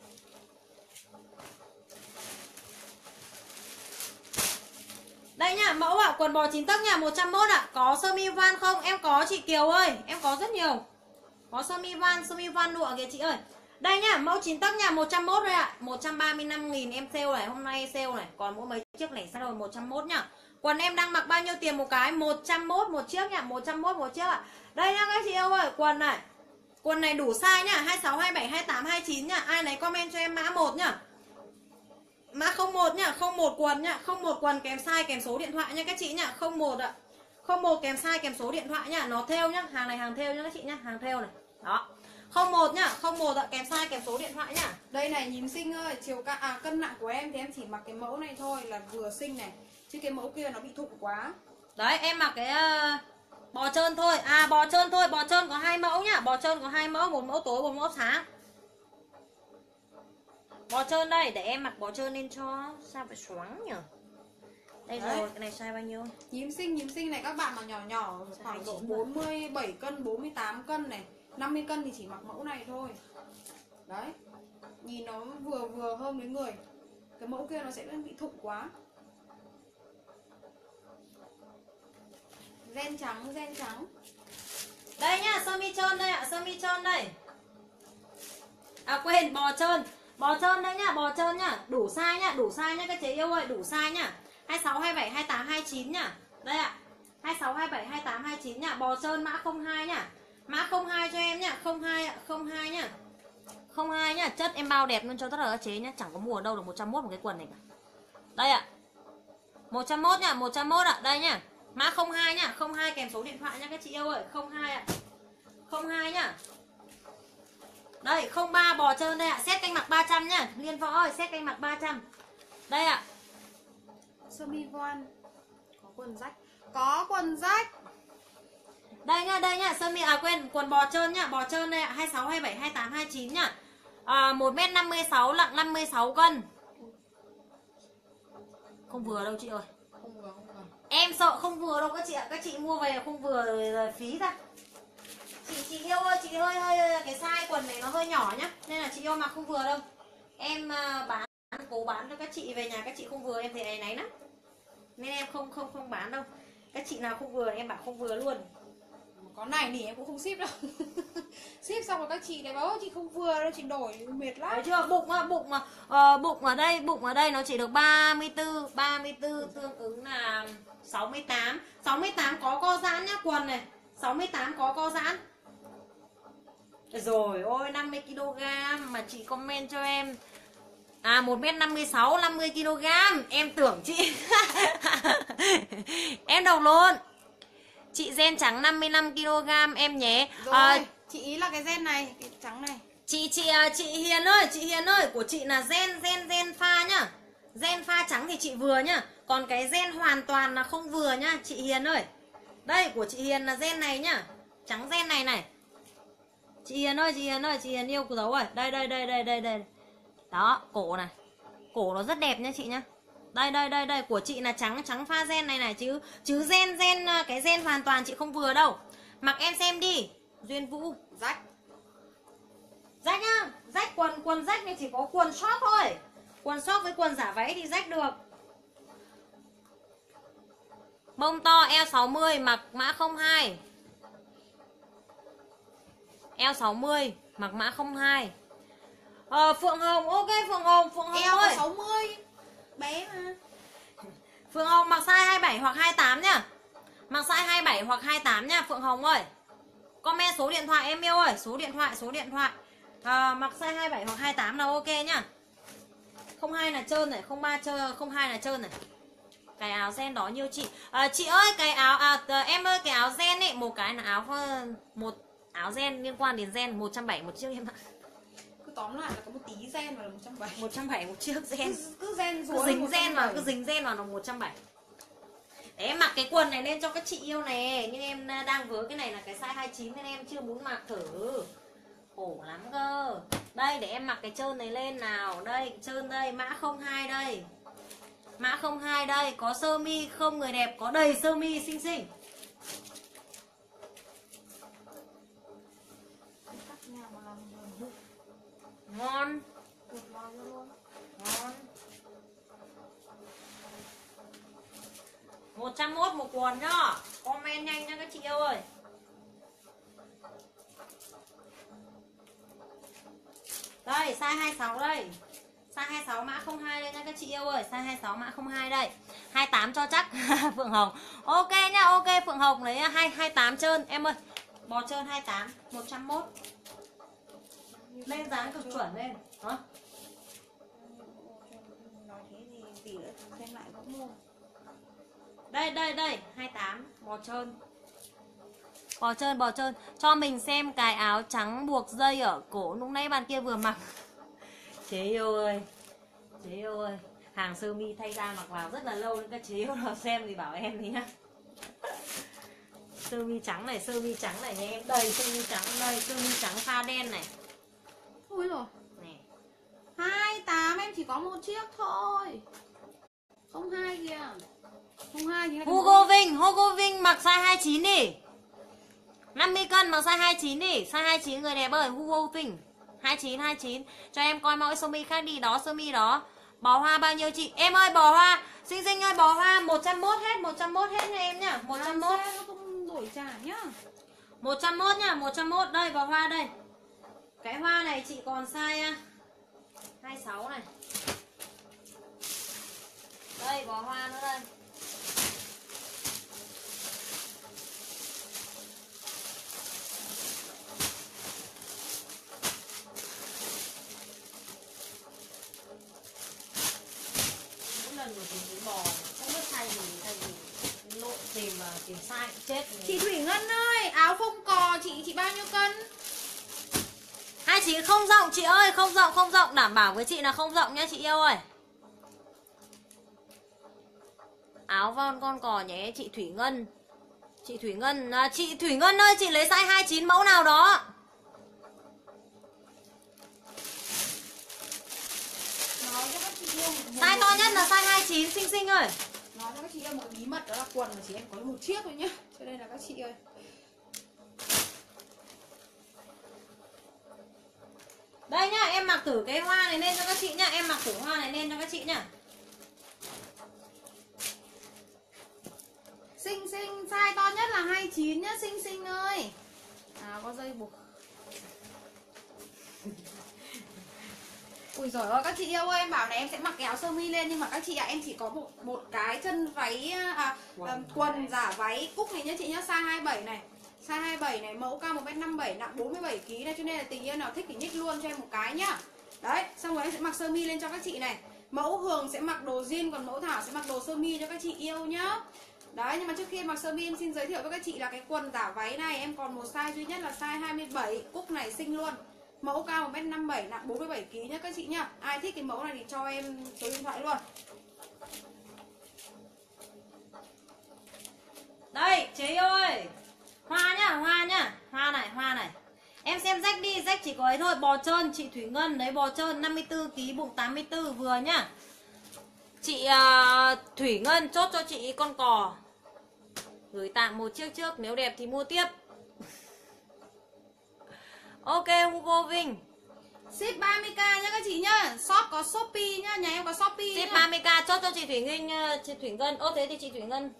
Đây nhá, mẫu ạ, quần bò 9 tấc nha, 101 ạ. Có sơ mi van không? Em có chị Kiều ơi, em có rất nhiều. Có sơ mi van lụa kìa chị ơi. Đây nhá, mẫu 9 tấc nha, 101 rồi ạ. 135.000 em sale này, hôm nay sale này. Còn mỗi mấy chiếc này sai rồi 101 nhá. Quần em đang mặc bao nhiêu tiền một cái? 101 một chiếc nhá, 101 một chiếc ạ. Đây nhá các chị yêu ơi, quần này. Quần này đủ size nhá, 26, 27, 28, 29 nhá. Ai lấy comment cho em mã 1 nhá. Mã 01 nhá, 01 quần nhá, 01 quần kèm size kèm số điện thoại nha các chị nhá, 01 ạ. 01 kèm size kèm số điện thoại nhá, nó thêu nhá, hàng này hàng thêu nhá các chị nhá, hàng thêu này. Đó. 01 nhá, 01 ạ, kèm size kèm số điện thoại nhá. Đây này nhím xinh ơi, cân nặng của em thì em chỉ mặc cái mẫu này thôi là vừa xinh này. Chứ cái mẫu kia nó bị thụng quá. Đấy, em mặc cái bò trơn thôi. Bò trơn thôi, bò trơn có 2 mẫu nhá, bò trơn có 2 mẫu, một mẫu tối, một mẫu sáng. Bò trơn đây, để em mặc bò trơn lên cho sao phải xoắn nhỉ. Đây đấy. Rồi, cái này size bao nhiêu? Nhím xinh này các bạn mà nhỏ khoảng độ 47 cân, 48 cân này, 50 cân thì chỉ mặc mẫu này thôi. Đấy. Nhìn nó vừa hơn với người. Cái mẫu kia nó sẽ bị thụng quá. Ren trắng. Đây nhá, sơ mi trơn đây ạ, sơ mi trơn đây. Quên, bò trơn. Bò trơn đây nhá, bò trơn nhá. Đủ size nhá các chị yêu ơi, đủ size nhá. 26, 27, 28, 29 nhá. Đây ạ. 26, 27, 28, 29 nhá. Bò trơn mã 02 nhá. Mã 02 cho em nhá, 02 ạ, 02 nhá. 02 nhá, chất em bao đẹp luôn cho tất cả các chế nhá, chẳng có mua ở đâu được 101 một cái quần này cả. Đây ạ. 101 nhá, 101 ạ, đây nhá. Mã 02 nhá, 02 kèm số điện thoại nhá các chị yêu ơi, 02 ạ. 02 nhá. Đây, 03 bò trơn đây ạ, set canh mặc 300 nhá. Liên Võ ơi, set canh mặc 300. Đây ạ. Sơ mi voan. Có quần rách. Đây nhá, sơ mi quên, quần bò trơn nhá, bò trơn đây ạ, 26, 27, 28, 29 nhá. 1m56 nặng 56 cân. Không vừa đâu chị ơi. Không vừa. Em sợ không vừa đâu các chị ạ, các chị mua về không vừa rồi phí ra. Chị yêu ơi, chị hơi cái size quần này nó hơi nhỏ nhá, nên là chị yêu mặc không vừa đâu. Em cố bán cho các chị về nhà các chị không vừa em thấy náy lắm. Nên em không bán đâu. Các chị nào không vừa em bảo không vừa luôn. Có này nỉ em cũng không ship đâu. Ship xong rồi các chị lại bảo chị không vừa đâu, chị đổi mệt lắm. Thấy chưa? Bụng ở đây nó chỉ được 34 tương ứng là 68. 68 có co giãn nhá quần này. 68 có co giãn. Rồi ôi 50kg mà chị comment cho em. 1m56 50kg. Em tưởng chị em đọc luôn. Chị gen trắng 55kg em nhé. Rồi, chị ý là cái gen này, cái trắng này. Chị Hiền ơi, của chị là gen pha nhá. Gen pha trắng thì chị vừa nhá. Còn cái gen hoàn toàn là không vừa nhá, chị Hiền ơi. Đây của chị Hiền là gen này nhá. Trắng gen này này. Chị Hiền ơi, chị Hiền yêu của dấu rồi. Đây. Đó, cổ này. Cổ nó rất đẹp nhá chị nhá. Đây, của chị là trắng pha gen này này chứ gen cái gen hoàn toàn chị không vừa đâu. Mặc em xem đi. Duyên Vũ, Rách nhá. Rách quần rách này chỉ có quần short thôi. Quần short với quần giả váy thì rách được. Bông to eo 60 mặc mã 02. Eo 60 mặc mã 02. Phượng Hồng, ok Phượng Hồng eo ơi. 60. Bé mà. Phượng Hồng mặc size 27 hoặc 28 nhá. Mặc size 27 hoặc 28 nhá Phượng Hồng ơi. Comment số điện thoại em yêu ơi, số điện thoại. Mặc size 27 hoặc 28 là ok nhá. 02 là trơn này, 02 là trơn này. Cái áo gen đó nhiều chị. Chị ơi cái áo em ơi cái áo gen ấy, một cái là một áo gen liên quan đến gen 170 một chiếc em ạ. Cứ tóm lại là có một tí gen và là 170. 170 một chiếc gen. Cứ gen Cứ dính gen vào là 170. Để em mặc cái quần này lên cho các chị yêu này. Nhưng em đang vớ cái này là cái size 29 nên em chưa muốn mặc thử. Khổ lắm cơ. Đây để em mặc cái trơn này lên nào. Đây trơn đây, mã 02 đây. Mã 02 đây, có sơ mi không người đẹp, có đầy sơ mi xinh xinh. Ngon. Ngon. 101 một quần nhá. Comment nhanh nha các chị yêu ơi. Đây, size 26 đây. Size 26 mã 02 đây nha các chị yêu ơi. Size 26 mã 02 đây. 28 cho chắc. Phượng Hồng. Ok nhá, ok Phượng Hồng lấy 28 trơn em ơi. Bò trơn 28, 101. Lên dáng cực chuẩn lên. Hả? Nói thế thì tỷ nữa xem lại cũng mua. Đây, 28, bò trơn. Bò trơn. Cho mình xem cái áo trắng buộc dây ở cổ lúc nãy bạn kia vừa mặc. Chế yêu ơi. Hàng sơ mi thay ra mặc vào rất là lâu nên các chế yêu nào xem thì bảo em đi nhá. Sơ mi trắng này nha em. Đây sơ mi trắng đây, sơ mi trắng pha đen này. Ui rồi. Nè. 28 em chỉ có một chiếc thôi. 02 kìa. 02 thì Hugo Vinh mặc size 29 đi. 50 cân mặc size 29 đi. Size 29 người đẹp ơi, Hugo Vinh 29. Cho em coi mẫu sơ mi khác đi. Đó sơ mi đó. Bó hoa bao nhiêu chị? Em ơi bó hoa. Xinh ơi bó hoa 101 hết nha em nhá. 101. Nó không đổi trả nhá. 101 nhá, 101 đây bó hoa đây. Cái hoa này chị còn size 26 này. Đây bó hoa nữa đây. Mỗi lần mà tìm bò không biết thay gì lộn tìm sai chết. Chị Thủy Ngân ơi, áo phông cò chị bao nhiêu cân? 29 không rộng chị ơi, không rộng, đảm bảo với chị là không rộng nha chị yêu ơi. Áo von con cò nhé chị Thủy Ngân. Chị Thủy Ngân ơi, chị lấy size 29 mẫu nào đó. Nói cho các chị yêu Size to nhất là size 29 xinh ơi. Nói cho các chị yêu một bí mật đó là quần của chị em có một chiếc thôi nhá. Cho nên là các chị ơi. Đây nhá, em mặc thử cái hoa này lên cho các chị nhá. Em mặc thử hoa này lên cho các chị nhá. Xinh, size to nhất là 29 nhá xinh xinh ơi. À có dây buộc. Ui giời ơi các chị yêu ơi, em bảo này em sẽ mặc cái áo sơ mi lên, nhưng mà các chị ạ, em chỉ có một cái chân váy quần giả váy cúc này nhá chị nhá, size 27 này. Size 27 này, mẫu cao 1m57, nặng 47 kg này, cho nên là tình yêu nào thích thì nhích luôn cho em một cái nhá. Đấy, xong rồi em sẽ mặc sơ mi lên cho các chị này. Mẫu Hường sẽ mặc đồ jean, còn mẫu Thảo sẽ mặc đồ sơ mi cho các chị yêu nhá. Đấy, nhưng mà trước khi em mặc sơ mi em xin giới thiệu với các chị là cái quần giả váy này em còn một size duy nhất là size 27, cúc này xinh luôn. Mẫu cao 1m57, nặng 47 kg nhá các chị nhá. Ai thích cái mẫu này thì cho em số điện thoại luôn. Đây, chế yêu ơi. Hoa nhá, hoa nhá. Hoa này. Em xem rách đi, rách chỉ có ấy thôi. Bò trơn, chị Thủy Ngân đấy, bò trơn 54 kg, bụng 84 vừa nhá. Chị Thủy Ngân chốt cho chị con cò. Gửi tạm một chiếc trước, nếu đẹp thì mua tiếp. Ok Hugo Vinh. Ship 30k nhá các chị nhá. Shop có Shopee nhá, nhà em có Shopee Ship nhá. 30k chốt cho chị Thủy Ngân, chị Thủy Ngân. Ô thế thì chị Thủy Ngân.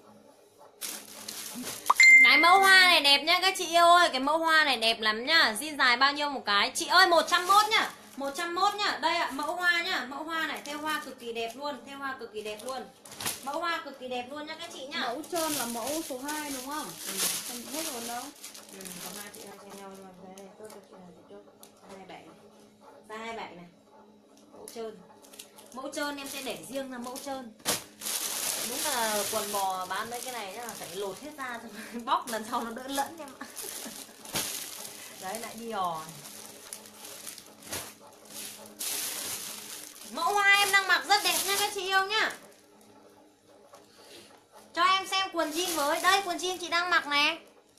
Cái mẫu hoa này đẹp nhá các chị yêu ơi, cái mẫu hoa này đẹp lắm nhá. Jean dài bao nhiêu một cái? Chị ơi 101 nhá. 101 nhá. Đây ạ, mẫu hoa nhá. Mẫu hoa này theo hoa cực kỳ đẹp luôn, theo hoa cực kỳ đẹp luôn. Mẫu hoa cực kỳ đẹp luôn nhá các chị nhá. Mẫu trơn là mẫu số 2 đúng không? Không hết rồi đâu. Còn hai chị hai cho nhau luôn. Đây, tôi cho chị này chị chốt. 27 này. Size 27 này. Mẫu trơn. Mẫu trơn em sẽ để riêng ra mẫu trơn. Đúng là quần bò bán mấy cái này là phải lột hết ra xong bóc lần sau nó đỡ lẫn em ạ. Đấy lại Dior. Mẫu hoa em đang mặc rất đẹp nha các chị yêu nhá. Cho em xem quần jean với. Đây quần jean chị đang mặc này.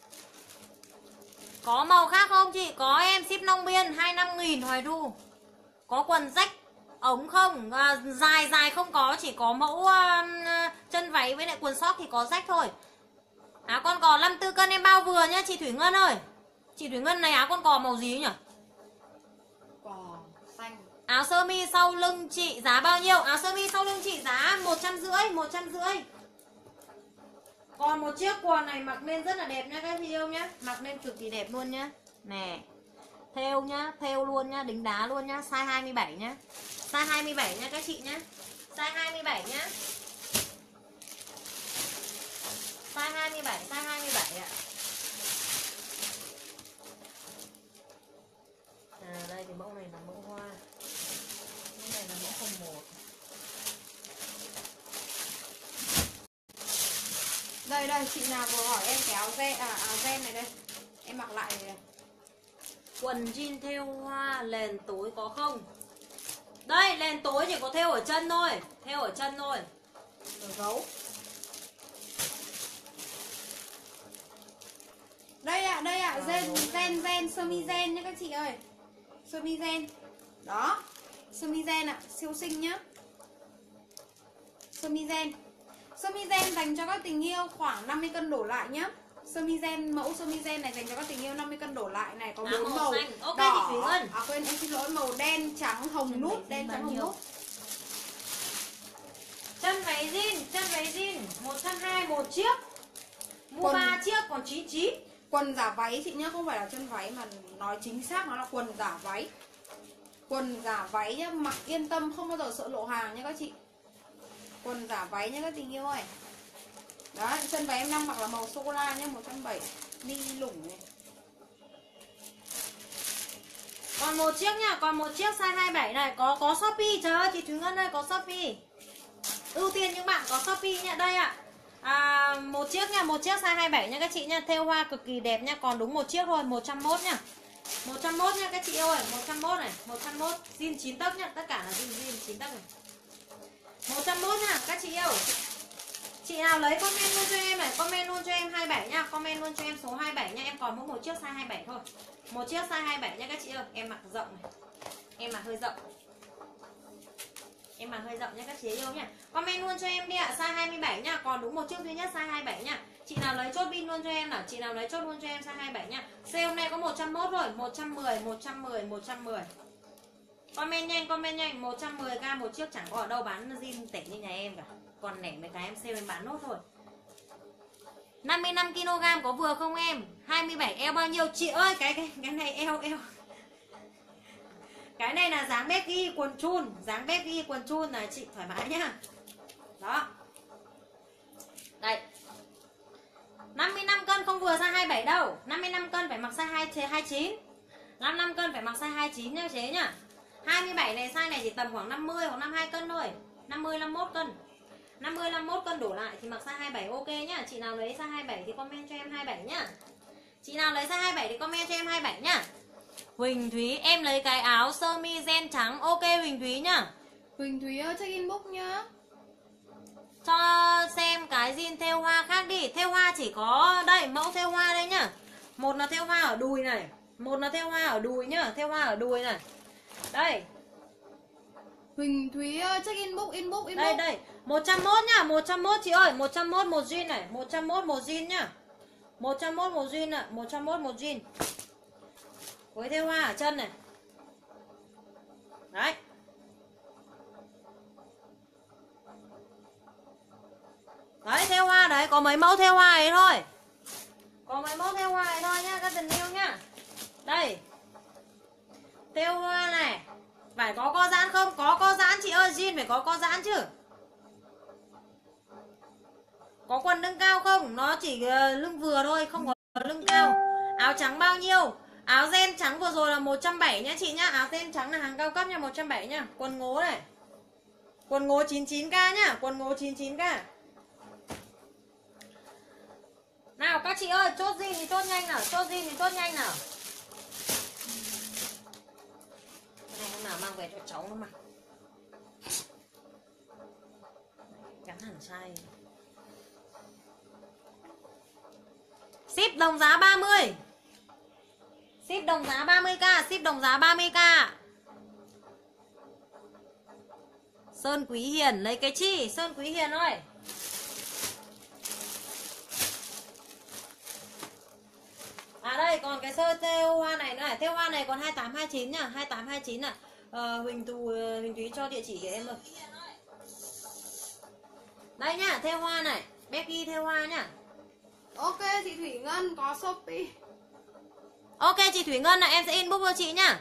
Có màu khác không chị? Có em, ship Long Biên 25.000 Hoài Thu. Có quần rách ống không? Dài không có, chỉ có mẫu chân váy với lại quần sóc thì có rách thôi. Áo con cò 54 cân em bao vừa nhá chị Thủy Ngân ơi. Chị Thủy Ngân này áo con cò màu gì nhỉ? Cò xanh. Áo sơ mi sau lưng chị giá bao nhiêu? Áo sơ mi sau lưng chị giá 150. Còn một chiếc quần này mặc lên rất là đẹp nhá các chị yêu nhá. Mặc lên cực kỳ đẹp luôn nhá. Nè. Thêu nhá, thêu luôn nhá, đính đá luôn nhá, size 27 nhá. Size 27 nhá các chị nhá. Size 27 nhá. Size 27 ạ. Đây cái mẫu này là mẫu hoa. Mẫu này là mẫu 01. Đây chị nào vừa hỏi em cái áo ren này đây. Em mặc lại này. Quần jean thêu hoa lền tối có không? Đây, lền tối chỉ có thêu ở chân thôi. Thêu ở chân thôi. Rồi gấu. Đây ạ, ren sơ mi ren nhá các chị ơi. Sơ mi ren. Đó. Sơ mi ren ạ, siêu xinh nhá. Sơ mi ren. Sơ mi ren dành cho các tình yêu khoảng 50 cân đổ lại nhá. Sơ mi ren, mẫu sơ mi ren này dành cho các tình yêu 50 cân đổ lại này, có 4 màu. Ok đỏ. chị Thủy Ngân. Quên em xin lỗi, màu đen, trắng, hồng nút, đen trắng hồng nút. Chân váy jean 120 một chiếc. Mua 3 chiếc còn 99. Quần giả váy chị nhá, không phải là chân váy mà nói chính xác nó là quần giả váy. Quần giả váy nhá, mặc yên tâm không bao giờ sợ lộ hàng nhá các chị. Quần giả váy nhá các tình yêu ơi. Đó, chân váy em đang mặc là màu sô cô la nhá, 170 ni lủng này. Còn một chiếc nhá, còn một chiếc size 27 này có Shopee, trời ơi chị Thúy Ngân ơi, có Shopee. Ưu tiên những bạn có Shopee nha, đây ạ. Một chiếc nha, một chiếc size 27 nha các chị nha, thêu hoa cực kỳ đẹp nha, còn đúng một chiếc thôi, 101 nha. 101 nha các chị ơi, 101 này, 101 jean 9 tấc nha, tất cả là jean 9 tấc này. 101 nha các chị yêu. Chị nào lấy comment luôn cho em này, comment luôn cho em 27 nha, comment luôn cho em số 27 nha, em còn mỗi một chiếc size 27 thôi. Một chiếc size 27 nha các chị ơi, em mặc rộng này. Em mặc hơi rộng. Em mặc hơi rộng nha các chị yêu nha. Comment luôn cho em đi ạ, size 27 nha, còn đúng một chiếc duy nhất size 27 nha. Chị nào lấy chốt pin luôn cho em nào, chị nào lấy chốt luôn cho em size 27 nha. Sale hôm nay có 101 rồi, 110. Comment nhanh, 110k một chiếc, chẳng có ở đâu bán jean tệ như nhà em cả. Còn nẻ mấy cái em sale em bán nốt thôi. 55 kg có vừa không em? 27 eo bao nhiêu? Chị ơi cái này eo. Cái này là dáng baggy quần chun, dáng baggy quần chun là chị thoải mái nhá. Đó. Đây. 55 cân không vừa size 27 đâu. 55 cân phải mặc size 29. 55 cân phải mặc size 29 nhá chế nhá. 27 này size này chỉ tầm khoảng 50 hoặc 52 cân thôi. 50 51 cân. 50 51 cân đổ lại thì mặc size 27 ok nhá. Chị nào lấy size 27 thì comment cho em 27 nhá. Chị nào lấy size 27 thì comment cho em 27 nhá. Huỳnh Thúy em lấy cái áo sơ mi gen trắng. Ok Huỳnh Thúy nhá. Huỳnh Thúy ơi check inbox nhá. Cho xem cái jean thêu hoa khác đi. Thêu hoa chỉ có đây, mẫu thêu hoa đây nhá. Một là thêu hoa ở đùi này, một là thêu hoa ở đùi nhá, thêu hoa ở đùi này. Đây. Huỳnh Thúy ơi check inbox. Đây đây, 101 nhá, 101 chị ơi, 101 một jean này, 101 một jean nhá. 101 một jean ạ, 101 một jean. Với thêu hoa ở chân này. Đấy. Đấy, thêu hoa đấy, có mấy mẫu thêu hoa ấy thôi. Có mấy mẫu thêu hoa ấy thôi nhá, các tình yêu nhá. Đây. Thêu hoa này. Phải có co giãn không? Có co giãn chị ơi, jean phải có co giãn chứ. Có quần lưng cao không? Nó chỉ lưng vừa thôi, không có lưng cao. Áo trắng bao nhiêu? Áo ren trắng vừa rồi là 170 nhá chị nhá. Áo ren trắng là hàng cao cấp nha, 170 nhá. Quần ngố này. Quần ngố 99k nhá, quần ngố 99k. Nào các chị ơi, chốt gì thì chốt nhanh nào, chốt gì thì chốt nhanh nào. Cái này hôm nào mang về cho cháu nó mặc. Gắn hẳn sai. Ship đồng giá 30. Ship đồng giá 30k, ship đồng giá 30k. Sơn Quý Hiền lấy cái chi? Sơn Quý Hiền ơi. À đây còn cái sơ thêu hoa này nữa. Thêu hoa này còn 28 29 nhá, 28 29 ạ. Huỳnh Thúy cho địa chỉ của em rồi. Đây nhá, thêu hoa này, Becky thêu hoa nhá. Ok chị Thủy Ngân có Shopee. Ok chị Thủy Ngân là em sẽ inbox cho chị nhá.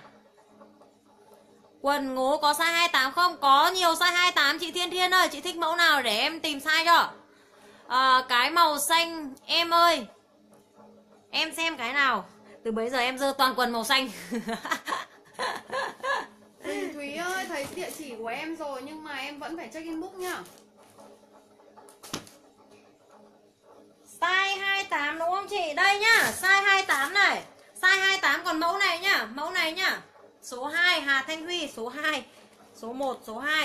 Quần ngố có size 28 không? Có nhiều size 28 chị Thiên Thiên ơi. Chị thích mẫu nào để em tìm size cho. Cái màu xanh em ơi. Em xem cái nào. Từ bấy giờ em dơ toàn quần màu xanh. Huỳnh Thúy ơi thấy địa chỉ của em rồi nhưng mà em vẫn phải check inbox nhá. Size 28 đúng không chị? Đây nhá, size 28 này. Size 28 còn mẫu này nhá, mẫu này nhá. Số 2 Hà Thanh Huy, số 2. Số 1, số 2.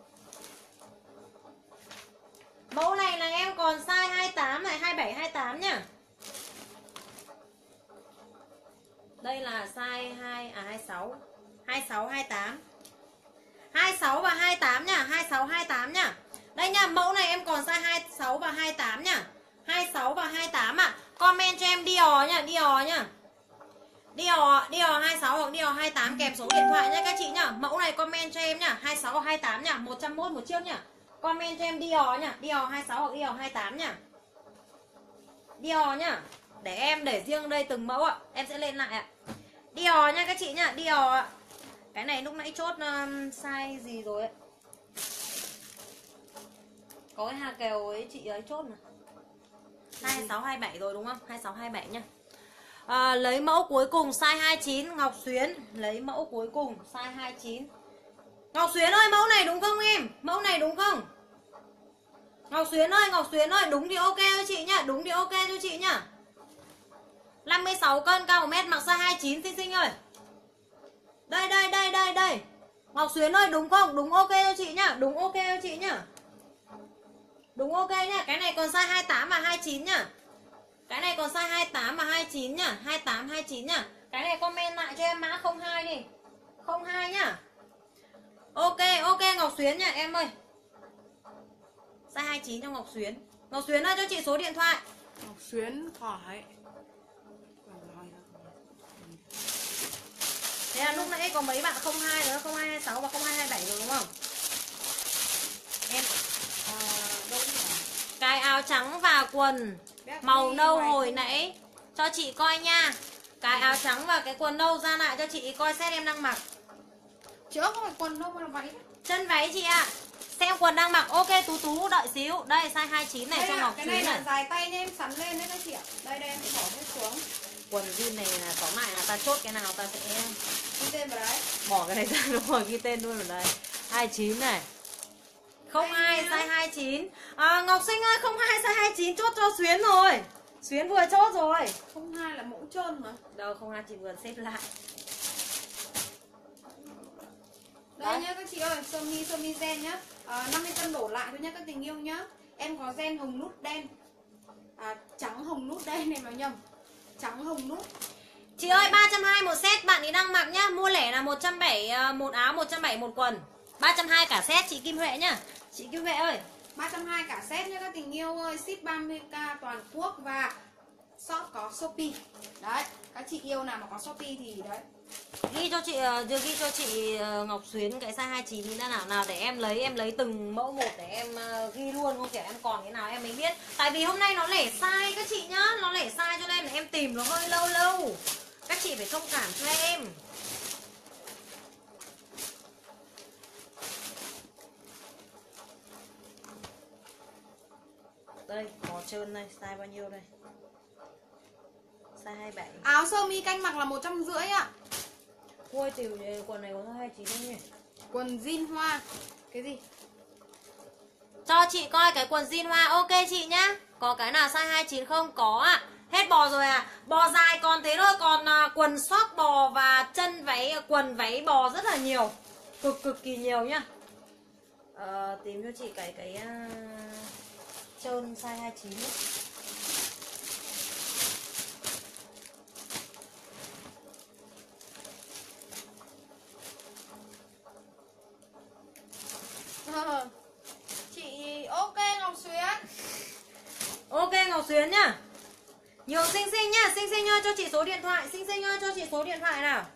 Mẫu này là em còn size 28 này, 27 28 nhá. Đây là size 26. 26 28. 26 và 28 nhá, 26 28 nhá. Đây nhá, mẫu này em còn size 26 và 28 nhá. 26 và 28 ạ. Comment cho em Dior nhá, Dior nhá. Dior 26 hoặc Dior 28 kèm số điện thoại nhá các chị nhá. Mẫu này comment cho em nhá, 26 hoặc 28 nhá, 101 một chiếc nhá. Comment cho em Dior nhá, Dior 26 hoặc Dior 28 nhá. Dior nhá. Để em để riêng đây từng mẫu ạ, em sẽ lên lại ạ. Dior nha các chị nhá, Dior ạ. Cái này lúc nãy chốt size gì rồi ạ? Có cái Hà Kèo ấy chị ấy chốt mà. 26 27 rồi đúng không? 26 27 nhá. Lấy mẫu cuối cùng size 29 Ngọc Xuyến, lấy mẫu cuối cùng size 29. Ngọc Xuyến ơi, mẫu này đúng không em? Mẫu này đúng không? Ngọc Xuyến ơi, đúng thì ok cho chị nhá, đúng thì ok cho chị nhá. 56 cân, cao 1 mét, mặc size 29 xinh xinh ơi. Đây. Ngọc Xuyến ơi, đúng không? Đúng ok cho chị nhá, đúng ok cho chị nhá. Đúng ok nhá, cái này còn size 28 và 29 nhá. Cái này còn size 28 và 29 nhá, 28 29 nhá. Cái này comment lại cho em mã 02 đi. 02 nhá. Ok Ngọc Xuyến nhá em ơi. Size 29 cho Ngọc Xuyến. Ngọc Xuyến ơi cho chị số điện thoại. Ngọc Xuyến khỏi. Thế là lúc nãy có mấy bạn 02 rồi, 0226 và 0227 rồi đúng không? Em cái áo trắng và quần Màu nâu hồi nãy cho chị coi nha. Cái áo trắng và cái quần nâu ra lại cho chị coi set em đang mặc. Chứ không phải quần đâu mà là váy. Chân váy chị ạ. Xem quần đang mặc. Ok Tú Tú đợi xíu. Đây size 29 này cho Ngọc Cái Chuyến này này. là dài tay nha, em sắn lên đấy các chị ạ. Đây đây em sẽ bỏ hết xuống. Quần jean này là tóm lại là ta chốt cái nào ta sẽ Ghi tên vào đấy. bỏ cái này ra đúng rồi, ghi tên luôn ở đây. 29 này. 02 size 29. Ngọc Sinh ơi, 02 size 29 chốt cho Xuyến rồi. Xuyến vừa chốt rồi. 02 là mẫu trơn mà. Đâu 02 chị vừa xếp lại. Đây nhá các chị ơi, sơ mi gen nhá. 50 cân đổ lại thôi nhá các tình yêu nhá. Em có gen hồng nút đen. Trắng hồng nút đen này nói nhầm. Trắng hồng nút. Chị ơi 320 một set bạn ấy đang mặc nhá. Mua lẻ là 170 một áo, 170 một quần. 320 cả set chị Kim Huệ nhá. Chị Kim Huệ ơi. 320 cả set nhá các tình yêu ơi. Ship 30k toàn quốc và shop có Shopee. Đấy, các chị yêu nào mà có Shopee thì đấy. Ghi cho chị Ngọc Xuyến cái size 29 thì nào để em lấy từng mẫu một để em ghi luôn, không kiểu em còn cái nào em mới biết. Tại vì hôm nay nó lẻ size các chị nhá, nó lẻ size cho nên là em tìm nó hơi lâu. Các chị phải thông cảm cho em. Đây, bò trơn đây, size bao nhiêu đây? Size 27. Áo sơ mi canh mặc là 150 ạ. Ôi tiểu quần này có size 29 không nhỉ? Quần jean hoa. Cái gì? Cho chị coi cái quần jean hoa. Ok chị nhá. Có cái nào size 29 không? Có ạ. Hết bò rồi à? Bò dài còn thế thôi. Còn quần sóc bò và chân váy, quần váy bò rất là nhiều. Cực kỳ nhiều nhá. Tìm cho chị cái trơn size 29 ấy. Chị ok Ngọc Xuyến. Ok Ngọc Xuyến nhá. Nhiều xinh xinh nhá. Xinh xinh ơi cho chị số điện thoại. Xinh xinh ơi cho chị số điện thoại nào.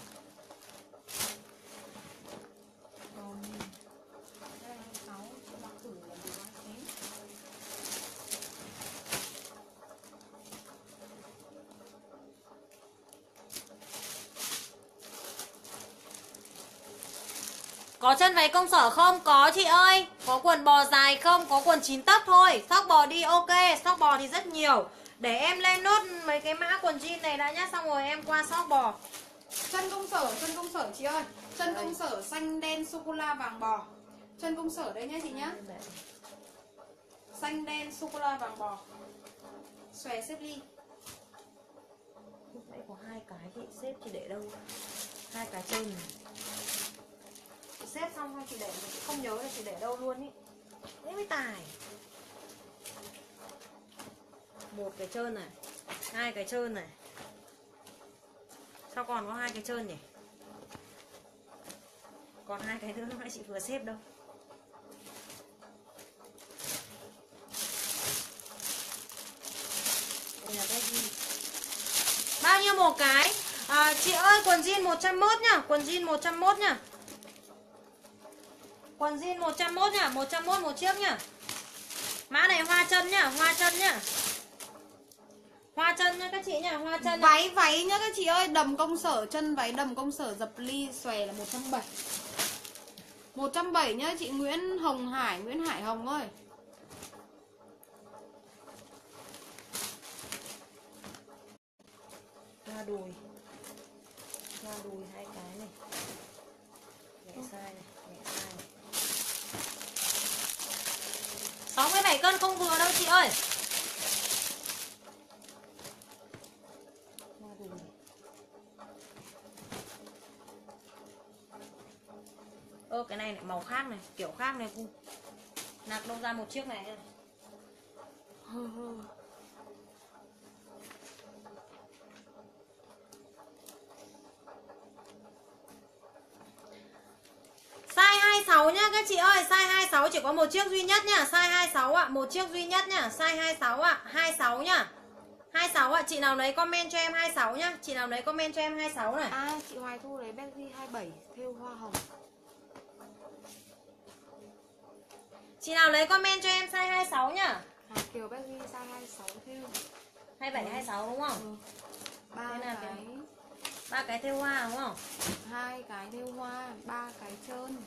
Có chân váy công sở không? Có chị ơi. Có quần bò dài không? Có quần 9 tấc thôi. Sóc bò đi ok. Sóc bò thì rất nhiều. Để em lên nốt mấy cái mã quần jean này đã nhá. Xong rồi em qua sóc bò. Chân công sở chị ơi. Chân công sở xanh đen sô cô la vàng bò. Chân công sở đấy nhá chị nhá. Xanh đen sô cô la vàng bò. Xòe xếp ly. Lúc nãy có hai cái chị xếp chị để đâu? Hai cái chân này. Xếp xong chị để, chị không nhớ là chị để đâu luôn ý. Thế mới tài. Một cái trơn này, hai cái trơn này. Sao còn có hai cái trơn nhỉ? Còn hai cái nữa lúc nãy chị vừa xếp đâu. Đây là cái gì? Bao nhiêu một cái? Chị ơi quần jean 101 nhá. Quần jean 101 nhá. Quần jean 101 nhá. 101 một chiếc nhá. Mã này hoa chân nhá. Hoa chân nhá. Hoa chân nhá các chị nhá. Hoa chân nhá. Váy nhá các chị ơi. Đầm công sở. Chân váy đầm công sở dập ly xòe là 170. 170 nhá chị Nguyễn Hồng Hải. Nguyễn Hải Hồng ơi. Hoa đùi. Hoa đùi hai cái này. Nhẹ size này. Nhẹ size này. 67 cân không vừa đâu chị ơi. Hoa đùi. Cái này lại màu khác này, kiểu khác này. Nạc đâu ra một chiếc này. Size 26 nhá các chị ơi. Size 26 chỉ có một chiếc duy nhất nhá. Size 26 ạ, một chiếc duy nhất nhá. Size 26 ạ, 26 nhá. 26 ạ, chị nào lấy comment cho em 26 nhá. Chị nào lấy comment cho em 26 này. Chị Hoài Thu lấy Benji 27 thêu hoa hồng. Chị nào lấy comment cho em size 26 nhá. Kiều Baby size 26 thêu 27 26 đúng không? Ba Thế là cái, ba cái thêu hoa đúng không? 2 cái thêu hoa, 3 cái trơn.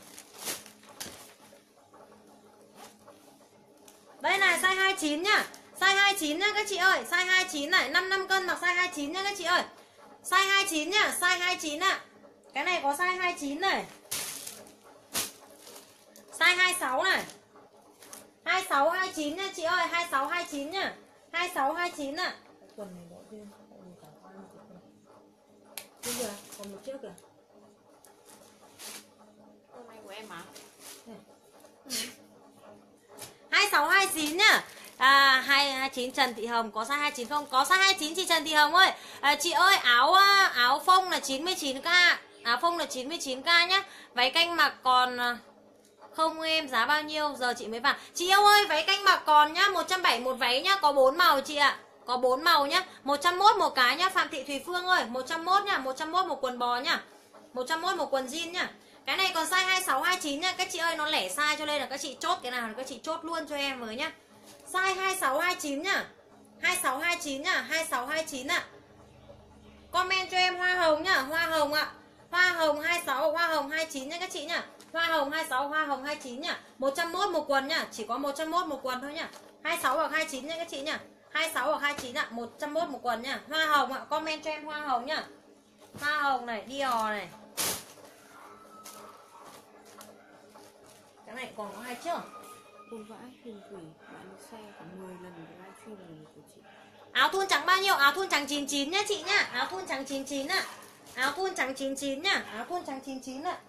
Đây này size 29 nhá. Size 29 nhá các chị ơi. Size 29 này, 55 cân mặc size 29 nhá các chị ơi. Size 29 nhá, size 29 ạ. Cái này có size 29 này. Size 26 này. 26 29 nha chị ơi, 26 29 nhá. 26 29 ạ. Quần này bỏ riêng. Bây giờ còn một chiếc kìa. Hôm nay của em à? 26 29 nhá. 29 Trần Thị Hồng có size 29 không? Có size 29 chị Trần Thị Hồng ơi. Chị ơi áo phông là 99k. Áo phông là 99k nhá. Váy canh mặc còn không em, giá bao nhiêu giờ chị mới vào? Chị yêu ơi, váy canh mặc còn nhá, 170 một váy nhá, có 4 màu chị ạ. Có 4 màu nhá, 101 một cái nhá. Phạm Thị Thùy Phương ơi, 101 nhá, 101 một quần bò nhá. 101 một quần jean nhá. Cái này còn size 26 29 nhá. Các chị ơi, nó lẻ size cho nên là các chị chốt cái nào các chị chốt luôn cho em với nhá. Size 26 29 nhá. 26 29 nhá, 26 29 ạ. Comment cho em hoa hồng nhá, hoa hồng ạ. Hoa hồng 26, hoa hồng 29 nhá các chị nhá. Hoa hồng 26, hoa hồng 29 nhá. 101 một quần nhá, chỉ có 101 một quần thôi nhá. 26 hoặc 29 nhá các chị nhá. 26 hoặc 29 ạ, 101 một quần nhá. Hoa hồng ạ, comment cho em hoa hồng nhá. Hoa hồng này, Dior này. Cái này còn có 2 chiếc. Ôi vãi, hình quỷ bạn xe khoảng 10 lần cái livestream này của chị. Áo thun trắng bao nhiêu? Áo thun trắng 99 nhá chị nhá. Áo thun trắng 99 ạ. Áo thun trắng 99 nhá. Áo thun trắng 99 ạ.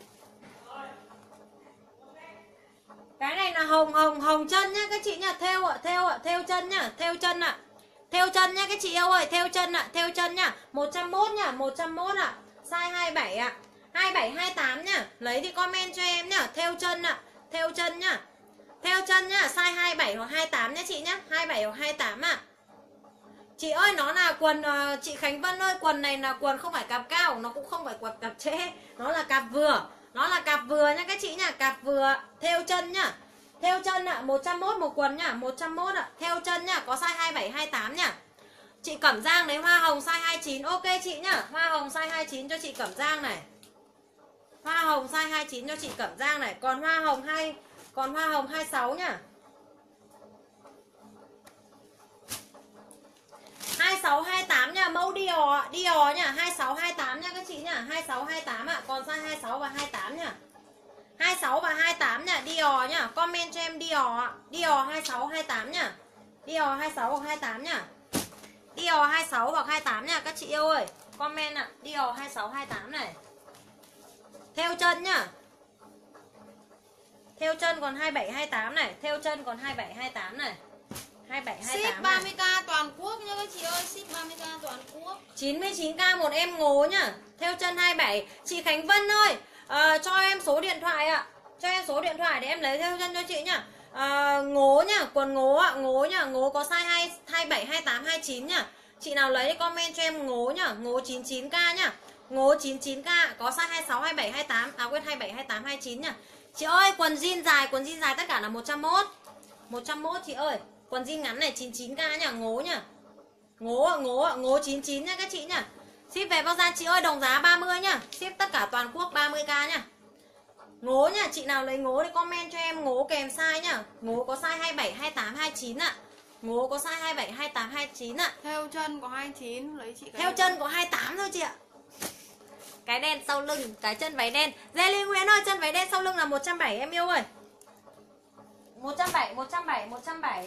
Cái này là hồng chân nhá các chị nhá. Thêu ạ, thêu chân nhá, thêu chân ạ. Thêu chân nhá các chị yêu ơi, thêu chân ạ, thêu chân nhá. 101 nhá, 101 ạ. Size 27 ạ. 27 28 nhá. Lấy thì comment cho em nhá. Thêu chân ạ, thêu chân nhá. Thêu chân nhá, size 27 hoặc 28 nhá chị nhá. 27 hoặc 28 ạ. Chị ơi, nó là quần, chị Khánh Vân ơi, quần này là quần không phải cạp cao, nó cũng không phải quần cạp trễ, nó là cạp vừa. Nó là cạp vừa nha các chị nhá, cạp vừa, thêu chân nhá. Thêu chân ạ, 101 một quần nhá, 101 ạ, thêu chân nhá, có size 27 28 nhá. Chị Cẩm Giang lấy hoa hồng size 29, ok chị nhá. Hoa hồng size 29 cho chị Cẩm Giang này. Hoa hồng size 29 cho chị Cẩm Giang này, còn hoa hồng 26 nhá. 26 28 nha, mẫu Dior, Dior nha, 26 28 nha các chị nhá, 26 28 ạ, còn size 26 và 28 nha. 26 và 28 nha, Dior nhá, comment cho em Dior ạ. Dior 26 28 nhá. Dior 26 hoặc 28 nhá. Dior 26 hoặc 28 nha các chị yêu ơi. Comment ạ, Dior 26 28 này. Theo chân nhá. Theo chân còn 27 28 này, theo chân còn 27 28 này. 27 28 ship 30k toàn quốc nha các chị ơi, ship 30k toàn quốc. 99k một em ngố nhá. Theo chân 27. Chị Khánh Vân ơi, cho em số điện thoại ạ. Cho em số điện thoại để em lấy theo chân cho chị nhá. Ngố nhá, quần ngố ạ, ngố nhá, ngố có size 27 28 29 nhá. Chị nào lấy comment cho em ngố nhá, ngố 99k nhá. Ngố 99k có size 26 27 28, quên 27 28 29 nhá. Chị ơi, quần jean dài tất cả là 101. 101 chị ơi. Quần jean ngắn này 99k nhá, ngố nhá. Ngố 99 nhá các chị nhá. Ship về bao giá chị ơi, đồng giá 30 nhá. Ship tất cả toàn quốc 30k nhá. Ngố nhá, chị nào lấy ngố thì comment cho em ngố kèm size nhá. Ngố có size 27 28 29 ạ. Ngố có size 27 28 29 ạ. Theo chân có 29, lấy chị cái. Theo chân có 28 thôi chị ạ. Cái đen sau lưng, cái chân váy đen. Lê Nguyễn ơi, chân váy đen sau lưng là 170 em yêu ơi. 170.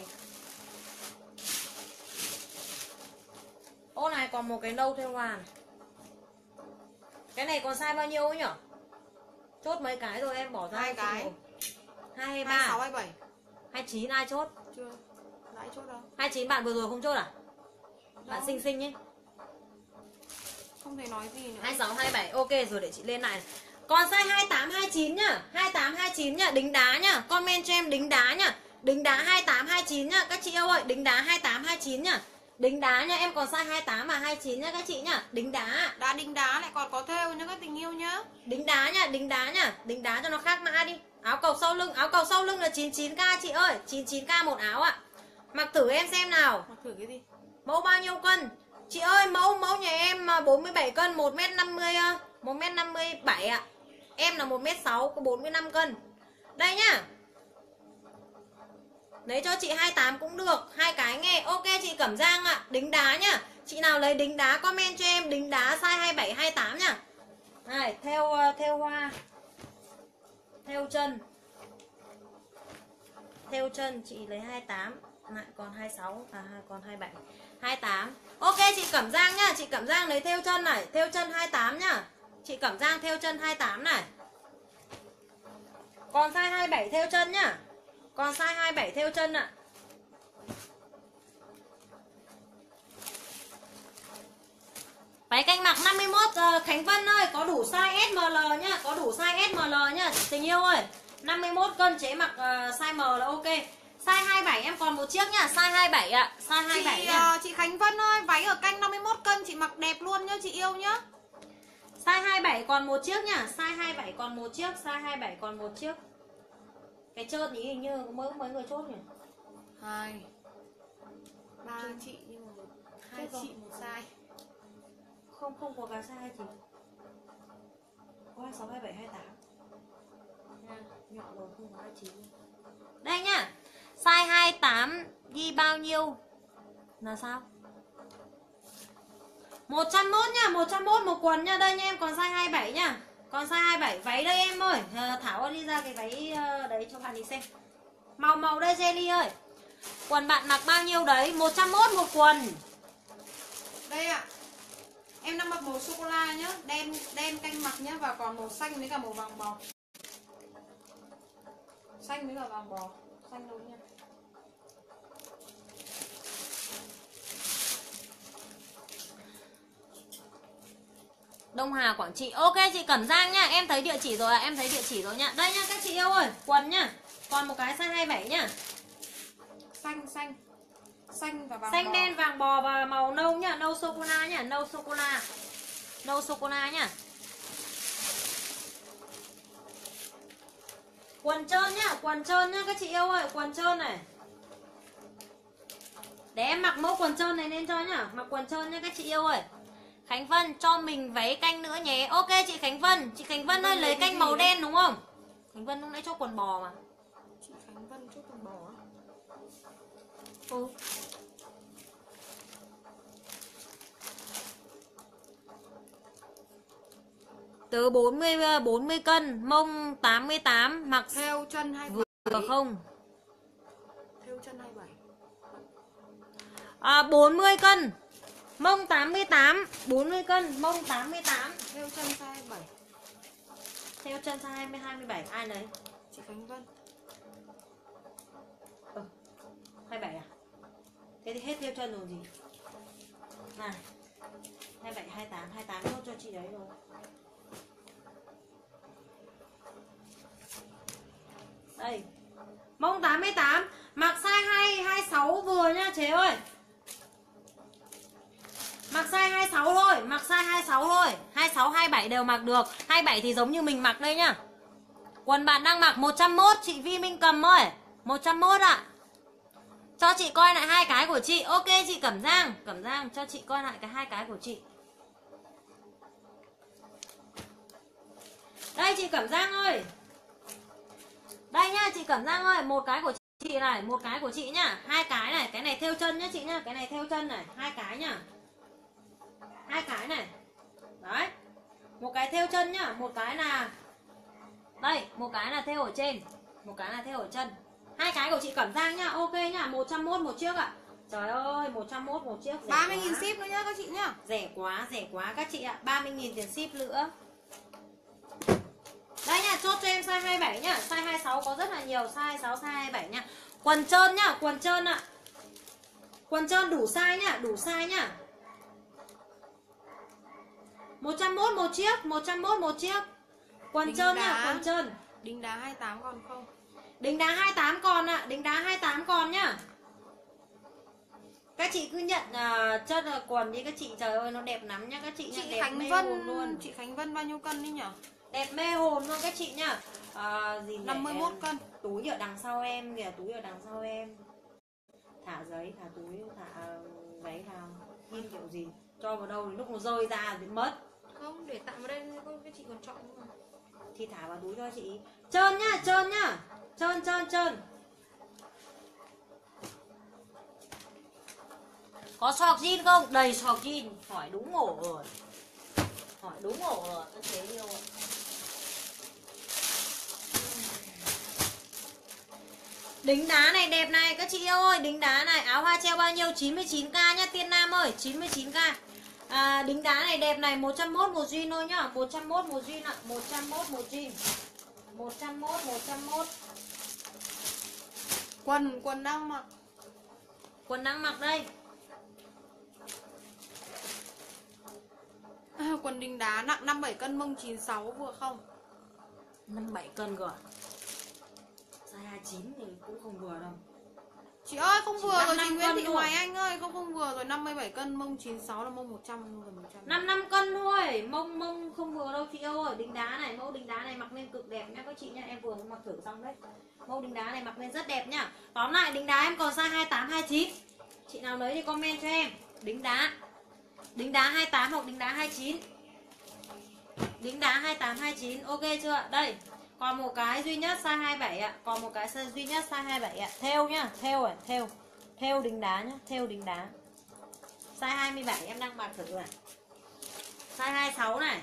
Ô này còn một cái nâu theo hoa này. Cái này còn size bao nhiêu ấy nhở? Chốt mấy cái rồi em bỏ ra 2 cái. 2 hay 3? 26 27. 29 ai chốt? Chưa. Lại chốt đâu? 29 bạn vừa rồi không chốt à? Bạn xinh xinh ấy. Không thể nói gì nữa. 26 27 ok rồi, để chị lên lại. Còn size 28 29 nhá. 28 29 nhá, đính đá nhá. Comment cho em đính đá nhá. Đính đá 28 29 nhá các chị yêu ơi, đính đá 28 29 nhá. Đính đá nhá, em còn size 28 và 29 nhá các chị nhá. Đính đá. Đã đính đá lại còn có thêu nhá các tình yêu nhá. Đính đá nhá, đính đá nhá. Đính đá cho nó khác mã đi. Áo cầu sau lưng là 99k chị ơi. 99k một áo ạ. Mặc thử em xem nào. Mặc thử cái gì? Mẫu bao nhiêu cân? Chị ơi, mẫu nhà em 47 cân, 1m50, 1m57 ạ. Em là 1m6, có 45 cân. Đây nhá. Lấy cho chị 28 cũng được, hai cái nghe. Ok chị Cẩm Giang ạ, đính đá nhá. Chị nào lấy đính đá comment cho em đính đá size 27 28 nhá. Này, theo hoa. Theo chân. Theo chân chị lấy 28, lại còn 26 còn 27. 28. Ok chị Cẩm Giang nhá, chị Cẩm Giang lấy theo chân này, theo chân 28 nhá. Chị Cẩm Giang theo chân 28 này. Còn size 27 theo chân nhá. Còn size 27 theo chân ạ. Váy canh mặc 51 Khánh Vân ơi, có đủ size SML nhá, có đủ size SML nhá, tình yêu ơi. 51 cân chế mặc size M là ok. Size 27 em còn một chiếc nhá, size 27 ạ, size 27 nhá. Chị Khánh Vân ơi, váy ở canh 51 cân chị mặc đẹp luôn nhá chị yêu nhá. Size 27 còn một chiếc nhá, size 27 còn một chiếc, size 27 còn một chiếc. Cái trơn ý hình như có mấy người chốt nhỉ? 2 3 chị nhưng mà 2 chị một size. Không có cái size 2 chị. Có 26, 27, 28. Nha, nhỏ rồi không có 29. Đây nhá. Size 28 ghi bao nhiêu? Là sao? 101 nha, 101 một quần nha. Đây nha em, còn size 27 nha. Còn size 27, váy đây em ơi. Thảo ơi đi ra cái váy đấy cho bạn đi xem. Màu đây Jelly ơi. Quần bạn mặc bao nhiêu đấy? 101 một quần. Đây ạ. Em đang mặc màu sô cô la nhá, đen canh mặc nhá, và còn màu xanh với cả màu vàng bò. Xanh với cả vàng bò, xanh đâu nha. Đông Hà, Quảng Trị. Ok chị Cẩm Giang nhá, em thấy địa chỉ rồi ạ, em thấy địa chỉ rồi nhá. Đây nhá các chị yêu ơi, quần nhá. Còn một cái size 27 nhá. Xanh và vàng xanh bò. Đen vàng bò và màu nâu nhá, nâu sô cô la nhá, nâu sô cô la. Nâu sô cô la nhá. Quần trơn nhá, quần trơn nhá các chị yêu ơi, quần trơn này. Để em mặc mẫu quần trơn này lên cho nhá, mặc quần trơn nhá các chị yêu ơi. Khánh Vân cho mình váy canh nữa nhé. Ok chị Khánh Vân, chị Khánh Vân ơi lấy canh màu đen đúng không? Khánh Vân lúc nãy cho quần bò mà. Chị Khánh Vân chốt quần bò á? Ừ. Từ 40 cân, mông 88, mặc theo chân 27. Vừa không? Theo chân 27. 40 cân. Mông 88, 40 cân, mông 88. Theo chân size 27. Theo chân size 20 27 ai lấy? Chị Khánh Vân. 27 à? Thế thì hết theo chân rồi gì? Này. 27 28 chốt cho chị đấy rồi. Đây. Mông 88, mặc size 26 vừa nha chế ơi. Mặc size 26 thôi, mặc size 26 thôi. 26 27 đều mặc được. 27 thì giống như mình mặc đây nhá. Quần bạn đang mặc 101 chị Vi Minh Cầm ơi. 101 ạ. Cho chị coi lại hai cái của chị. Ok chị Cẩm Giang cho chị coi lại hai cái của chị. Đây chị Cẩm Giang ơi. Đây nhá chị Cẩm Giang ơi, một cái của chị này, một cái của chị nhá. Hai cái này, cái này theo chân nhá chị nhá, cái này theo chân này, hai cái nhá. Hai cái này. Đấy. Một cái theo chân nhá, một cái là đây, một cái là theo ở trên, một cái là theo ở chân. Hai cái của chị Cẩm Giang nhá, ok nhá, 101 một chiếc ạ. Trời ơi, 101 một chiếc. 30.000 ship nữa nhá các chị nhá. Rẻ quá các chị ạ. 30.000 tiền ship nữa. Đây nha, chốt cho em size 27 nhá. Size 26 có rất là nhiều, size 26, size 27 nhá. Quần trơn nhá, quần trơn ạ. Quần trơn đủ size nhá, đủ size nhá. 101 một chiếc, 101 một chiếc. Quần trơn nhá, quần trơn. Đính đá 28 còn không? Đính đá 28 còn ạ, đính đá 28 còn nhá. Các chị cứ nhận chân quần đi các chị, trời ơi nó đẹp lắm nhá các chị nhá. Chị Khánh Vân luôn. Chị Khánh Vân bao nhiêu cân đi nhở? Đẹp mê hồn luôn các chị nhá. Gì 51 cân. Túi ở đằng sau em kìa, túi ở đằng sau em. Thả giấy, thả túi, thả giấy vào. In kiểu gì? Cho vào đâu lúc nó rơi ra thì mất. Không, để tạm vào đây các chị còn chọn nữa mà. Thì thả vào túi cho chị. Trơn nhá, trơn nhá. Trơn, trơn, trơn. Có sọc jean không? Đầy sọc jean. Hỏi đúng ổ rồi. Hỏi đúng ổ rồi. Tôi thấy yêu rồi. Đính đá này đẹp này các chị yêu ơi. Đính đá này áo hoa treo bao nhiêu? 99k nhá Tiên Nam ơi. 99k. Đính đá này đẹp này. 101 một jean thôi nhá. 101 một jean ạ. 101 một jean. 101. Quần đang mặc. Quần đang mặc đây. Quần đính đá nặng 57 cân, mông 96 vừa không? 57 cân cơ à? Size 29 thì cũng không vừa đâu. Chị ơi không vừa rồi chị Nguyễn Thị thôi. Hoài Anh ơi, không vừa rồi. 57 cân, mông 96 là mông 100, gần 100. 55 cân thôi, mông không vừa đâu chị ơi. Đính đá này, mẫu đính đá này mặc lên cực đẹp nhá các chị nhá. Em vừa mới mặc thử xong đấy. Mẫu đính đá này mặc lên rất đẹp nhá. Tóm lại đính đá em còn size 28, 29. Chị nào lấy thì comment cho em. Đính đá 28 hoặc đính đá 29. Đính đá 28, 29, ok chưa? Đây, còn một cái duy nhất size 27 ạ. Còn một cái duy nhất size 27 ạ. Thêu nhá, thêu đính đá nhá, thêu đính đá. Size 27 em đang mặc thử này. Size 26 này.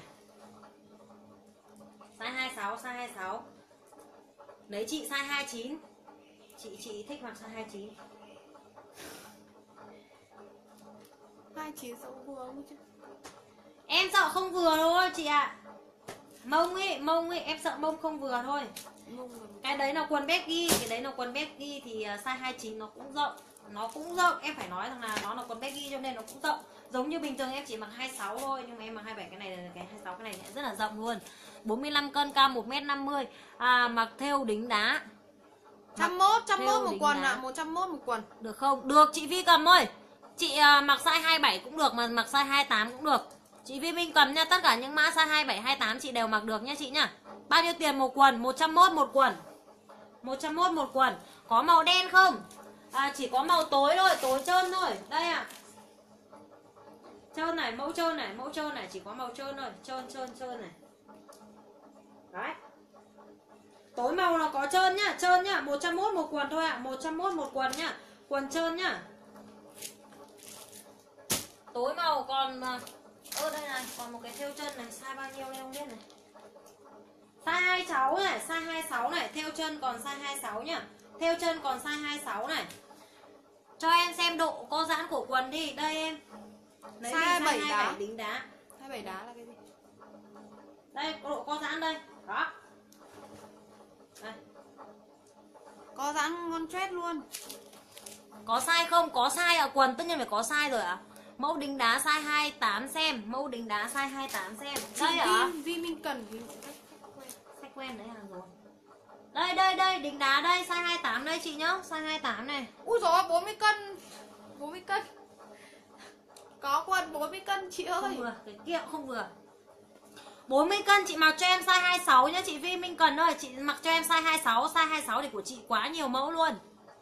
Size 26. Lấy chị size 29. Chị thích mặc size 29. 29 sao vừa không chứ? Em sợ không vừa thôi chị ạ. Mông ấy, em sợ mông không vừa thôi. Cái đấy là quần baggy, thì size 29 nó cũng rộng. Em phải nói rằng là nó là quần baggy cho nên nó cũng rộng. Giống như bình thường em chỉ mặc 26 thôi, nhưng mà em mặc 27, cái này là cái 26 cái này rất là rộng luôn. 45 cân, cao 1m50. Mặc thêu đính đá. 101 một quần ạ, 101 một quần. Được không? Được chị Vi Cầm ơi. Chị mặc size 27 cũng được, mà mặc size 28 cũng được. Chị Vi Minh Cầm nha, tất cả những mã size 27, 28 chị đều mặc được nha chị nhá. Bao nhiêu tiền một quần? 101 một quần. 101 một quần. Có màu đen không? Chỉ có màu tối thôi, tối trơn thôi. Đây ạ. Trơn này, mẫu trơn này, chỉ có màu trơn thôi. Trơn này. Đấy. Tối màu là có trơn nhá, 101 một quần thôi ạ, 101 một quần nhá. Quần trơn nhá. Tối màu còn đây này, còn một cái thêu chân này, size bao nhiêu em không biết này. Size 26 này, size 26 này, thêu chân còn size 26 nhá. Thêu chân còn size 26 này. Cho em xem độ co giãn của quần đi, đây em. Lấy size 27 đá. đính đá. 27 đá là cái gì? Đây, độ co giãn đây. Đó. Đây. Có giãn ngon chết luôn. Có size không? Có size ở quần, tất nhiên phải có size rồi ạ. Mẫu đính đá size 28 xem, mẫu đính đá size 28 xem. Đây ạ. Vi Minh Cần Khách quen đấy hàng rồi. Đây, đính đá đây, size 28 đây chị nhá, size 28 này. Ui dồi ôi, 40 cân. 40 cân. Có quần 40 cân chị ơi. Không vừa, cái kia không vừa. 40 cân chị mặc cho em size 26 nhá chị Vi Minh Cần ơi, chị mặc cho em size 26, size 26 thì của chị quá nhiều mẫu luôn.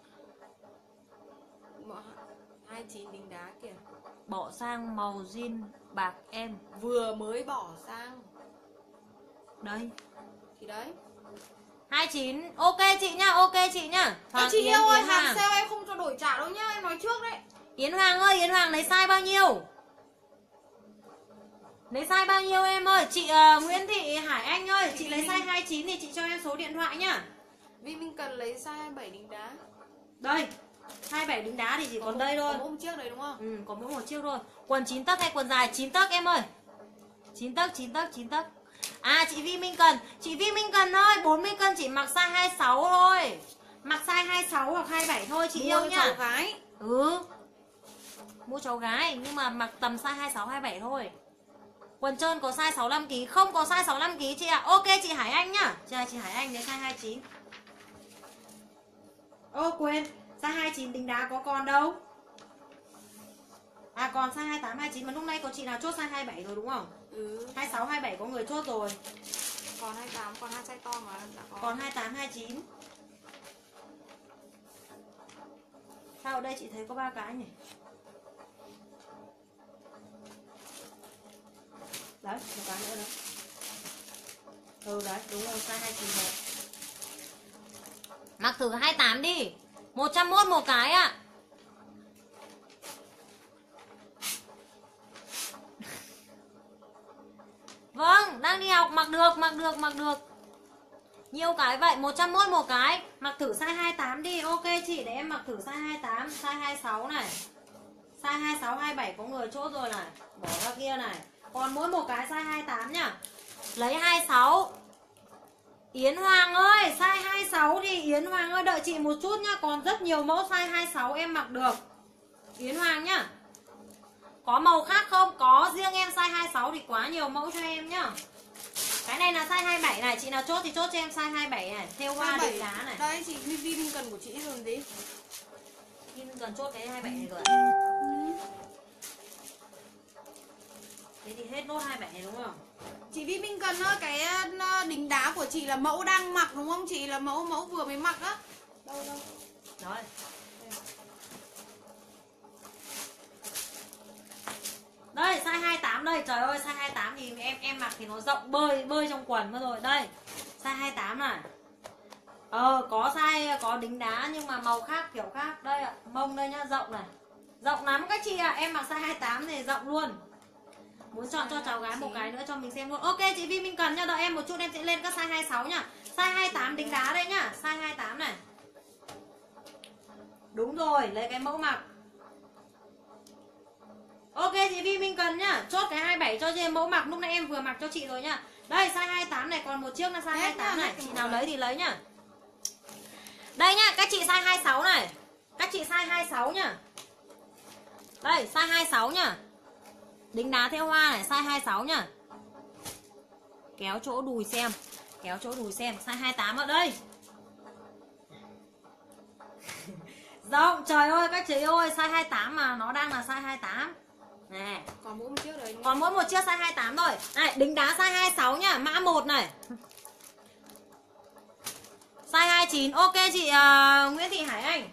29 đính đá kìa. Bỏ sang màu jean bạc em. Vừa mới bỏ sang. Đây. Thì đấy. 29, ok chị nhá, Chị yêu ơi, hàng sale em không cho đổi trả đâu nhá, em nói trước đấy. Yến Hoàng ơi, Yến Hoàng lấy size bao nhiêu? Lấy size bao nhiêu em ơi? Chị Nguyễn Thị Hải Anh ơi, chị lấy size 29 thì chị cho em số điện thoại nhá. Vi Minh Cần lấy size 27 đính đá. Đây, 27 đính đá thì chỉ còn đây thôi. Có mỗi một chiếc đấy đúng không? Ừ, có mỗi một chiếc thôi. Quần 9 tấc hay quần dài 9 tấc em ơi. 9 tấc. Chị Vi Minh Cần ơi, 40 cân chỉ mặc size 26 thôi. Mặc size 26 hoặc 27 thôi chị yêu nhá. Cháu gái. Mua cháu gái nhưng mà mặc tầm size 26 27 thôi. Quần trơn có size 65 kg, không có size 65 kg chị ạ. Ok chị Hải Anh nhá. Chị Hải Anh lấy size 29. Quên, size 29 đính đá có còn đâu. Còn size 28 29 mà lúc nãy có chị nào chốt size 27 rồi đúng không? 26 27 có người chốt rồi. Còn 28, còn 2 size to mà đã có. Còn 28 29. Sao ở đây chị thấy có 3 cái nhỉ? Đấy, một cái nữa đó. Ừ đấy, đúng rồi, size 291. Mặc thử 28 đi. 101 một cái ạ. Vâng, đang đi học, mặc được. Nhiều cái vậy, 101 một cái. Mặc thử size 28 đi. Ok chị, để em mặc thử size 28, size 26 này. Size 26, 27 có người chốt rồi này. Bỏ ra kia này. Còn mỗi một cái size 28 nhá. Lấy 26. Yến Hoàng ơi, size 26 thì Yến Hoàng ơi đợi chị một chút nhá. Còn rất nhiều mẫu size 26 em mặc được. Yến Hoàng nhá. Có màu khác không? Có, riêng em size 26 thì quá nhiều mẫu cho em nhá. Cái này là size 27 này, chị nào chốt thì chốt cho em size 27 này. Theo hoa đỉnh đá này. Đây chị Vi Minh cần của chị rồi gì? Vi Minh cần chốt cái 27 này rồi. Thế thì hết nốt 27 này đúng không? Chị Vi Minh cần cái đính đá của chị là mẫu đang mặc đúng không chị? Là mẫu vừa mới mặc á. Đâu. Rồi. Đây, size 28 đây. Trời ơi, size 28 thì em mặc thì nó rộng bơi trong quần mất rồi. Đây, size 28 này. Có size, có đính đá nhưng mà màu khác, kiểu khác. Đây ạ, mông đây nhá, rộng này. Rộng lắm các chị ạ, em mặc size 28 này rộng luôn. Muốn chọn cho cháu gái một cái nữa cho mình xem luôn. Ok chị Vi Minh cần nha, đợi em một chút em sẽ lên các size 26 nhá. Size 28 đính đá đây nhá, size 28 này. Đúng rồi, lấy cái mẫu mặc. Ok chị Vi Minh cần nhá, chốt cái 27 cho chị mẫu mặc, lúc nãy em vừa mặc cho chị rồi nhá. Đây size 28 này, còn một chiếc là size 28 này, chị nào lấy thì lấy nhá. Đây nhá, các chị size 26 này. Các chị size 26 nhá. Đây, size 26 nhá. Đính đá theo hoa này, size 26 nhá. Kéo chỗ đùi xem. Size 28 ở đây. Rộng, trời ơi các chị ơi, size 28 mà nó đang là size 28. Nè. Còn mỗi một chiếc đấy. Còn mỗi một chiếc size 28 thôi. Này, đính đá size 26 nhá, mã 1 này. Size 29. Ok chị Nguyễn Thị Hải Anh.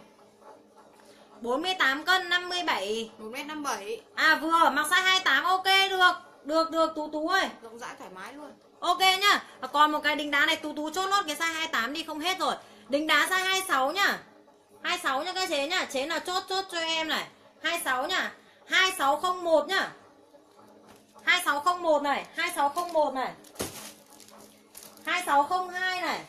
48 cân 57. 1m57. À vừa, mặc size 28 ok được Tú ơi. Rộng rãi thoải mái luôn. Ok nhá. Còn một cái đính đá này Tú chốt nốt cái size 28 đi, không hết rồi. Đính đá size 26 nhá. 26 nhá các chế nhá. Chế nào chốt cho em này. 26 nhá. 2601 nhá. 2601 này, 2601 này. 2602 này.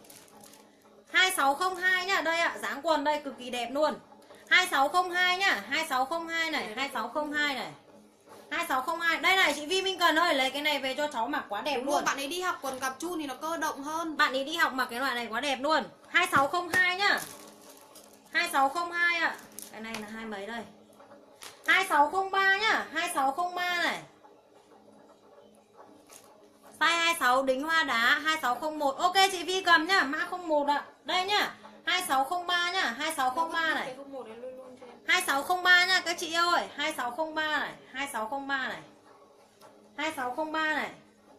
2602 nhá. Đây ạ, dáng quần đây cực kỳ đẹp luôn. 2602 nhá, 2602 này, 2602 này. 2602. Đây này chị Vi Minh Cần ơi, lấy cái này về cho cháu mặc quá đẹp đúng luôn. rồi, bạn ấy đi học quần cặp chun thì nó cơ động hơn. Bạn ấy đi học mặc cái loại này quá đẹp luôn. 2602 nhá. 2602 ạ. Cái này là hai mấy đây? 2603 nhá, 2603 này. Size 26 đính hoa đá 2601. Ok chị Vi cầm nhá, mã 01 ạ. Đây nhá. 2603 nhá, 2603 này. 2603 nhá các chị ơi, 2603 này, 2603 này. 2603 này.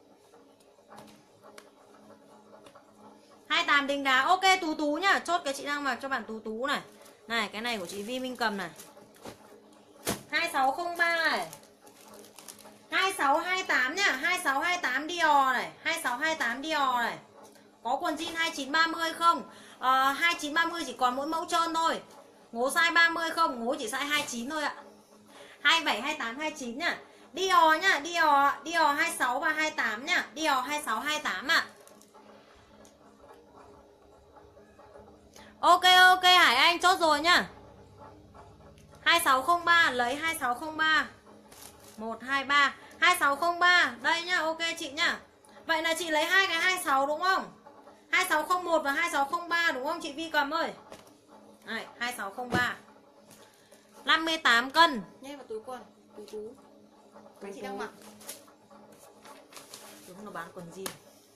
28 đính đá. Ok Tú nhá, chốt cái chị đang mặc cho bạn Tú này. Này, cái này của chị Vi Minh cầm này. 2603 này. 2628 nhá, 2628 Dior này, 2628 Dior này. Có quần jean 2930 không? 2930 chỉ còn mỗi mẫu trơn thôi. Ngố size 30 không? Ngố chỉ size 29 thôi ạ. 27, 28, 29 nhá. Dior nhá, Dior 26 và 28 nhá. Dior 26, 28 ạ. Ok Hải Anh chốt rồi nhá. 2603 lấy 2603. 123 2603. Đây nhá, ok chị nhá. Vậy là chị lấy hai cái 26 đúng không? 2601 và 2603 đúng không chị Vi Cầm ơi? Này, 2603. 58 cân. Nhét vào túi quần, Tú. Cái chị đang mặc. Đúng, nó bán quần jean.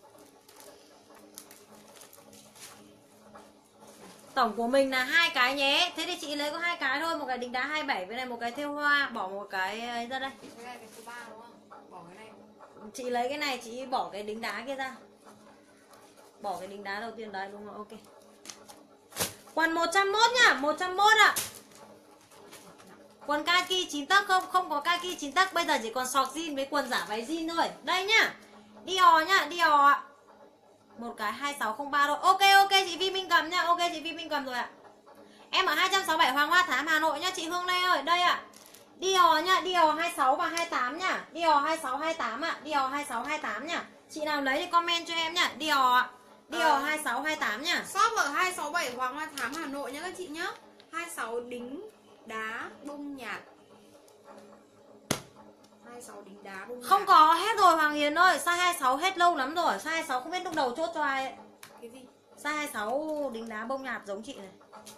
Tổng của mình là hai cái nhé. Thế thì chị lấy có hai cái thôi, một cái đính đá 27 với này một cái thêu hoa, bỏ một cái ấy ra đây. Cái số 3 đúng không? Bỏ cái này. Chị lấy cái này, chị bỏ cái đính đá kia ra. Bỏ cái đính đá đầu tiên đấy đúng không? Ok. Quần 101 nhá, 101 ạ. Quần kaki 9 tấc không? Không có kaki 9 tấc. Bây giờ chỉ còn sọc jean với quần giả váy jean thôi. Đây nhá. Dior nhá, Dior ạ. Một cái 2603 thôi. Ok ok chị Vi Minh cầm nhá. Ok chị Vi Minh cầm rồi ạ. Em ở 267 Hoàng Hoa Thám Hà Nội nhá chị Hương Lê ơi. Đây ạ. Dior nhá, Dior 26 và 28 nhá. Dior 26 28 ạ. Dior 26 28 nhá. Chị nào lấy thì comment cho em nhá. Dior ạ. Dior 26 28 nhá. Shop ở 267 Hoàng Hoa Thám Hà Nội nhá các chị nhá. 26 đính đá bông nhạt. 26 đính đá bông nhạt. Không có, hết rồi Hoàng Hiền ơi. Size 26 hết lâu lắm rồi. Size 26 không biết lúc đầu chốt cho ai ấy. Cái gì? Size 26 đính đá bông nhạt giống chị này.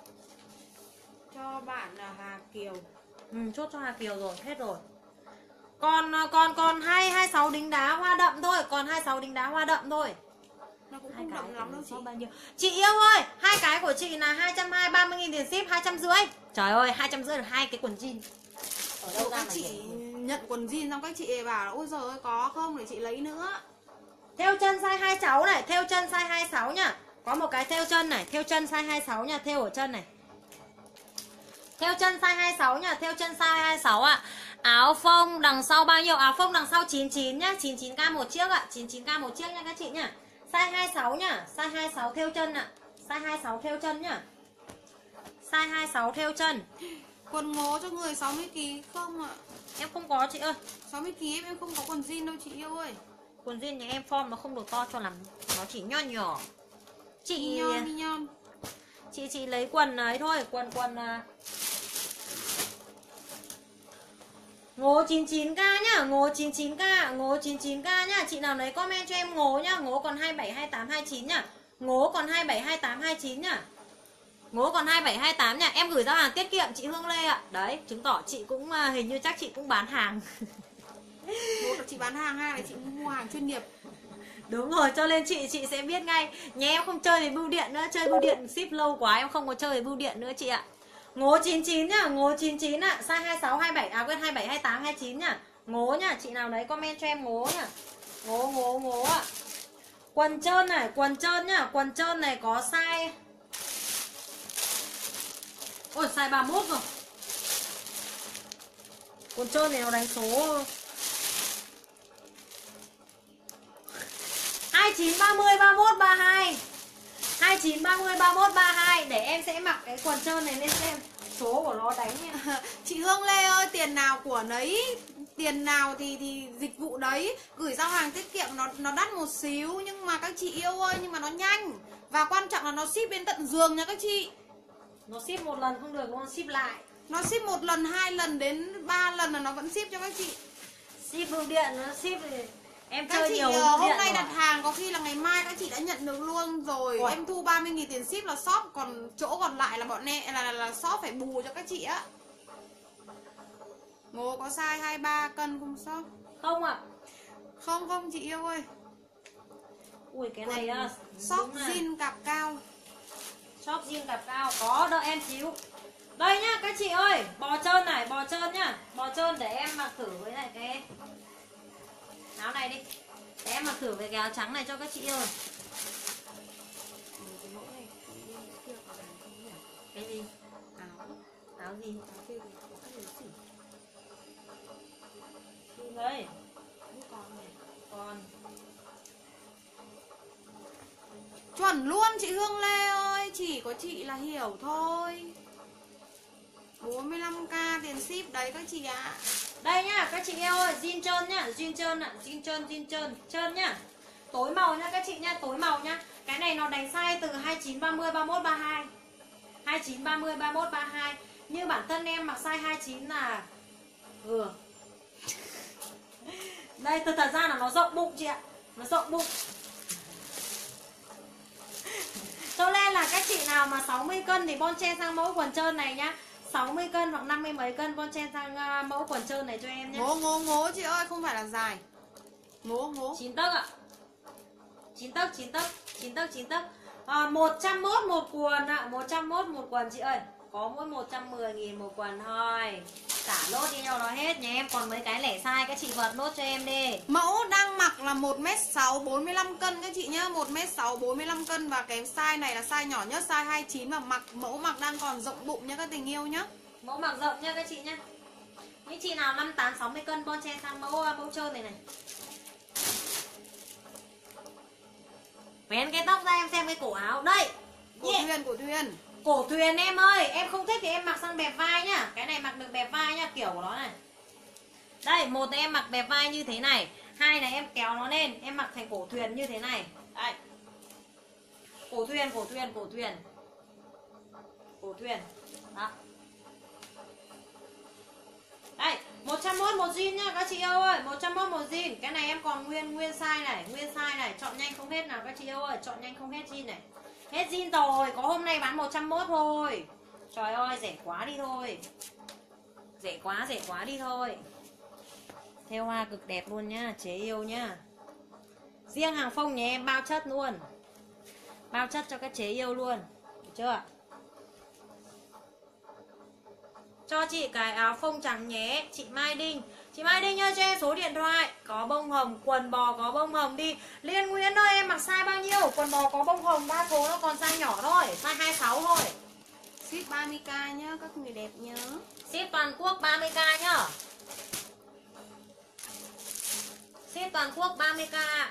Cho bạn là Hà Kiều. Chốt cho Hà Kiều rồi, hết rồi. Còn 26 đính đá hoa đậm thôi. Còn 26 đính đá hoa đậm thôi. Nó cũng không đậm lắm đâu chị. Bao nhiêu? Chị yêu ơi, hai cái của chị là 220, 30.000 tiền ship, 250. Trời ơi, 250 được hai cái quần jean. Ở đâu ra các mà chị hiểu? nhận quần jean xong các chị bảo là ôi giời ơi có không để chị lấy nữa. Theo chân size 26 này, theo chân size 26 nhá. Có một cái theo chân này, theo chân size 26 nha, theo ở chân này. Theo chân size 26 nhá, theo chân size 26 ạ. Áo phông đằng sau bao nhiêu? Áo phông đằng sau 99 nhá, 99k một chiếc ạ, 99k một chiếc nha các chị nhá. Size 26 nhá, size 26 theo chân ạ. Size 26 theo chân nhá. Size 26 theo chân. Quần ngố cho người 60kg không ạ? Em không có chị ơi. 60kg em không có quần jean đâu chị yêu ơi. Quần jean nhà em form nó không được to cho lắm, nó chỉ nho nhỏ. Chị nhon. Chị lấy quần ấy thôi, quần ngố 99k nhá, ngố 99k, ngố 99k nhá. Chị nào lấy comment cho em ngố nhá, ngố còn 27 28 29 nhá. Ngố còn 27 28 29 nhá. Ngố còn 27 28 nhá. Em gửi giao hàng tiết kiệm chị Hương Lê ạ. Đấy, chứng tỏ chị cũng hình như chắc chị cũng bán hàng. Một là chị bán hàng, hai là chị mua hàng chuyên nghiệp. Đúng rồi, cho nên chị sẽ biết ngay. Nhà em không chơi với bưu điện nữa, chơi bưu điện ship lâu quá em không có chơi với bưu điện nữa chị ạ. Ngố 99 nhá, ngố 99 ạ, size 26 27 quên 27 28 29 nhá. Ngố nhá, chị nào lấy comment cho em ngố nhá. Ngố ạ. Quần trơn này, quần trơn nhá, quần trơn này có size. Ôi size 31 rồi. Quần trơn này nó đánh số 29 30 31 32. 29 30 31 32 để em sẽ mặc cái quần trơn này lên xem số của nó đánh nha. Chị Hương Lê ơi, tiền nào của nấy, tiền nào thì dịch vụ đấy. Gửi giao hàng tiết kiệm nó đắt một xíu nhưng mà các chị yêu ơi, nhưng mà nó nhanh. Và quan trọng là nó ship đến tận giường nha các chị. Nó ship một lần không được, nó ship lại. Nó ship một lần, 2 lần đến 3 lần là nó vẫn ship cho các chị. Ship bưu điện nó ship thì em các chơi chị nhiều hôm nay rồi. đặt hàng có khi là ngày mai các chị đã nhận được luôn rồi. Ủa? Em thu 30.000 tiền ship là shop, còn chỗ còn lại là bọn em là shop phải bù cho các chị á. Ngô có size 23 cân không shop? Không ạ. Không chị yêu ơi. Ui cái này á, shop jean cạp cao. Shop jean cạp cao có, đợi em xíu. Đây nhá các chị ơi, bò trơn này, bò trơn nhá. Bò trơn để em mặc thử với lại cái áo này đi. Để em mặc thử với cái áo trắng này cho các chị ơi. Cái gì? Áo gì? Đây. Còn chuẩn luôn chị Hương Lê ơi, chỉ có chị là hiểu thôi. 45k tiền ship đấy các chị ạ. đây nhá các chị yêu ơi, jean trơn nhá, jean trơn ạ, jean trơn nhá. Tối màu nhá các chị nhá, tối màu nhá. Cái này nó đánh size từ 29 30 31 32. 29 30 31 32. Như bản thân em mặc size 29 là đây thật ra là nó rộng bụng chị ạ. Nó rộng bụng. Cho nên là các chị nào mà 60 cân thì bon chen sang mẫu quần trơn này nhá. 60 cân hoặc 50 mấy cân bon chen sang mẫu quần trơn này cho em nhé. Ngố chị ơi, không phải là dài. Ngố 9 tấc ạ. 9 tấc. 101 một quần ạ, 101 một quần chị ơi. Có mỗi 110.000 một quần thôi. Trả lốt đi nhau nó hết. Nhà em còn mấy cái lẻ size, các chị vật nốt cho em đi. Mẫu đang mặc là 1m6 45 cân các chị nhá, 1m6 45 cân và cái size này là size nhỏ nhất, size 29 và mẫu mặc đang còn rộng bụng nhá các tình yêu nhá. Mẫu mặc rộng nha các chị nhá. chị nào 58 60 cân bon chen sang mẫu trơn này này. Vén cái tóc ra em xem cái cổ áo. Đây. Cổ thuyền. Cổ thuyền em ơi, em không thích thì em mặc sang bẹp vai nhá. Cái này mặc được bẹp vai nhá, kiểu của nó này. Đây, một là em mặc bẹp vai như thế này, hai là em kéo nó lên, em mặc thành cổ thuyền như thế này. Đây. Cổ thuyền. Cổ thuyền. Đó. Đây, 101 một jean nhá các chị yêu ơi, 101 một jean. Cái này em còn nguyên size này, chọn nhanh không hết nào các chị yêu ơi, chọn nhanh không hết jean này. Hết jean rồi, có hôm nay bán 101 thôi. Trời ơi, rẻ quá đi thôi. Rẻ quá đi thôi. Thêu hoa cực đẹp luôn nhá, chế yêu nhá. Riêng hàng phông nhà em bao chất luôn. Bao chất cho các chế yêu luôn. Được chưa? Cho chị cái áo phông trắng nhé. Chị Mai Đinh. Chị Mai Đinh ơi cho em số điện thoại. Có bông hồng, quần bò có bông hồng đi. Liên Nguyễn ơi em mặc size bao nhiêu? Quần bò có bông hồng, đa số nó còn size nhỏ thôi, size 26 thôi. Ship 30k nhá, các người đẹp nhớ. Ship toàn quốc 30k nhá. Ship toàn quốc 30k.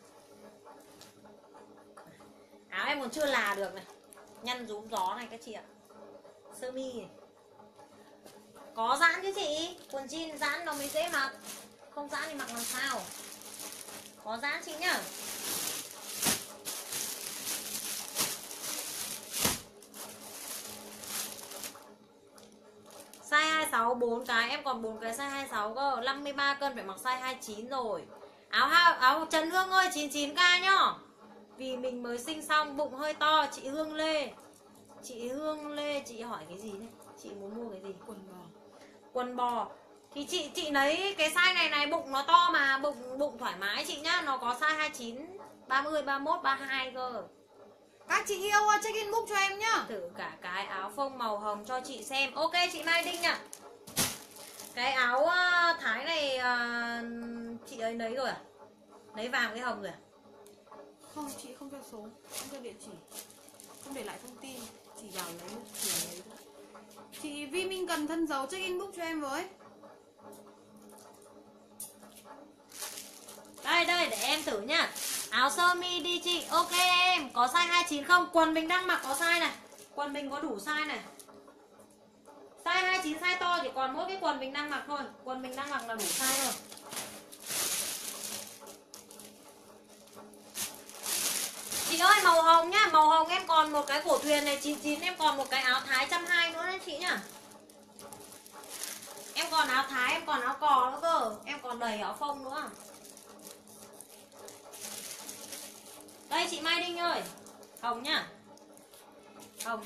Áo em còn chưa là được này. Nhăn rúm gió này các chị ạ. Sơ mi này. Có giãn chứ chị. Quần jean giãn nó mới dễ mặc. Không giãn thì mặc làm sao. Có giãn chị nhá. Size 26 4 cái, em còn 4 cái size 26 cơ. 53 cân phải mặc size 29 rồi. Áo Trần Hương ơi 99k nhá. Vì mình mới sinh xong, bụng hơi to. Chị Hương Lê, chị hỏi cái gì đấy? Chị muốn mua cái gì? Quần bò. Thì chị lấy cái size này bụng nó to mà, bụng thoải mái chị nhá. Nó có size 29, 30, 31, 32 cơ. Các chị yêu check inbox cho em nhá. Thử cả cái áo phông màu hồng cho chị xem. Ok chị Mai Đinh ạ. Cái áo Thái này chị ấy lấy rồi à? Lấy vàng cái hồng rồi à? Không, chị không cho số, không cho địa chỉ, không để lại thông tin, chỉ vào lấy một tiền lấy thôi. Chị Vi Minh cần thân dấu check inbox cho em với. Đây để em thử nhá. Áo sơ mi đi chị. Ok em, có size 29 không? Quần mình đang mặc có size này. Quần mình có đủ size này. Size 29 size to chỉ còn mỗi cái quần mình đang mặc thôi. Quần mình đang mặc là đủ size rồi. Chị ơi màu hồng nhá, màu hồng em còn một cái cổ thuyền này 99, em còn một cái áo Thái 120 nữa đấy chị nhá. Em còn áo Thái, em còn áo cò nữa cơ, em còn đầy áo phông nữa. Đây chị Mai Đinh ơi. Hồng nhá. Hồng.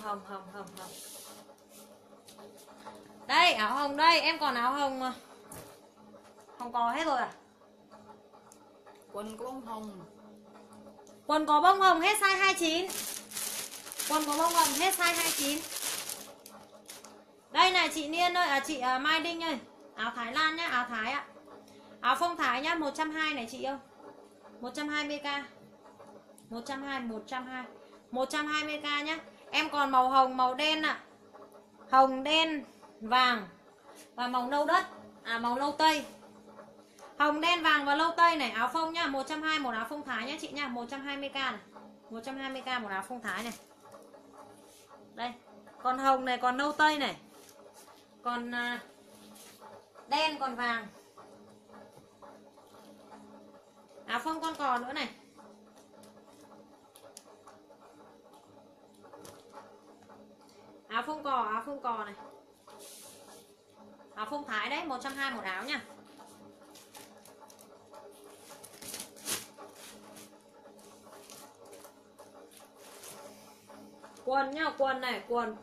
Đây áo hồng đây, em còn áo hồng mà. Hồng cò hết rồi à? Quần có bông hồng. Quần có bông hồng hết size 29. Quần có bông hồng hết size 29. Đây này chị Niên ơi, chị Mai Đinh ơi. Áo Thái Lan nhá, áo Thái ạ. Áo phông Thái nhá, 120 này chị ơi. 120k. 120k nhá. Em còn màu hồng, màu đen ạ. Hồng, đen, vàng và màu nâu đất. Màu nâu tây. Hồng, đen, vàng và nâu tây này, áo phông nhá, 120 một áo phông Thái nhá chị nhá, 120k này. 120k một áo phông Thái này. Đây, còn hồng này, còn nâu tây này. Còn đen, còn vàng. Áo phông con cò nữa này. Áo phông cò này. Áo phông Thái đấy, 120 một áo nha. Quần nhá, quần này,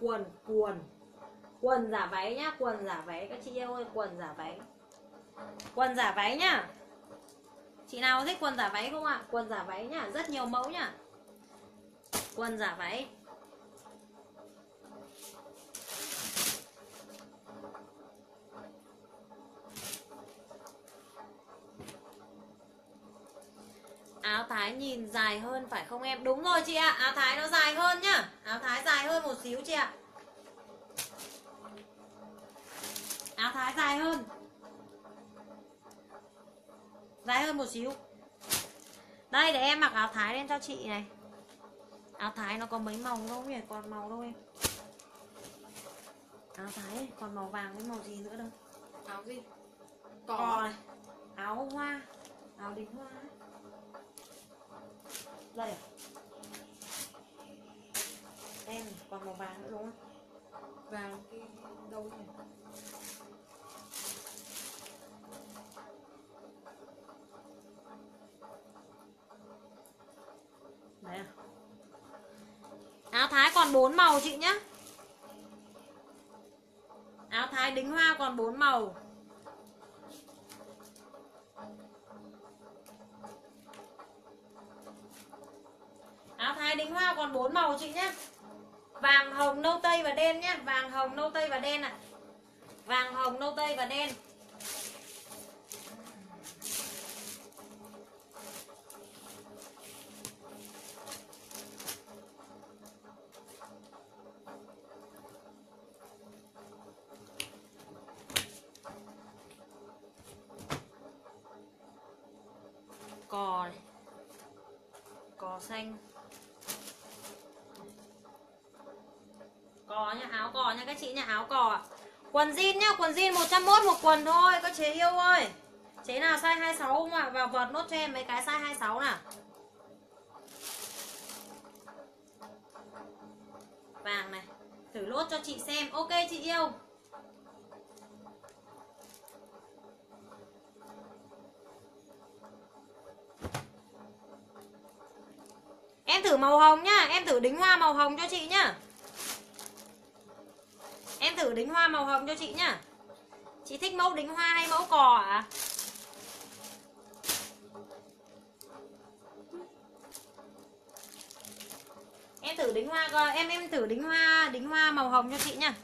quần giả váy nhá, quần giả váy các chị yêu ơi, quần giả váy. Quần giả váy nhá. Chị nào thích quần giả váy không ạ? Quần giả váy nhá, rất nhiều mẫu nhá. Quần giả váy. Áo Thái nhìn dài hơn phải không em? Đúng rồi chị ạ, áo Thái nó dài hơn nhá. Áo Thái dài hơn một xíu chị ạ. Áo Thái dài hơn. dài hơn một xíu. Đây để em mặc áo Thái lên cho chị này. Áo Thái nó có mấy màu đâu nhỉ, còn màu đâu em. Áo Thái ấy, còn màu vàng với màu gì nữa đâu. Áo gì? Cò này, áo hoa, áo đính hoa ấy. Đây à? Em còn màu vàng nữa đúng không? Vàng cái đâu nhỉ? Đấy à? Áo Thái còn 4 màu chị nhá. Áo Thái đính hoa còn 4 màu. Áo Thái đính hoa còn 4 màu chị nhá. Vàng, hồng, nâu tây và đen nhá. Vàng, hồng, nâu tây và đen ạ. Vàng, hồng, nâu tây và đen. Cò này, cò xanh, cò nhá, áo cò nha các chị nha, áo cò ạ. Quần jean nhá, quần jean 101 một quần thôi các chế yêu ơi. Chế nào size 26 không ạ? Vào vợt nốt cho em mấy cái size 26 nào. Vàng này, thử lốt cho chị xem. Ok chị yêu. Em thử màu hồng nhá, em thử đính hoa màu hồng cho chị nhá. Em thử đính hoa màu hồng cho chị nhá. Chị thích mẫu đính hoa hay mẫu cò ạ? À? Em thử đính hoa coi, em thử đính hoa màu hồng cho chị nhá.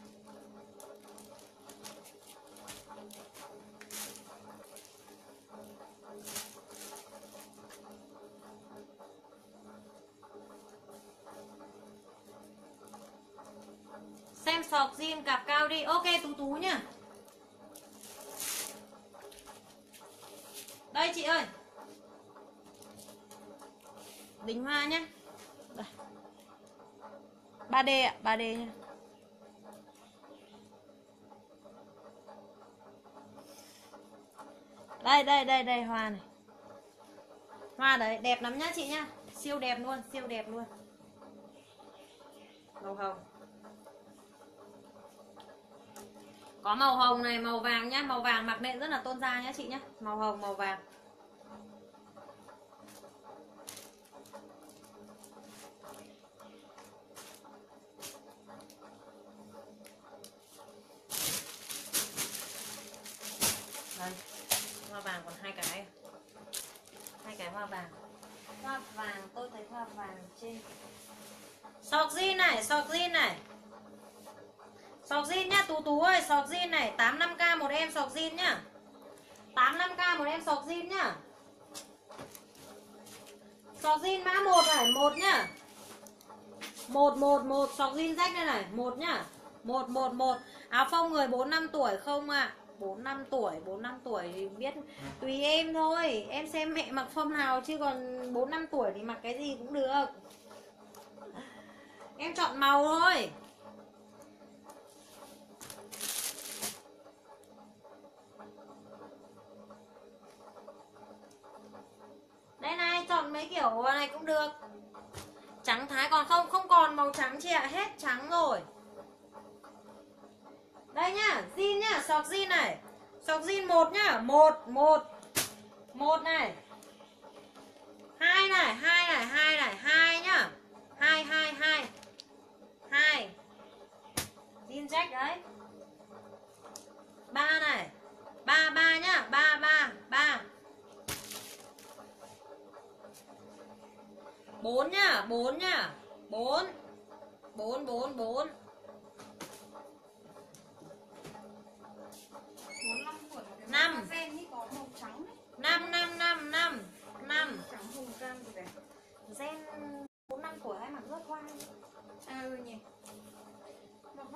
Xem sọc jean cặp cao đi. Ok Tú Tú nhá. Đây chị ơi. Đính hoa nhá. Đây. 3D ạ, 3D nha. Đây hoa này. Hoa đấy, đẹp lắm nhá chị nhá. Siêu đẹp luôn, siêu đẹp luôn. Màu hồng. Có màu hồng này, màu vàng nhá. Màu vàng mặc nệm rất là tôn da nhá chị nhá. Màu hồng, màu vàng. Đây, hoa vàng còn 2 cái. 2 cái hoa vàng. Hoa vàng, tôi thấy hoa vàng trên. Sọc jean này, sọc jean này. Sọc jean nhá, Tú Tú ơi, sọc jean này, 85k một em sọc jean nhá. 85k một em sọc jean nhá. Sọc jean mã 1 này, 1 nhá. 1 sọc jean rách đây này, 1 nhá. 1 áo phông người 4-5 tuổi không ạ? 4-5 tuổi thì biết tùy em thôi. Em xem mẹ mặc phông nào chứ còn 4-5 tuổi thì mặc cái gì cũng được. Em chọn màu thôi. Đây này, chọn mấy kiểu này cũng được. Trắng Thái còn không còn màu trắng chị ạ, hết trắng rồi. Đây nhá, jean nhá, sọc jean này. Sọc jean 1 nhá, 1 này. 2 này, 2 nhá. 2. Jean jack đấy. 3 này. 3 nhá, 3. 4 nhá, 4 nhá. 4. 45 tuổi. 5. Gen có màu trắng đấy. 5. Trắng hồng cam gì đấy. Gen 4-5 tuổi hay mặc rất hoa. À ừ nhỉ.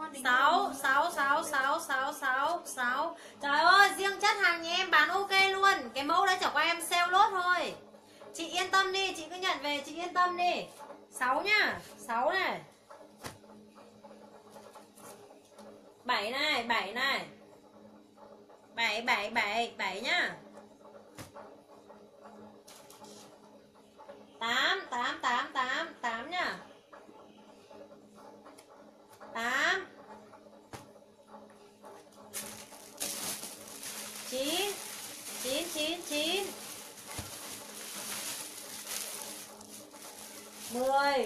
6. Trời ơi, riêng chất hàng nhà em bán ok luôn. luôn. Cái mẫu đấy chẳng qua em sale lốt thôi. Chị yên tâm đi, chị cứ nhận về, chị yên tâm đi. 6 nhá, 6 này. 7 này, 7 này. 7 nhá. 8 nhá. 8 9 10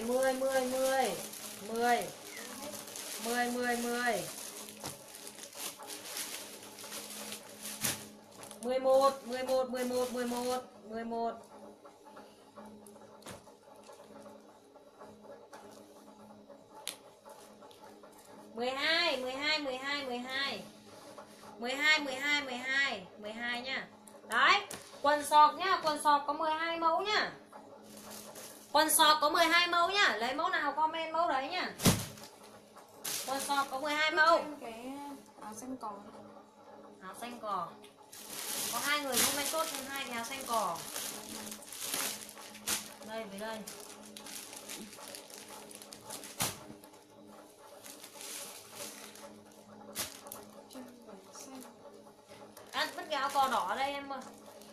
12 nhá. Đấy, quần sọc nhá, quần sọc có 12 mẫu nhá. Quần sọc có 12 mẫu nhá, lấy mẫu nào comment mẫu đấy nhá. Quần sọc có 12 mẫu. Cái áo xanh cò. Áo xanh cò. Có 2 người comment chốt thêm 2 cái áo xanh cò. Đây với đây. À, mất cái áo cò đỏ ở đây em ơi.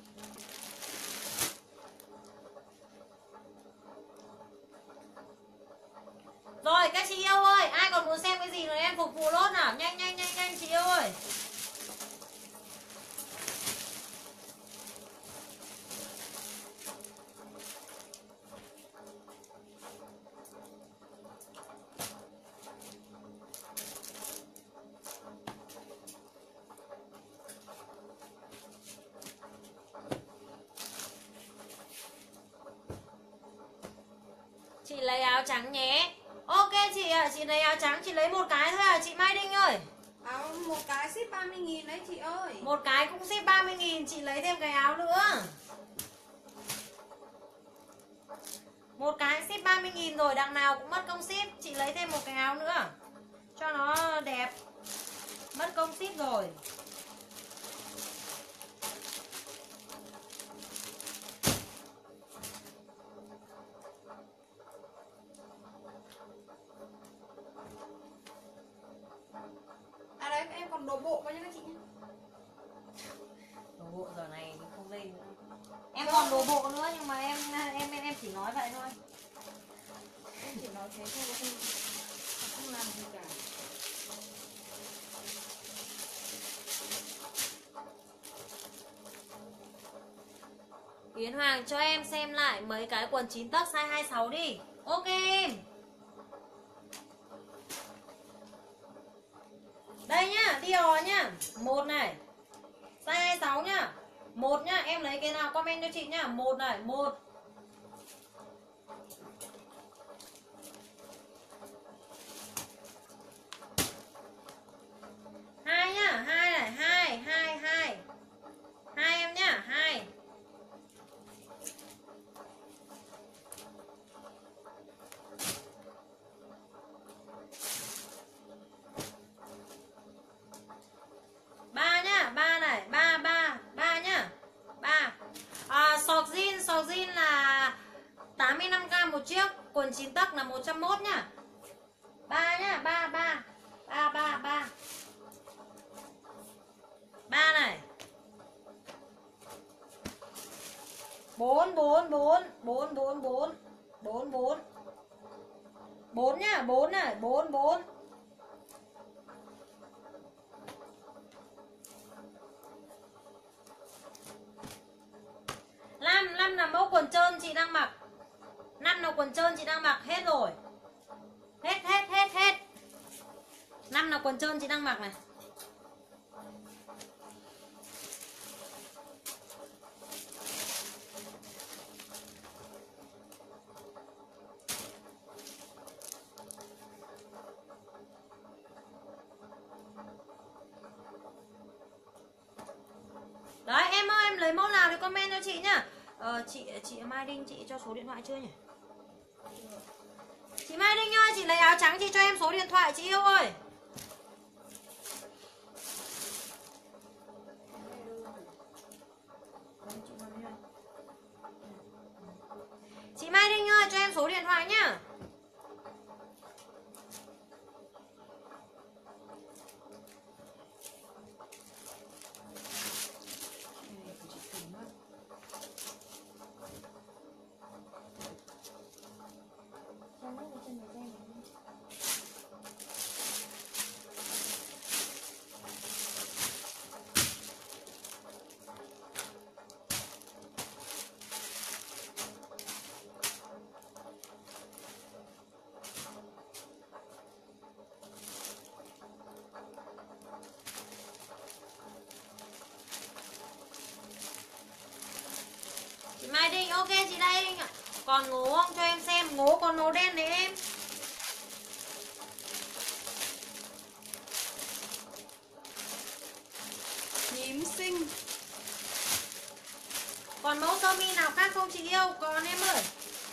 Rồi các chị yêu ơi, ai còn muốn xem cái gì rồi em phục vụ lốt nào. Nhanh chị yêu ơi. Chị lấy áo trắng nhé. Ok chị ạ, chị lấy áo trắng, chị lấy một cái thôi à chị Mai Đinh ơi. Một cái ship 30.000 đấy chị ơi. Một cái cũng ship 30.000, chị lấy thêm cái áo nữa. Một cái ship 30.000 rồi, đằng nào cũng mất công ship. Chị lấy thêm một cái áo nữa cho nó đẹp. Mất công ship rồi. À đấy, em còn đồ bộ bao nhiêu các chị nhé. Đồ bộ giờ này không lên nữa. Em còn đồ bộ nữa nhưng mà em chỉ nói vậy thôi. Em chỉ nói thế thôi, không làm gì cả. Yến Hoàng cho em xem lại mấy cái quần 9 tấc size 26 đi. Ok em. Đây nhá, Dior nhá. 1 này. Size 26 nhá. 1 nhá, em lấy cái nào comment cho chị nhá. 1 này, 1. Hai nhá, 2 này, 2 em nhá, 2. Ba nhá, 3 này, 3 nhá. 3. Sọc jean là 85k một chiếc, quần 9 tấc là 101 nhá. 3 nhá, 3. 3 này. 4 nhá, 4 này, 4. 5 là mẫu quần trơn chị đang mặc. 5 là quần trơn chị đang mặc hết rồi. Hết. 5 là quần trơn chị đang mặc này. Đấy em ơi, em lấy mẫu nào thì comment cho chị nhá. Chị Mai Đinh chị cho số điện thoại chưa nhỉ? Chị Mai Đinh ơi, chị lấy áo trắng chị cho em số điện thoại chị yêu ơi. Hoài Đinh, ok chị đây Đinh ạ. Còn ngố không cho em xem, ngố còn màu đen đấy em. Nhím xinh. Còn mẫu sơ mi nào khác không chị yêu? Còn em ơi.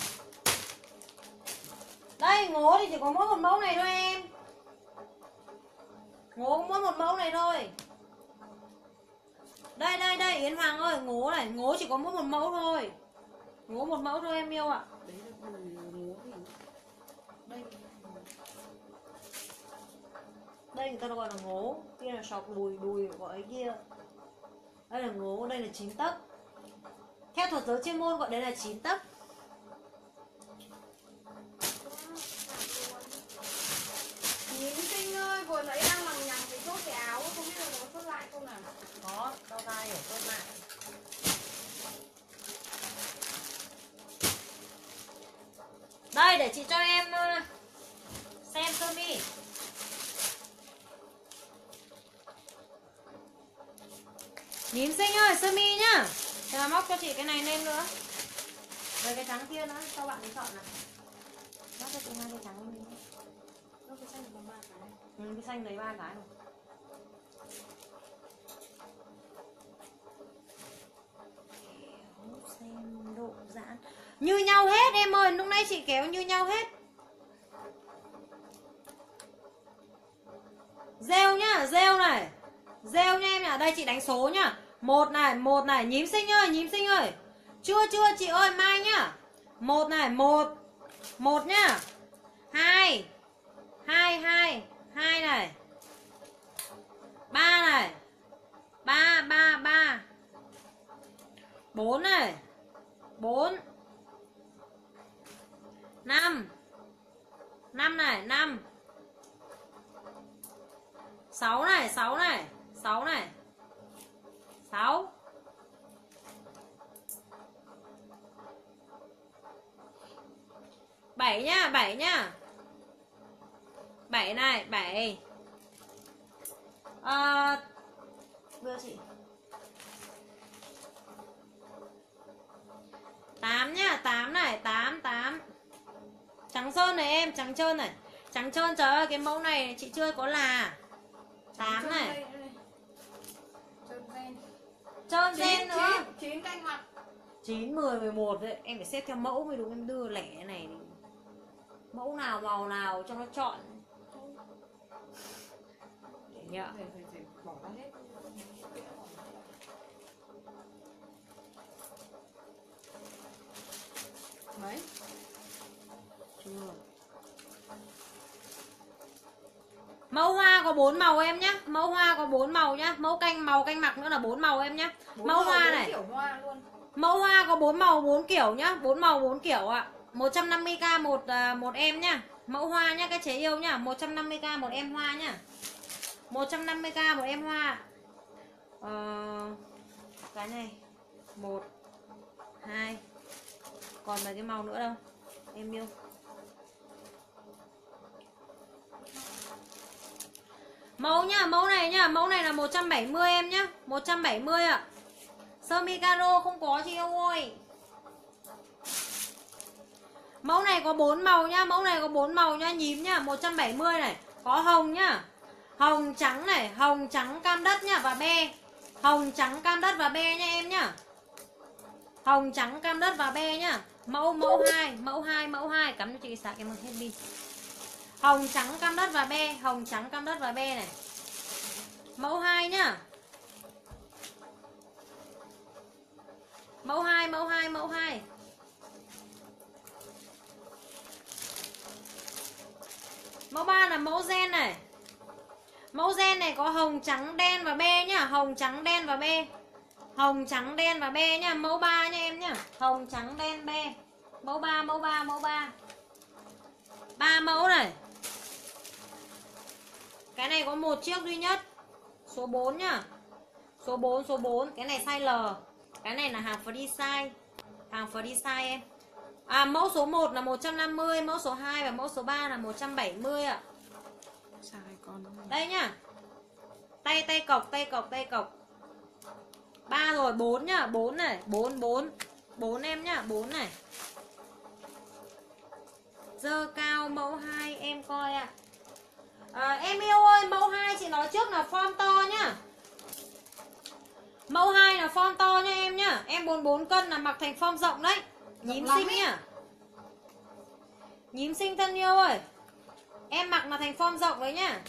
Đây, ngố thì chỉ có mỗi một mẫu này thôi em. Ngố mỗi một mẫu này thôi. Đây Yến Hoàng ơi, ngố này, ngố chỉ có mỗi một mẫu thôi. Ngố một mẫu thôi em yêu ạ. Đấy là ngố gì? Đây. Đây người ta gọi là ngố, kia là sọc đùi gọi ấy kia. Đây là ngố, đây là 9 tấc. Theo thuật giới chuyên môn gọi đây là 9 tấc. Nhím xinh ơi, vừa nãy đang lằng nhằng cái chốt cái áo, không biết là nó xuất lại không nào. Có, đau tay ở cơ mạng. Đây để chị cho em xem sơ mi. Nhím xinh ơi, sơ mi nhá. Thế mà móc cho chị cái này lên nữa. Rồi cái trắng kia nữa, cho bạn ấy chọn nào. Móc cho chị hai cái trắng lên nữa. Nó cái xanh có 3 cái. Cái xanh đấy 3 cái rồi. Xem độ giãn như nhau hết em ơi, lúc nãy chị kéo như nhau hết. Rêu nhá, rêu này. Rêu nha em ạ, đây chị đánh số nhá. Một này, nhím xinh ơi. Chưa chị ơi, mai nhá. Một này, một nhá. Hai này. Ba này. Ba. 4 này. 4. 5 này, 5. 6 này. 6 7 nhá. 7 này, 7. Đưa chị 8 nhá, 8 này, 8. Trắng trơn này em, trắng trơn này. Trắng trơn, trời ơi, cái mẫu này chị chưa có là 8 này. Trơn gen nữa. 9 canh mặt. 9, 10, 11 đấy. Em phải xếp theo mẫu mới đúng, em đưa lẻ này. Mẫu nào, màu nào cho nó chọn. Để nhớ. Phải bỏ ra hết. Mấy? Chưa. Mẫu hoa có 4 màu em nhá. Mẫu hoa có 4 màu nhá. Màu canh mặc nữa là 4 màu em nhá. Mẫu hoa này. Kiểu hoa luôn. Mẫu hoa có 4 màu 4 kiểu nhá. 4 màu 4 kiểu ạ. 150k một em nhá. Mẫu hoa nhá các chế yêu nhá. 150k một em hoa nhá. 150k một em hoa. Cái này 1 2. Còn mấy cái màu nữa đâu em yêu. Mẫu nhá, mẫu này nhá, mẫu này là 170 em nhá, 170 ạ. Sơ mi caro không có chị yêu ơi. Mẫu này có 4 màu nhá, mẫu này có 4 màu nhá, nhím nhá, 170 này. Có hồng nhá. Hồng trắng này, hồng trắng cam đất nhá và be. Hồng trắng cam đất và be nha em nhá. Hồng trắng cam đất và be nhá. Mẫu 2, cắm cho chị sạc em hết pin. Hồng trắng cam đất và be, hồng trắng cam đất và be này. Mẫu 2 nhá. Mẫu 2. Mẫu 3 là mẫu gen này. Mẫu gen này có hồng trắng đen và be nhá, hồng trắng đen và be. Hồng trắng đen và be nhá, mẫu 3 nha em nhá. Hồng trắng đen be. Mẫu 3. 3 mẫu này. Cái này có một chiếc duy nhất. Số 4 nhá. Số 4, cái này size L. Cái này là hàng free size. Hàng free size em. Mẫu số 1 là 150, mẫu số 2 và mẫu số 3 là 170 ạ. Đây nhá. Tay cọc. 3 rồi, 4 nhá, 4 này, 4. 4 em nhá, 4 này. Dơ cao mẫu 2 em coi ạ. Em yêu ơi, mẫu 2 chị nói trước là form to nhá. Mẫu 2 là form to nha em nhá. Em 44 cân là mặc thành form rộng đấy. Nhím xinh nhá. Nhím xinh thân yêu ơi. Em mặc là thành form rộng đấy nhá.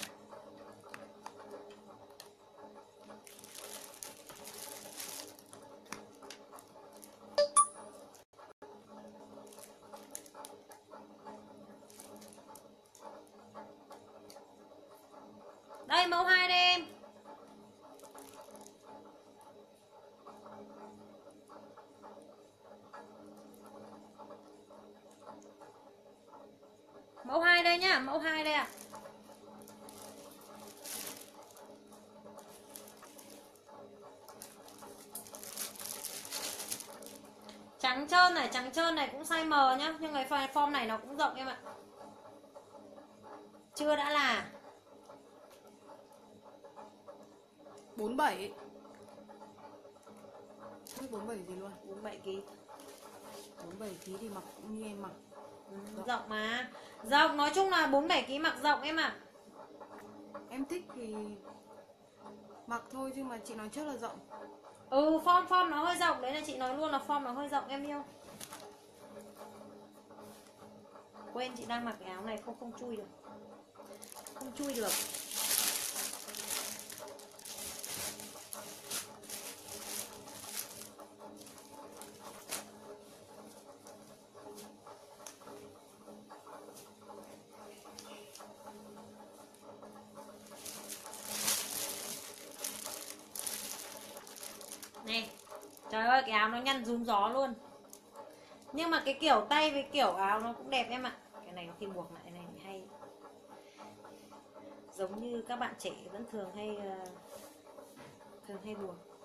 Đây mẫu 2 đây em. Mẫu 2 đây nhá, mẫu 2 đây ạ. Trắng trơn này cũng size M nhá, nhưng cái form này nó cũng rộng em ạ. Chưa đã là 47. Không biết 47 gì luôn. 47 kg. 47 kg thì mặc cũng như em mặc. Rộng mà. Rộng, nói chung là 47 kg mặc rộng em ạ. Em thích thì mặc thôi, nhưng mà chị nói trước là rộng. Form nó hơi rộng, đấy là chị nói luôn là form nó hơi rộng em yêu. Quên chị đang mặc cái áo này không chui được. Không chui được. Này, trời ơi cái áo nó nhăn rúm gió luôn. Nhưng mà cái kiểu tay với kiểu áo nó cũng đẹp em ạ. Cái này nó khi buộc lại này hay. Giống như các bạn trẻ vẫn thường hay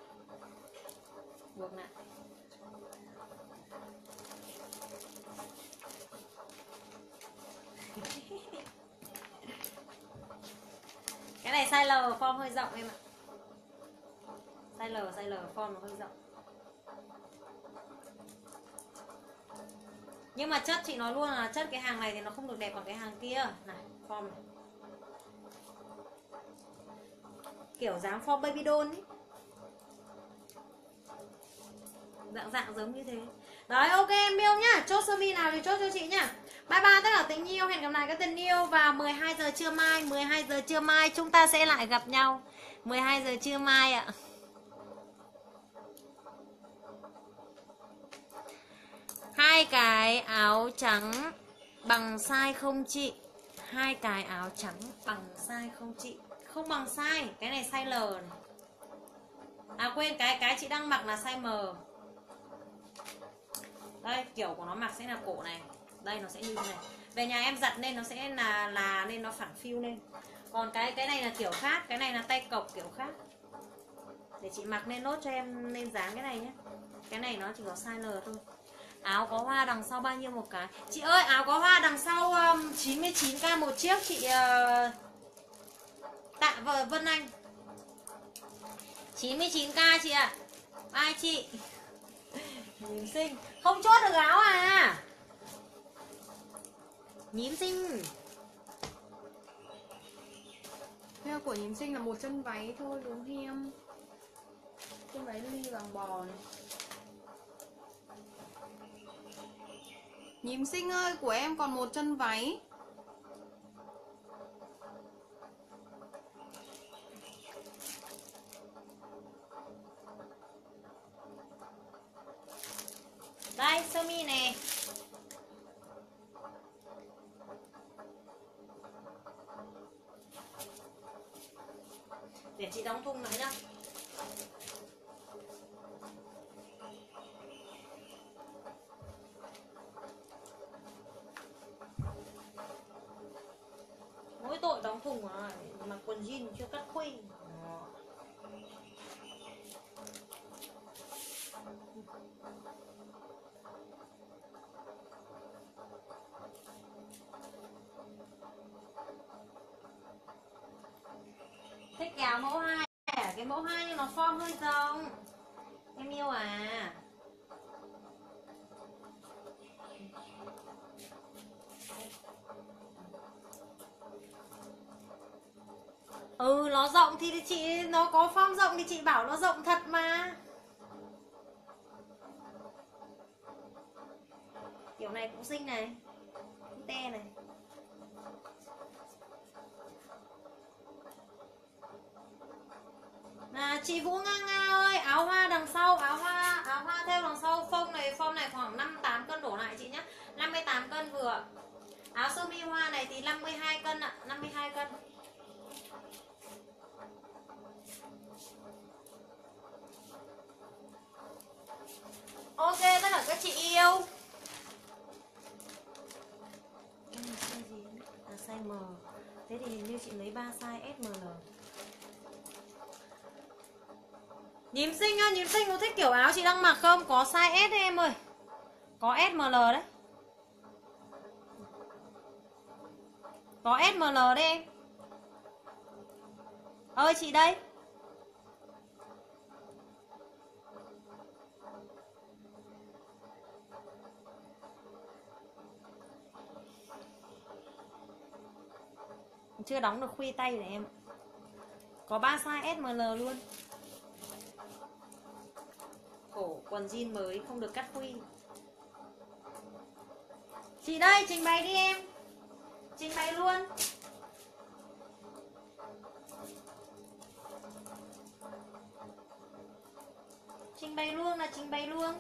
buộc lại. Cái này size L, form hơi rộng em ạ. Size L form nó hơi rộng. Nhưng mà chất chị nói luôn là chất cái hàng này thì nó không được đẹp bằng cái hàng kia. Này, form này. Kiểu dáng form baby doll ấy. Dạng giống như thế. Đấy, ok em yêu nhá. Chốt sơ mi nào thì chốt cho chị nhá. Bye bye tất cả tình yêu. Hẹn gặp lại các tình yêu vào 12 giờ trưa mai. 12 giờ trưa mai chúng ta sẽ lại gặp nhau. 12 giờ trưa mai ạ. Hai cái áo trắng bằng size không chị? Hai cái áo trắng bằng size không chị? Không bằng size. Cái này size L này. À quên, cái chị đang mặc là size M. Đây, kiểu của nó mặc sẽ là cổ này. Đây nó sẽ như thế này. Về nhà em giặt nên nó sẽ là nên nó phẳng phiu lên. Còn cái này là kiểu khác. Cái này là tay cộc kiểu khác. Để chị mặc nên nốt cho em nên dáng cái này nhé. Cái này nó chỉ có size L thôi. Áo có hoa đằng sau bao nhiêu một cái? Chị ơi, áo có hoa đằng sau 99k một chiếc chị Tạ Vân Anh. 99k chị ạ. Ai chị? Nhím xinh. Không chốt được áo à? Nhím xinh. Theo của nhím xinh là một chân váy thôi đúng không em? Chân váy ly vàng bò này. Nhím xinh ơi, của em còn một chân váy. Đây, sơ mi nè. Để chị đóng thùng lại nhá. Mỗi tội đóng thùng mà quần jean chưa cắt khuy. Thích cái áo mẫu 2 à? Cái mẫu 2 nhưng nó form hơi rộng. Em yêu à. Ừ, nó rộng thì chị, nó có form rộng thì chị bảo nó rộng thật mà. Kiểu này cũng xinh này, te này. Chị Vũ Nga Nga ơi, áo hoa đằng sau, áo hoa theo đằng sau form này khoảng 58 cân đổ lại chị nhé. 58 cân vừa. Áo sơ mi hoa này thì 52 cân ạ, 52 cân. Ok tất cả các chị yêu. Cái này size gì? Size M. Thế thì như chị lấy 3 size SML. Nhím xinh á, nhím xinh có thích kiểu áo chị đang mặc không? Có size S đấy em ơi. Có SML đấy. Có SML đấy em. Ơi chị đây. Chưa đóng được khuy tay này em. Có 3 size SML luôn. Cổ quần jean mới không được cắt khuy. Chị đây, trình bày đi em. Trình bày luôn. Trình bày luôn là trình bày luôn.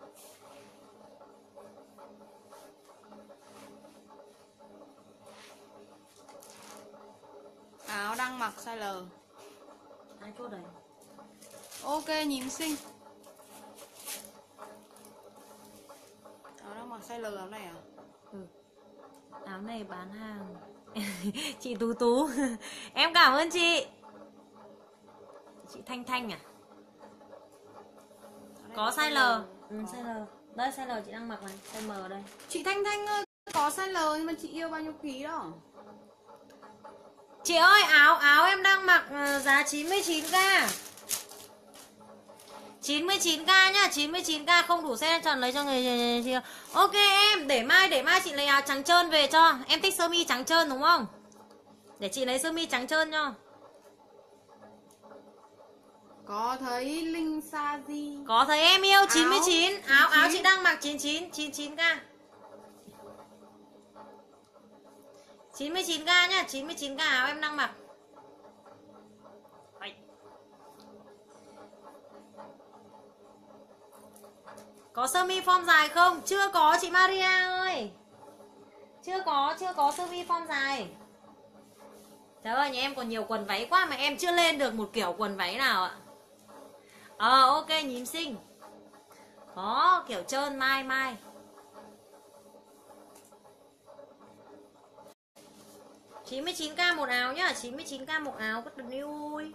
Áo đang mặc size L. Ai chốt đấy? Ok, nhím xinh. Áo đang mặc size L áo này à? Ừ. Áo này bán hàng. Chị Tú Tú. Em cảm ơn chị. Chị Thanh Thanh à? Có size L. Ừ, size L. Đây size L chị đang mặc này, size M đây. Chị Thanh Thanh ơi, có size L nhưng mà chị yêu bao nhiêu ký đó? Chị ơi, áo em đang mặc giá 99k. 99k nhá, 99k không đủ size chọn lấy cho người chị. Ok em, để mai chị lấy áo trắng trơn về cho. Em thích sơ mi trắng trơn đúng không? Để chị lấy sơ mi trắng trơn cho. Có thấy Linh Sa Di. Có thấy em yêu 99. Áo 99. chị đang mặc 99, 99k. 99k nhá, 99k áo em đang mặc. Có sơ mi form dài không? Chưa có chị Maria ơi. Chưa có sơ mi form dài. Trời ơi, nhà em còn nhiều quần váy quá mà em chưa lên được một kiểu quần váy nào ạ. Ok, nhím xinh. Có kiểu trơn mai. 99k một áo nhá, 99k một áo các đừng ui.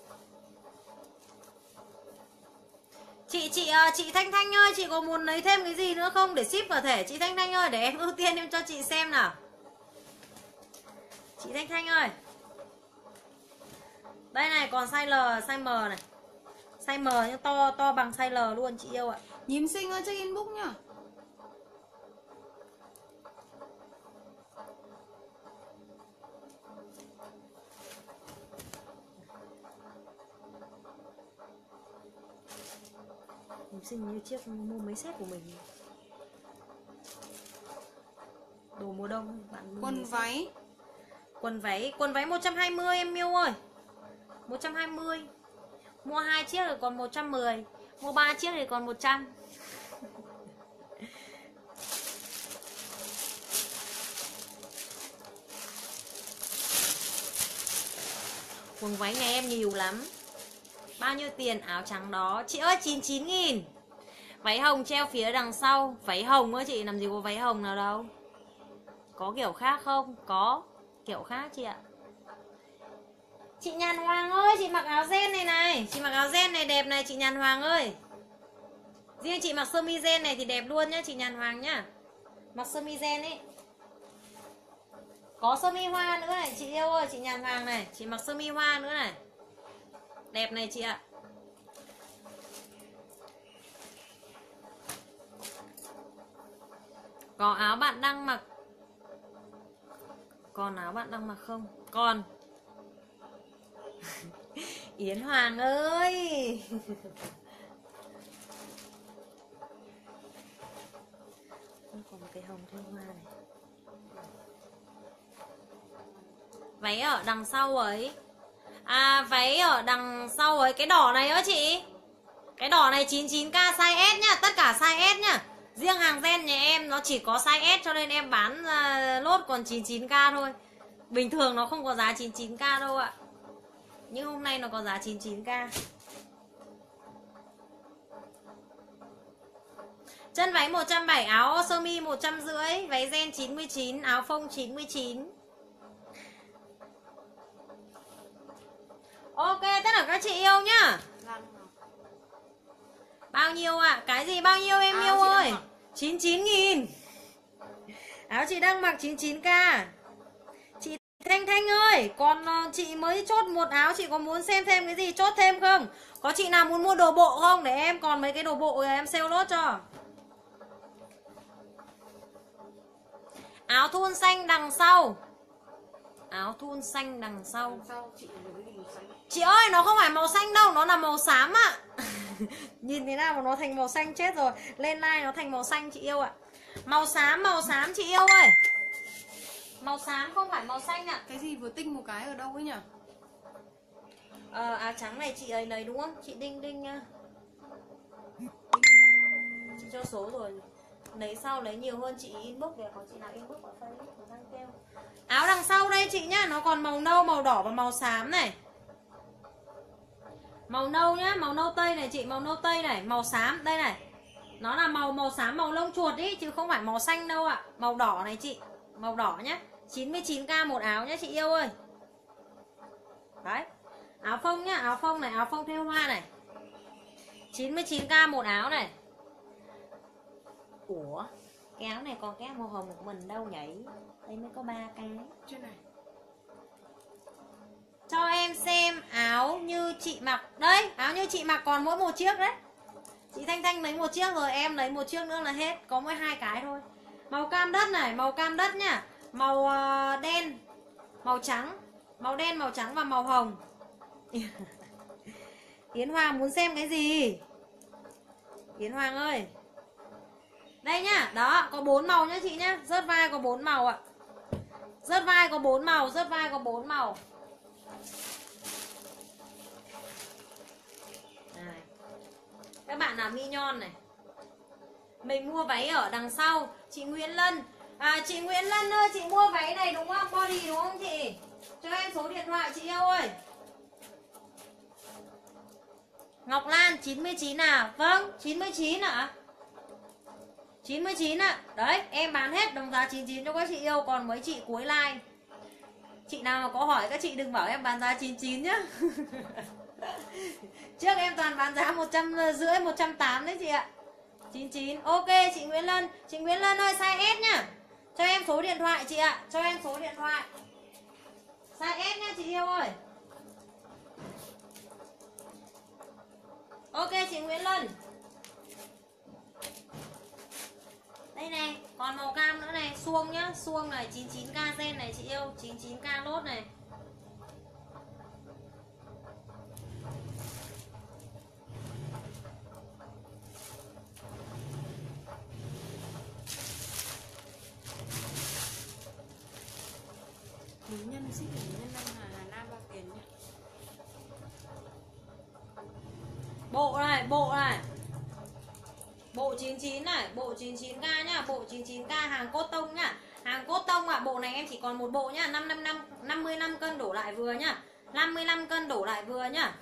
Chị Thanh Thanh ơi, chị có muốn lấy thêm cái gì nữa không để ship vào thể? Chị Thanh Thanh ơi, để em ưu tiên em cho chị xem nào. Chị Thanh Thanh ơi. Đây này, còn size L, size M này. Size M nhưng to bằng size L luôn chị yêu ạ. Nhím xinh ơi, check inbox nhá. Nhím xinh như chiếc mua mấy set của mình. Đồ mùa đông bạn. Quần váy. Quần váy 120 em yêu ơi. 120. Mua 2 chiếc thì còn 110. Mua 3 chiếc thì còn 100. Quần váy nhà em nhiều lắm. Bao nhiêu tiền áo trắng đó? Chị ơi 99.000. Váy hồng treo phía đằng sau. Váy hồng ơi chị, làm gì có váy hồng nào đâu. Có kiểu khác không? Có kiểu khác chị ạ. Chị Nhàn Hoàng ơi, chị mặc áo ren này này. Chị mặc áo ren này đẹp này chị Nhàn Hoàng ơi. Riêng chị mặc sơ mi ren này thì đẹp luôn nhá chị Nhàn Hoàng nhá. Mặc sơ mi ren ấy. Có sơ mi hoa nữa này chị yêu ơi, chị Nhàn Hoàng này. Chị mặc sơ mi hoa nữa này. Đẹp này chị ạ. Có áo bạn đang mặc. Còn áo bạn đang mặc không? Còn. Yến Hoàng ơi. Còn một cái hồng thêm hoa này. Váy ở đằng sau ấy. À, váy ở đằng sau ấy. Cái đỏ này á chị. Cái đỏ này 99k size S nhá. Tất cả size S nhá. Riêng hàng gen nhà em nó chỉ có size S, cho nên em bán lốt còn 99k thôi. Bình thường nó không có giá 99k đâu ạ. Nhưng hôm nay nó có giá 99k. Chân váy 170, áo sơ mi 150, váy gen 99, áo phông 99. Ok, tất cả các chị yêu nhá. Bao nhiêu ạ? Cái gì bao nhiêu em yêu ơi? 99.000. Áo chị đang mặc 99k. Chị Thanh Thanh ơi, còn chị mới chốt một áo, chị có muốn xem thêm cái gì chốt thêm không? Có chị nào muốn mua đồ bộ không? Để em còn mấy cái đồ bộ rồi em sale lốt cho. Áo thun xanh đằng sau. Áo thun xanh đằng sau. Chị ơi, nó không phải màu xanh đâu, nó là màu xám ạ. Nhìn thế nào mà nó thành màu xanh chết rồi. Lên like nó thành màu xanh chị yêu ạ. Màu xám chị yêu ơi. Màu xám không phải màu xanh ạ. Cái gì vừa tinh một cái ở đâu ấy nhỉ? Áo trắng này chị ấy lấy đúng không? Chị Đinh nha. Chị cho số rồi. Lấy sau lấy nhiều hơn chị inbox để có chị nào inbox ở Facebook đang kêu. Áo đằng sau đây chị nhá, nó còn màu nâu, màu đỏ và màu xám này. Màu nâu nhá, màu nâu tây này chị, màu nâu tây này, màu xám đây này. Nó là màu xám màu lông chuột ý chứ không phải màu xanh đâu ạ. Màu đỏ này chị, màu đỏ nhá. 99k một áo nhá chị yêu ơi. Đấy. Áo phông nhá, áo phông này, áo phông thêu hoa này. 99k một áo này. Ủa, cái áo này còn cái màu hồng của mình đâu nhỉ? Đây mới có 3 cái. Trên này. Cho em xem áo như chị mặc. Đấy, áo như chị mặc còn mỗi một chiếc đấy. Chị Thanh Thanh lấy một chiếc rồi, em lấy một chiếc nữa là hết. Có mỗi 2 cái thôi. Màu cam đất này, màu cam đất nhá. Màu đen, màu trắng. Màu đen, màu trắng và màu hồng. Yến Hoàng muốn xem cái gì? Yến Hoàng ơi. Đây nhá, đó, có 4 màu nhá chị nhá. Rớt vai có 4 màu ạ. Rớt vai có 4 màu, rớt vai có 4 màu. Này. Các bạn nào mi nhon này. Mình mua váy ở đằng sau. Chị Nguyễn Lân. Chị Nguyễn Lân ơi, chị mua váy này đúng không? Body đúng không chị? Cho em số điện thoại chị yêu ơi. Ngọc Lan 99 à? Vâng, 99 ạ. 99 ạ. Đấy, em bán hết đồng giá 99 cho các chị yêu. Còn mấy chị cuối like, chị nào mà có hỏi các chị đừng bảo em bán giá 99 nhá. Trước em toàn bán giá 150, 180 đấy chị ạ. 99. Ok chị Nguyễn Lân. Chị Nguyễn Lân ơi, size S nhá. Cho em số điện thoại chị ạ. Cho em số điện thoại. Size S nhá chị yêu ơi. Ok chị Nguyễn Lân. Đây này, còn màu cam nữa này, suông nhá, suông này 99k gen này chị yêu, 99k lốt này. Nhân ship nhân Hà Nam bao tiền nhỉ? Bộ này, bộ này. Bộ 99 này, bộ 99k nhá, bộ 99k hàng cốt tông nhá. Hàng cốt tông ạ, bộ này em chỉ còn một bộ nhá, 55 cân đổ lại vừa nhá. 55 cân đổ lại vừa nhá.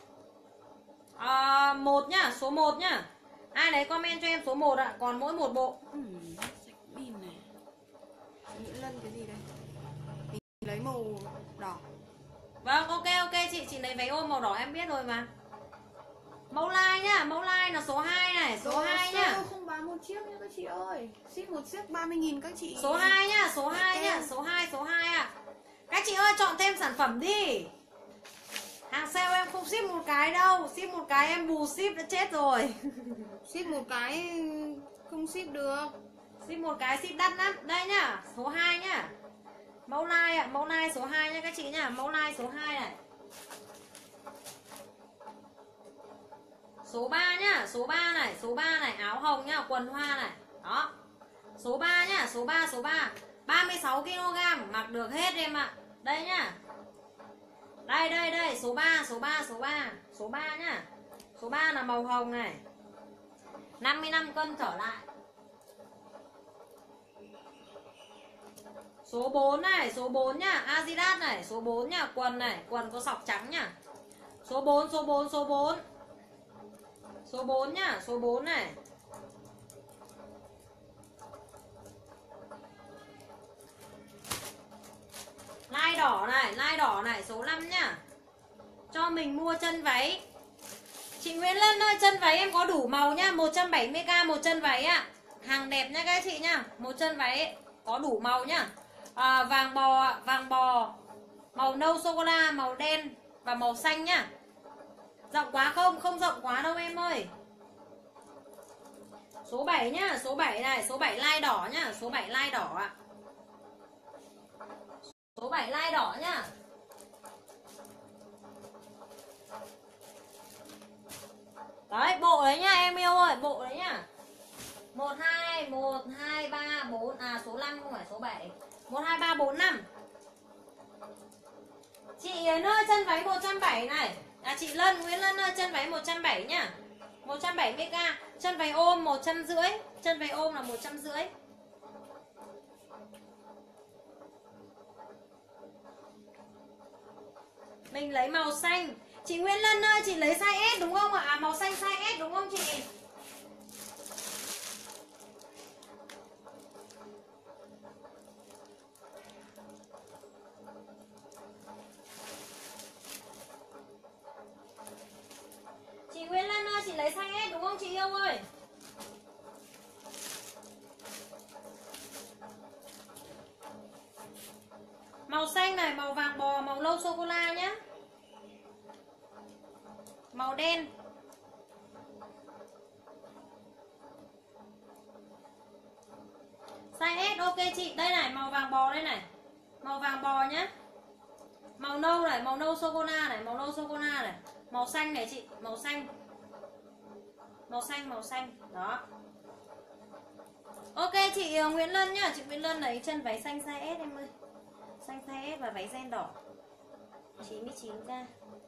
1 nhá, số 1 nhá. Ai đấy comment cho em số 1 ạ, còn mỗi một bộ. Sạch pin này. Nguyễn Lân cái gì đây? Mình lấy màu đỏ. Vâng, ok chị lấy váy ôm màu đỏ em biết rồi mà. Mẫu like nhá, mẫu like là số 2 này, số 2 nhá. Không bán một chiếc nha các chị ơi. Ship một chiếc 30.000 các chị. Số 2 nhá, số 2 nhá, số 2 ạ. Các chị ơi chọn thêm sản phẩm đi. Hàng sale em không ship một cái đâu, ship một cái em bù ship đã chết rồi. Ship một cái không ship được. Ship một cái ship đắt lắm. Đây nhá, số 2 nhá. Mẫu like ạ, mẫu like số 2 nha các chị nhá, mẫu like số 2 này. Số 3 nhá, số 3 này, số 3 này, áo hồng nhá, quần hoa này. Đó. Số 3 nhá, số 3, số 3. 36 kg, mặc được hết em ạ. Đây nhá. Đây đây đây, số 3, số 3, số 3. Số 3 nhá. Số 3 là màu hồng này. 55 cân trở lại. Số 4 này, số 4 nhá, Adidas này, số 4 nhá, quần này, quần có sọc trắng nhá. Số 4, số 4, số 4. Số 4 nhá, số 4 này. Lai đỏ này, lai đỏ này, số 5 nhá. Cho mình mua chân váy. Chị Nguyễn Lân ơi, chân váy em có đủ màu nhá, 170k một chân váy ạ. Hàng đẹp nha các chị nhá. Một chân váy ấy, có đủ màu nhá. Vàng bò, màu nâu sô cô la, màu đen và màu xanh nhá. Rộng quá không? Không rộng quá đâu em ơi. Số 7 nhá, số 7 này, số 7 lai đỏ nhá, số 7 lai đỏ ạ. Số 7 lai đỏ nhá. Đấy, bộ đấy nhá em yêu ơi, bộ đấy nhá. 1 2 3 4 số 5 không phải số 7. 1 2 3 4 5. Chị Yến ơi, chân váy 170 này. Chị Lân, Nguyễn Lân ơi, chân váy 170 nhá. 170k, chân váy ôm 150. Chân váy ôm là 150. Mình lấy màu xanh. Chị Nguyễn Lân ơi, chị lấy size S đúng không ạ? Màu xanh size S đúng không chị? Chị Nguyễn Lân ơi, chị lấy size S đúng không chị yêu ơi? Màu xanh này, màu vàng bò, màu nâu sô cô la nhá. Màu đen. Size S ok chị. Đây này, màu vàng bò đây này. Màu vàng bò nhá. Màu nâu này, màu nâu sô cô la này, màu nâu sô cô la này. Màu xanh này chị, màu xanh. Màu xanh, đó. Ok chị Nguyễn Lân nhá, chị Nguyễn Lân lấy chân váy xanh size S em ơi. Xanh size S và váy ren đỏ 99k.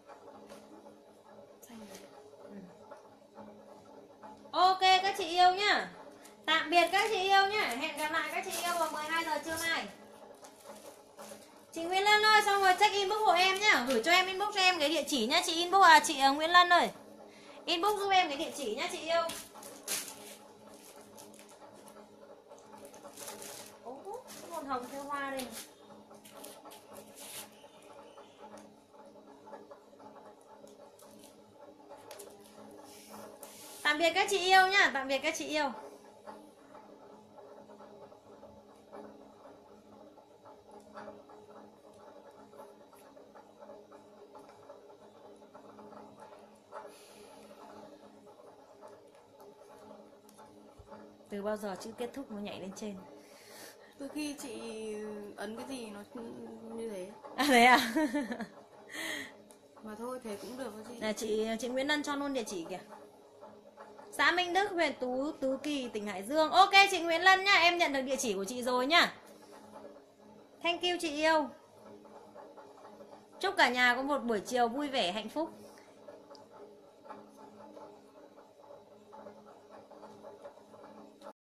Ok các chị yêu nhá. Tạm biệt các chị yêu nhá. Hẹn gặp lại các chị yêu vào 12 giờ trưa mai. Chị Nguyễn Lân ơi, xong rồi check inbox hộ em nhá. Gửi cho em inbox cho em cái địa chỉ nhá. Chị inbox chị Nguyễn Lân ơi. Inbox giúp em cái địa chỉ nhá chị yêu. Một hồng theo hoa đây. Tạm biệt các chị yêu nhá. Tạm biệt các chị yêu. Từ bao giờ chữ kết thúc nó nhảy lên trên? Từ khi chị ấn cái gì nó như thế. Thế à? Mà thôi thế cũng được chị. Là chị Nguyễn Lân cho luôn địa chỉ kìa. Xã Minh Đức, huyện Tứ Kỳ, tỉnh Hải Dương. Ok chị Nguyễn Lân nhá, em nhận được địa chỉ của chị rồi nhá. Thank you chị yêu. Chúc cả nhà có một buổi chiều vui vẻ hạnh phúc.